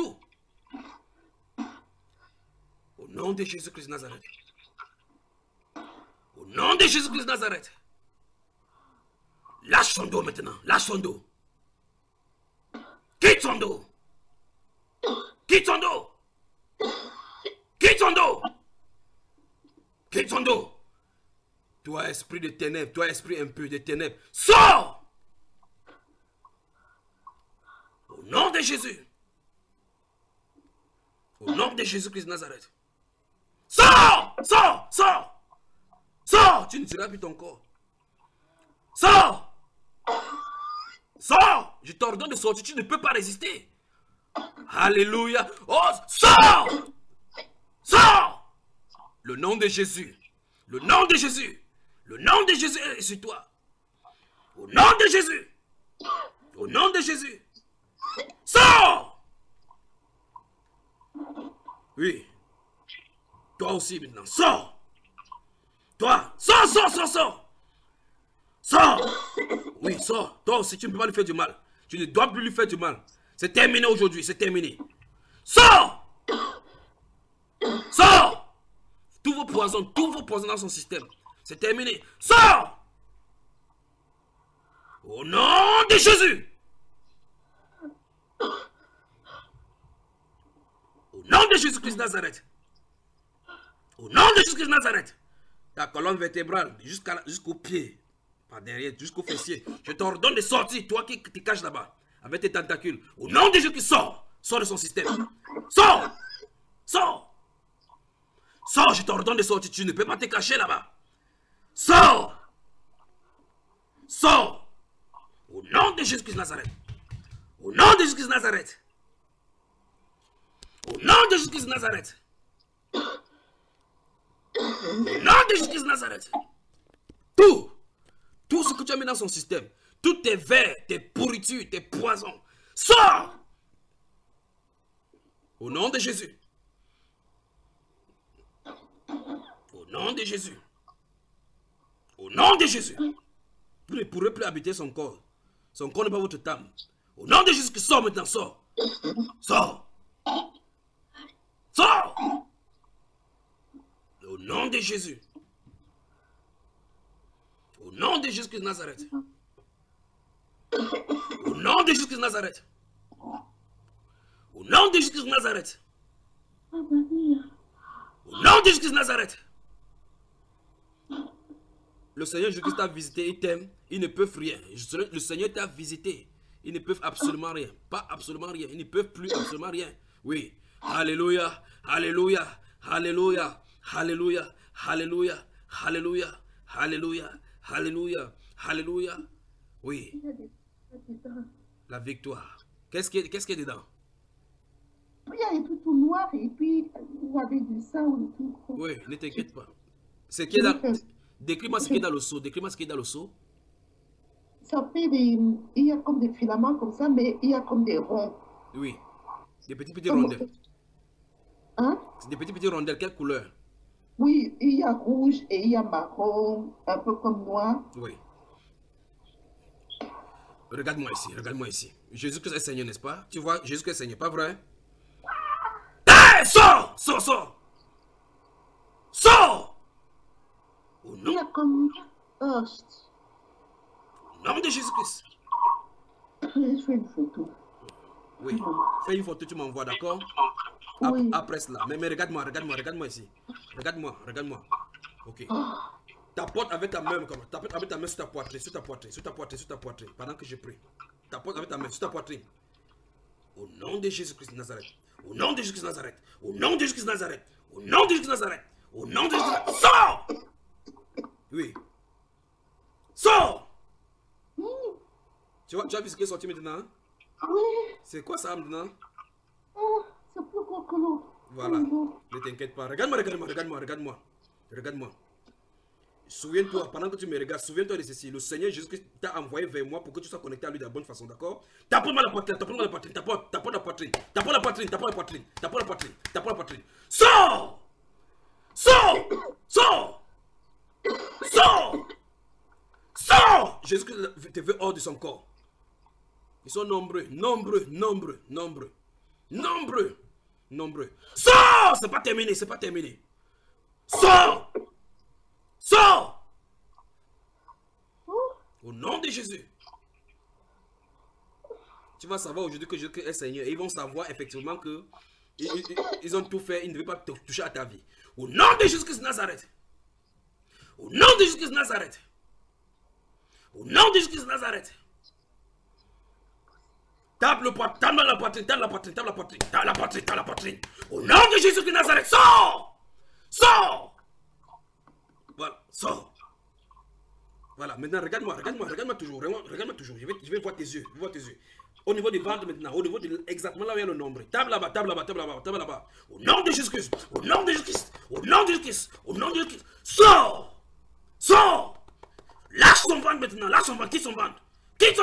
Au nom de Jésus-Christ de Nazareth. Au nom de Jésus-Christ de Nazareth. Lâche son dos maintenant. Lâche son dos. Quitte son dos. Quitte son dos. Quitte son dos. Quitte son dos. Toi, esprit de ténèbres, toi, esprit impur de ténèbres, sors! Au nom de Jésus. Au nom de Jésus-Christ de Nazareth. Sors! Sors! Sors! Sors! Tu ne seras plus ton corps. Sors! Sors! Je t'ordonne de sortir, tu ne peux pas résister. Alléluia! Oh, sors! Sors! Le nom de Jésus. Le nom de Jésus. Le nom de Jésus est sur toi. Au nom de Jésus. Au nom de Jésus. Sors! Oui. Toi aussi maintenant. Sors! Toi! Sors! Sors! Oui, sors. Toi aussi, tu ne peux pas lui faire du mal. Tu ne dois plus lui faire du mal. C'est terminé aujourd'hui, c'est terminé. Sors! Sors! Tous vos poisons dans son système. C'est terminé. Sors! Au nom de Jésus! Jésus-Christ de Nazareth. Au nom de Jésus-Christ de Nazareth. Ta colonne vertébrale jusqu'au pied. Pas derrière, jusqu'au fessier. Je t'ordonne de sortir, toi qui te caches là-bas. Avec tes tentacules. Au nom de Jésus-Christ, sors. Sors de son système. Sors. Sors. Sors, je t'ordonne de sortir. Tu ne peux pas te cacher là-bas. Sors. Sors. Au nom de Jésus-Christ de Nazareth. Au nom de Jésus-Christ de Nazareth. Au nom de Jésus-Christ de Nazareth. Au nom de Jésus-Christ de Nazareth. Tout ce que tu as mis dans son système, tous tes vers, tes pourritures, tes poisons, sors. Au nom de Jésus. Au nom de Jésus. Au nom de Jésus. Vous ne pourrez plus habiter son corps. Son corps n'est pas votre âme. Au nom de Jésus, sors maintenant, sors. Sors. Sors. Au nom de Jésus. Au nom de Jésus-Christ de Nazareth. Au nom de Jésus-Christ de Nazareth. Au nom de Jésus-Christ de Nazareth. Au nom de Jésus-Christ de Nazareth. Le Seigneur Jésus-Christ t'a visité, il t'aime, ils ne peuvent rien. Le Seigneur t'a visité, ils ne peuvent absolument rien. Pas absolument rien, ils ne peuvent plus absolument rien. Oui. Alléluia, alléluia, alléluia, alléluia, alléluia, alléluia, alléluia, alléluia, alléluia. Oui. La victoire. Qu'est-ce qui est dedans? Il y a des trucs tout noirs et puis vous avez du sang et tout. Oui, ne t'inquiète pas. Ce qui est dans... Décris-moi ce qui est dans le seau. Décris-moi ce qui est dans le seau. Ça fait des... Il y a comme des filaments comme ça, mais il y a comme des ronds. Oui. Des petits rondelles. Hein? Des petits rondelles. Quelle couleur? Oui, il y a rouge et il y a marron, un peu comme noir. Oui. Regarde-moi ici, regarde-moi ici. Jésus-Christ est Seigneur, n'est-ce pas? Tu vois, Jésus-Christ est Seigneur, pas vrai? Hey, sors! Sors, sors! Sors! Au nom... Il y a comme... Oh, Au nom de Jésus-Christ. je fais une photo. Oui. Fais une photo, tu m'envoies, d'accord? Oui. Après cela. Mais regarde-moi ici. Regarde-moi. Ok. Tapote avec ta main, tapote avec ta main sur ta poitrine, pendant que je prie. Tapote avec ta main sur ta poitrine. Au nom de Jésus-Christ de Nazareth. Au nom de Jésus-Christ de Nazareth. Au nom de Jésus-Christ de Nazareth. Au nom de Jésus-Christ de Nazareth. Au nom de Jésus-Christ de Nazareth. Sors! Oui. Sors! Tu as vu ce qui est sorti maintenant? Oui. C'est quoi ça maintenant? C'est plus gros que l'autre. Voilà. Ne t'inquiète pas. Regarde-moi. Souviens-toi, pendant que tu me regardes, souviens-toi de ceci. Le Seigneur Jésus-Christ t'a envoyé vers moi pour que tu sois connecté à lui de la bonne façon, d'accord? Tape-moi la poitrine, tape la poitrine. Sors! Jésus-Christ te veut hors de son corps. Ils sont nombreux. Sors! C'est pas terminé. Sors! Au nom de Jésus. Tu vas savoir aujourd'hui que Jésus est Seigneur. Et ils vont savoir effectivement que ils ont tout fait. Ils ne devaient pas te toucher à ta vie. Au nom de Jésus-Christ de Nazareth. Au nom de Jésus-Christ de Nazareth. Au nom de Jésus-Christ de Nazareth. Tape la poitrine. Au nom de Jésus-Christ de Nazareth. Sors! Voilà, sors. Voilà, maintenant regarde-moi toujours. Je vais voir tes yeux. Au niveau du ventre maintenant, exactement là où il y a le nombre. Tape là-bas. Au nom de Jésus-Christ. Sors! Lâche son ventre maintenant, quitte son ventre. Quitte!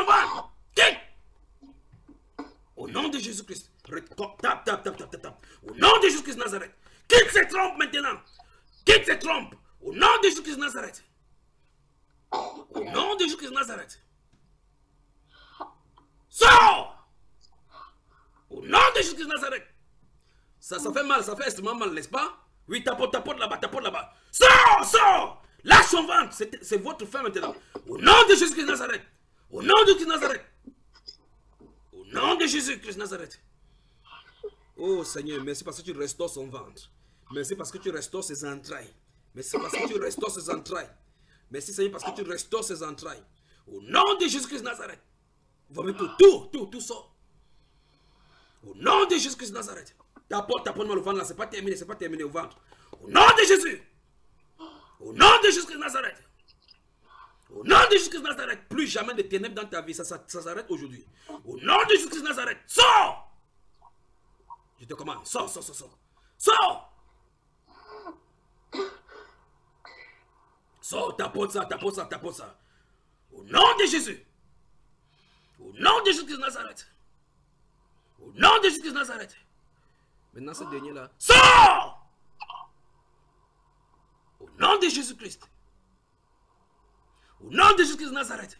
Au nom de Jésus-Christ. Tape. Au nom de Jésus-Christ de Nazareth. Quitte cette trompe maintenant. Au nom de Jésus-Christ de Nazareth. Au nom de Jésus-Christ de Nazareth. Sors! Au nom de Jésus-Christ de Nazareth. Ça fait mal, ça fait extrêmement mal, n'est-ce pas? Oui, tapote là-bas. Sors! Lâche son ventre. C'est votre fin maintenant. Au nom de Jésus-Christ de Nazareth. Au nom de Jésus-Christ de Nazareth. Oh Seigneur, merci parce que tu restaures son ventre. Merci parce que tu restaures ses entrailles. Merci parce que tu restaures ses entrailles. Merci Seigneur parce que tu restaures ses entrailles. Au nom de Jésus-Christ de Nazareth. Vomit tout sort. Au nom de Jésus-Christ de Nazareth. Taponne-moi le ventre là, c'est pas terminé au ventre. Au nom de Jésus. Au nom de Jésus-Christ de Nazareth. Au nom de Jésus-Christ de Nazareth. Plus jamais de ténèbres dans ta vie, ça s'arrête aujourd'hui. Au nom de Jésus-Christ de Nazareth. Sors. Je te commande, sors. Sors. Sors, tapote ça. Au nom de Jésus. Au nom de Jésus-Christ de Nazareth. Au nom de Jésus-Christ de Nazareth. Maintenant, ce dernier-là. Sors! Au nom de Jésus-Christ. Au nom de Jésus-Christ de Nazareth.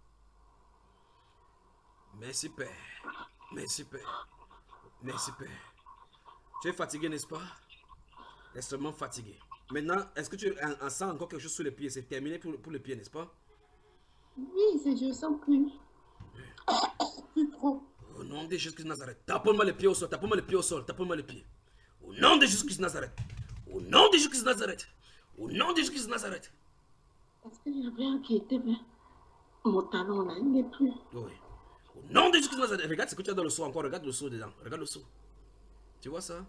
Merci, Père. Merci, Père. Merci, Père. Tu es fatigué, n'est-ce pas? Extrêmement fatigué. Maintenant, est-ce que tu sens encore quelque chose sur les pieds? C'est terminé pour les pieds, n'est-ce pas? Oui, je sens plus. Plus trop. Au nom de Jésus-Christ de Nazareth. Taponne-moi les pieds au sol. Taponne-moi les pieds. Au nom de Jésus-Christ de Nazareth. Au nom de Jésus-Christ de Nazareth. Au nom de Jésus-Christ de Nazareth. Parce qu'il y avait un qui était bien. Mon talon là, il n'est plus. Oui. Au nom de Jésus-Christ de Nazareth. Regarde ce que tu as dans le seau encore. Regarde le seau dedans. Regarde le seau. Tu vois ça?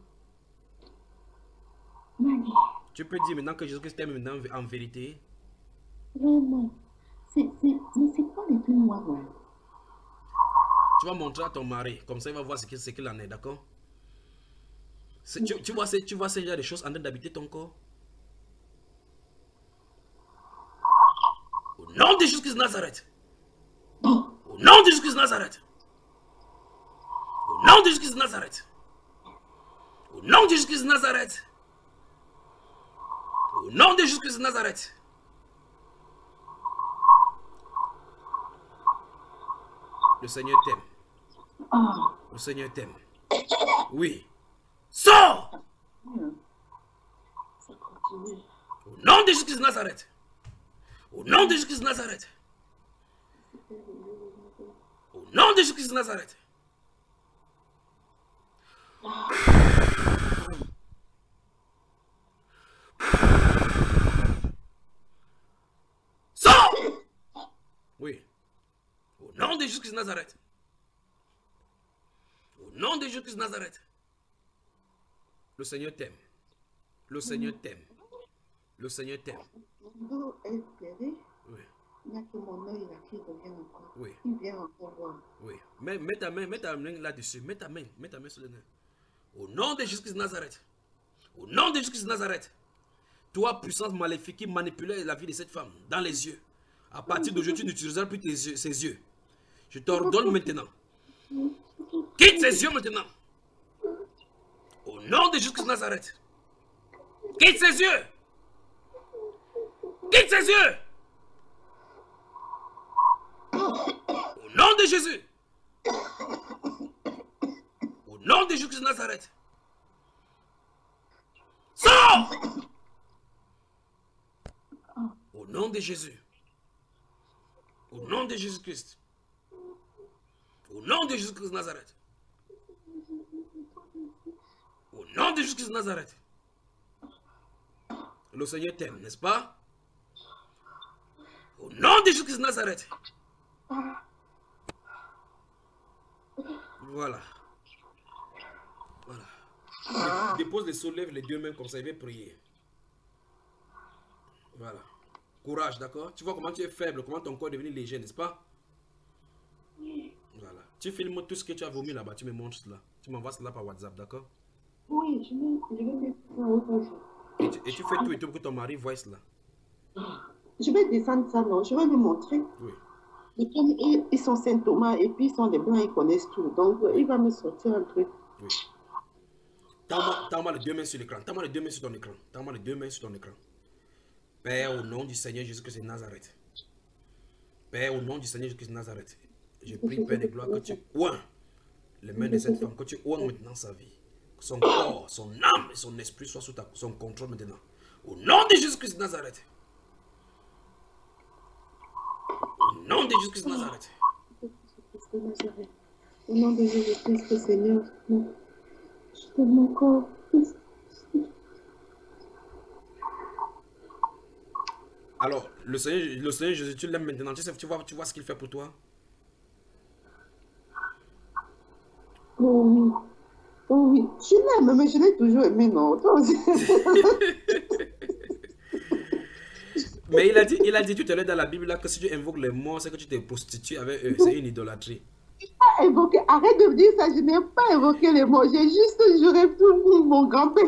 Maggie. Tu peux dire maintenant que Jésus-Christ t'aime maintenant en vérité. Vraiment. C'est quoi les plus noirs là? Tu vas montrer à ton mari. Comme ça, il va voir ce qu'il en est. D'accord? Tu vois ce genre de choses en train d'habiter ton corps? Au nom de Jésus-Christ de Nazareth. Au nom de Jésus-Christ de Nazareth. Au nom de Jésus-Christ de Nazareth. Au nom de Jésus-Christ de Nazareth. Au nom de Jésus-Christ de Nazareth. Le Seigneur t'aime. Le Seigneur t'aime. Oui. Sors! Ça continue. Au nom de Jésus-Christ de Nazareth. Au nom de Jésus-Christ de Nazareth. Au nom de Jésus-Christ de Nazareth. Sors! Oui. Au nom de Jésus-Christ de Nazareth. Au nom de Jésus-Christ de Nazareth. Le Seigneur t'aime. Le Seigneur t'aime. Le Seigneur t'aime. Mon dos est serré. Oui. Il n'y a que mon œil là qui revient encore. Oui. Il vient encore voir. Oui. Mets ta main là-dessus. Mets ta main sur le nez. Au nom de Jésus-Christ de Nazareth. Au nom de Jésus-Christ de Nazareth. Toi, puissance maléfique qui manipulait la vie de cette femme dans les yeux. À partir d'aujourd'hui, tu n'utiliseras plus ses yeux. Je t'ordonne maintenant. Quitte ses yeux maintenant. Au nom de Jésus-Christ de Nazareth. Quitte ses yeux. Quitte ses yeux. Au nom de Jésus. Au nom de Jésus-Christ de Nazareth. Sors! Au nom de Jésus. Au nom de Jésus-Christ. Au nom de Jésus-Christ de Nazareth. Au nom de Jésus-Christ de Nazareth. Le Seigneur t'aime, n'est-ce pas? Au nom de Jésus-Christ de Nazareth. Voilà. Voilà. Dépose les soulève les deux mains comme ça, il va prier. Voilà. Courage, d'accord? Tu vois comment tu es faible, comment ton corps est devenu léger, n'est-ce pas? Voilà. Tu filmes tout ce que tu as vomi là-bas, tu me montres cela. Tu m'envoies cela par WhatsApp, d'accord? Oui, je vais mettre ça au jour. Et tu fais tout et tout pour que ton mari voie cela. Je vais descendre ça, non? Je vais lui montrer. Oui. Et comme ils sont Saint-Thomas et puis ils sont des blancs, ils connaissent tout. Donc, il va me sortir un truc. Oui. Tends-moi les deux mains sur l'écran. Tends-moi les deux mains sur ton écran. Tends-moi les deux mains sur ton écran. Père, au nom du Seigneur Jésus-Christ de Nazareth. Père, au nom du Seigneur Jésus-Christ de Nazareth. Je prie, Père de gloire, que tu oins les mains de cette femme, que tu oins maintenant sa vie. Que son corps, son âme et son esprit soient sous son contrôle maintenant. Au nom de Jésus-Christ de Nazareth. Au nom de Jésus-Christ de Nazareth. Au nom de Jésus-Christ, Seigneur. Je t'aime encore. Alors, le Seigneur Jésus, tu l'aimes maintenant. Tu vois ce qu'il fait pour toi. Oh oui, oh oui. Je l'aime, mais je l'ai toujours aimé, non? Toi aussi. Mais il a dit tout à l'heure dans la Bible là, que si tu invoques les morts, c'est que tu te prostitues avec eux. C'est une idolâtrie. Évoqué. Arrête de me dire ça, je n'ai pas évoqué les mots. J'ai juste juré pour mon grand-père.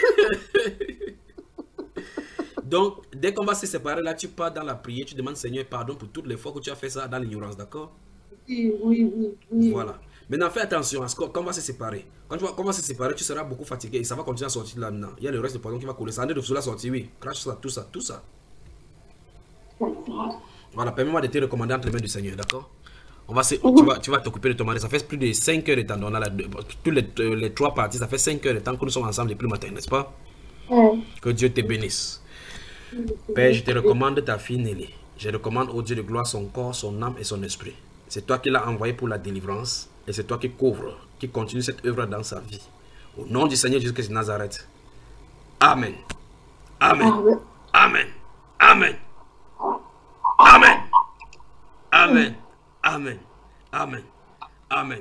Donc, dès qu'on va se séparer, là, tu pars dans la prière, tu demandes Seigneur pardon pour toutes les fois que tu as fait ça dans l'ignorance, d'accord? Oui, oui, oui, oui. Voilà. Maintenant, fais attention à ce qu'on va se séparer. Quand on va se séparer, tu seras beaucoup fatigué et ça va continuer à sortir là maintenant. Il y a le reste de poison qui va couler. Ça en est de cela sortir, oui. Crache ça, tout ça, tout ça. Voilà, permets-moi de te recommander entre les mains du Seigneur, d'accord? Tu vas t'occuper de ton mari. Ça fait plus de 5 heures de temps. On a tous les 3 parties, ça fait 5 heures de temps que nous sommes ensemble depuis le matin, n'est-ce pas? Ouais. Que Dieu te bénisse. Père, je te recommande ta fille Nelly. Je recommande au Dieu de gloire son corps, son âme et son esprit. C'est toi qui l'as envoyé pour la délivrance et c'est toi qui couvre, qui continue cette œuvre dans sa vie. Au nom du Seigneur Jésus-Christ de Nazareth. Amen. Amen. Amen. Amen. Amen. Amen. Amen. Amen. Amen.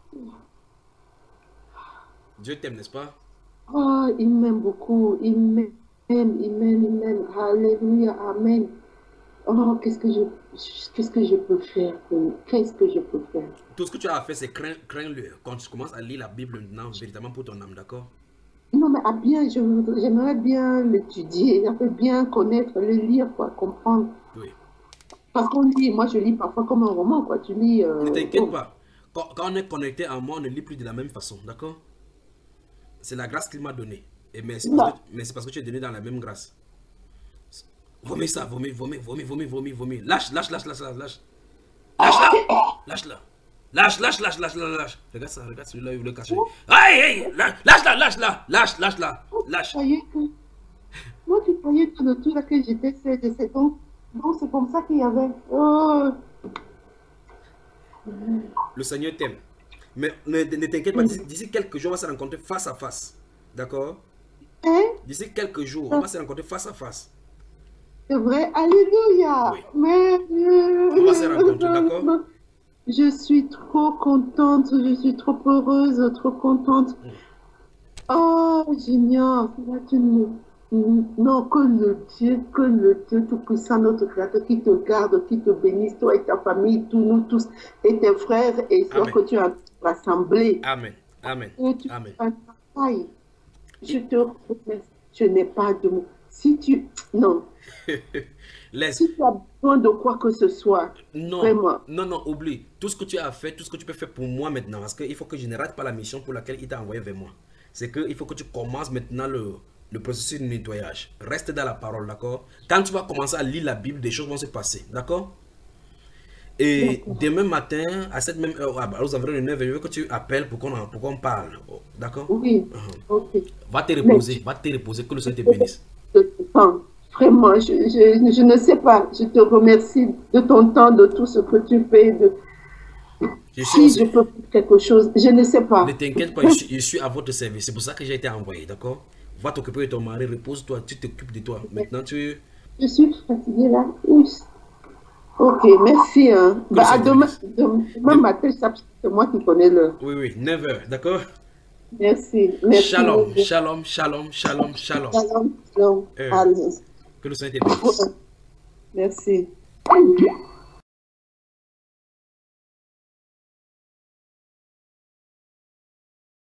Dieu t'aime, n'est-ce pas? Oh, il m'aime beaucoup. Il m'aime, il m'aime, il m'aime. Alléluia. Amen. Oh, qu'est-ce que je peux faire? Qu'est-ce que je peux faire? Tout ce que tu as à faire, c'est craindre-le. Quand tu commences à lire la Bible maintenant, véritablement pour ton âme, d'accord? Non, mais bien, j'aimerais bien l'étudier, j'aimerais bien connaître, le lire, quoi, comprendre. Oui. Parce qu'on lit, moi je lis parfois comme un roman, quoi. Tu lis. Ne t'inquiète pas. Quand on est connecté à moi, on ne lit plus de la même façon, d'accord? C'est la grâce qu'il m'a donnée. Mais c'est parce que tu es donné dans la même grâce. Vomis ça, vomis, vomis, vomis, vomis, vomis, vomis. Lâche, lâche, lâche, lâche, lâche, lâche. Lâche-la. Lâche-la. Lâche, lâche, lâche, lâche, lâche, lâche. Regarde ça, regarde celui-là, il veut le cacher. Aïe, aïe, lâche-la, lâche-la, lâche, lâche-la, lâche. Moi, tu croyais que le tout là que j'étais c'est donc c'est comme ça qu'il y avait. Oh. Le Seigneur t'aime. Mais ne t'inquiète pas, d'ici quelques jours, on va se rencontrer face à face. D'accord? Hein? D'ici quelques jours, on va se rencontrer face à face. C'est vrai, alléluia. Oui. Mais on va se rencontrer, d'accord? Je suis trop contente, je suis trop heureuse, trop contente. Oh, génial. Non, que le Dieu Tout-Puissant, notre Créateur, qui te garde, qui te bénisse, toi et ta famille, tous nous tous, et tes frères et sœurs que tu as rassemblés. Amen. Amen. Et tu Amen. travailles. Je te remercie. Je n'ai pas de mots. Si tu... Non. Laisse. Si tu as besoin de quoi que ce soit, non, vraiment. Non, non, oublie. Tout ce que tu as fait, tout ce que tu peux faire pour moi maintenant, parce qu'il faut que je ne rate pas la mission pour laquelle il t'a envoyé vers moi. C'est qu'il faut que tu commences maintenant le processus de nettoyage. Reste dans la parole, d'accord? Quand tu vas commencer à lire la Bible, des choses vont se passer, d'accord? Et demain matin, à cette même heure, aux environs de 9h, je veux que tu appelles pour qu'on parle, d'accord? Oui, ok. Va te reposer, que le Seigneur te bénisse. Vraiment, je ne sais pas. Je te remercie de ton temps, de tout ce que tu fais. Si je peux faire quelque chose, je ne sais pas. Ne t'inquiète pas, je suis à votre service. C'est pour ça que j'ai été envoyé, d'accord? Va t'occuper de ton mari, repose-toi, tu t'occupes de toi. Maintenant, tu... Je suis fatiguée là. Oui. Ok, merci. Hein. À demain matin, c'est moi qui connais l'heure. Oui, oui, 9h, d'accord? Merci. Merci. Shalom, shalom, shalom, shalom, shalom. Shalom, shalom. Que le Seigneur te bénisse. Merci.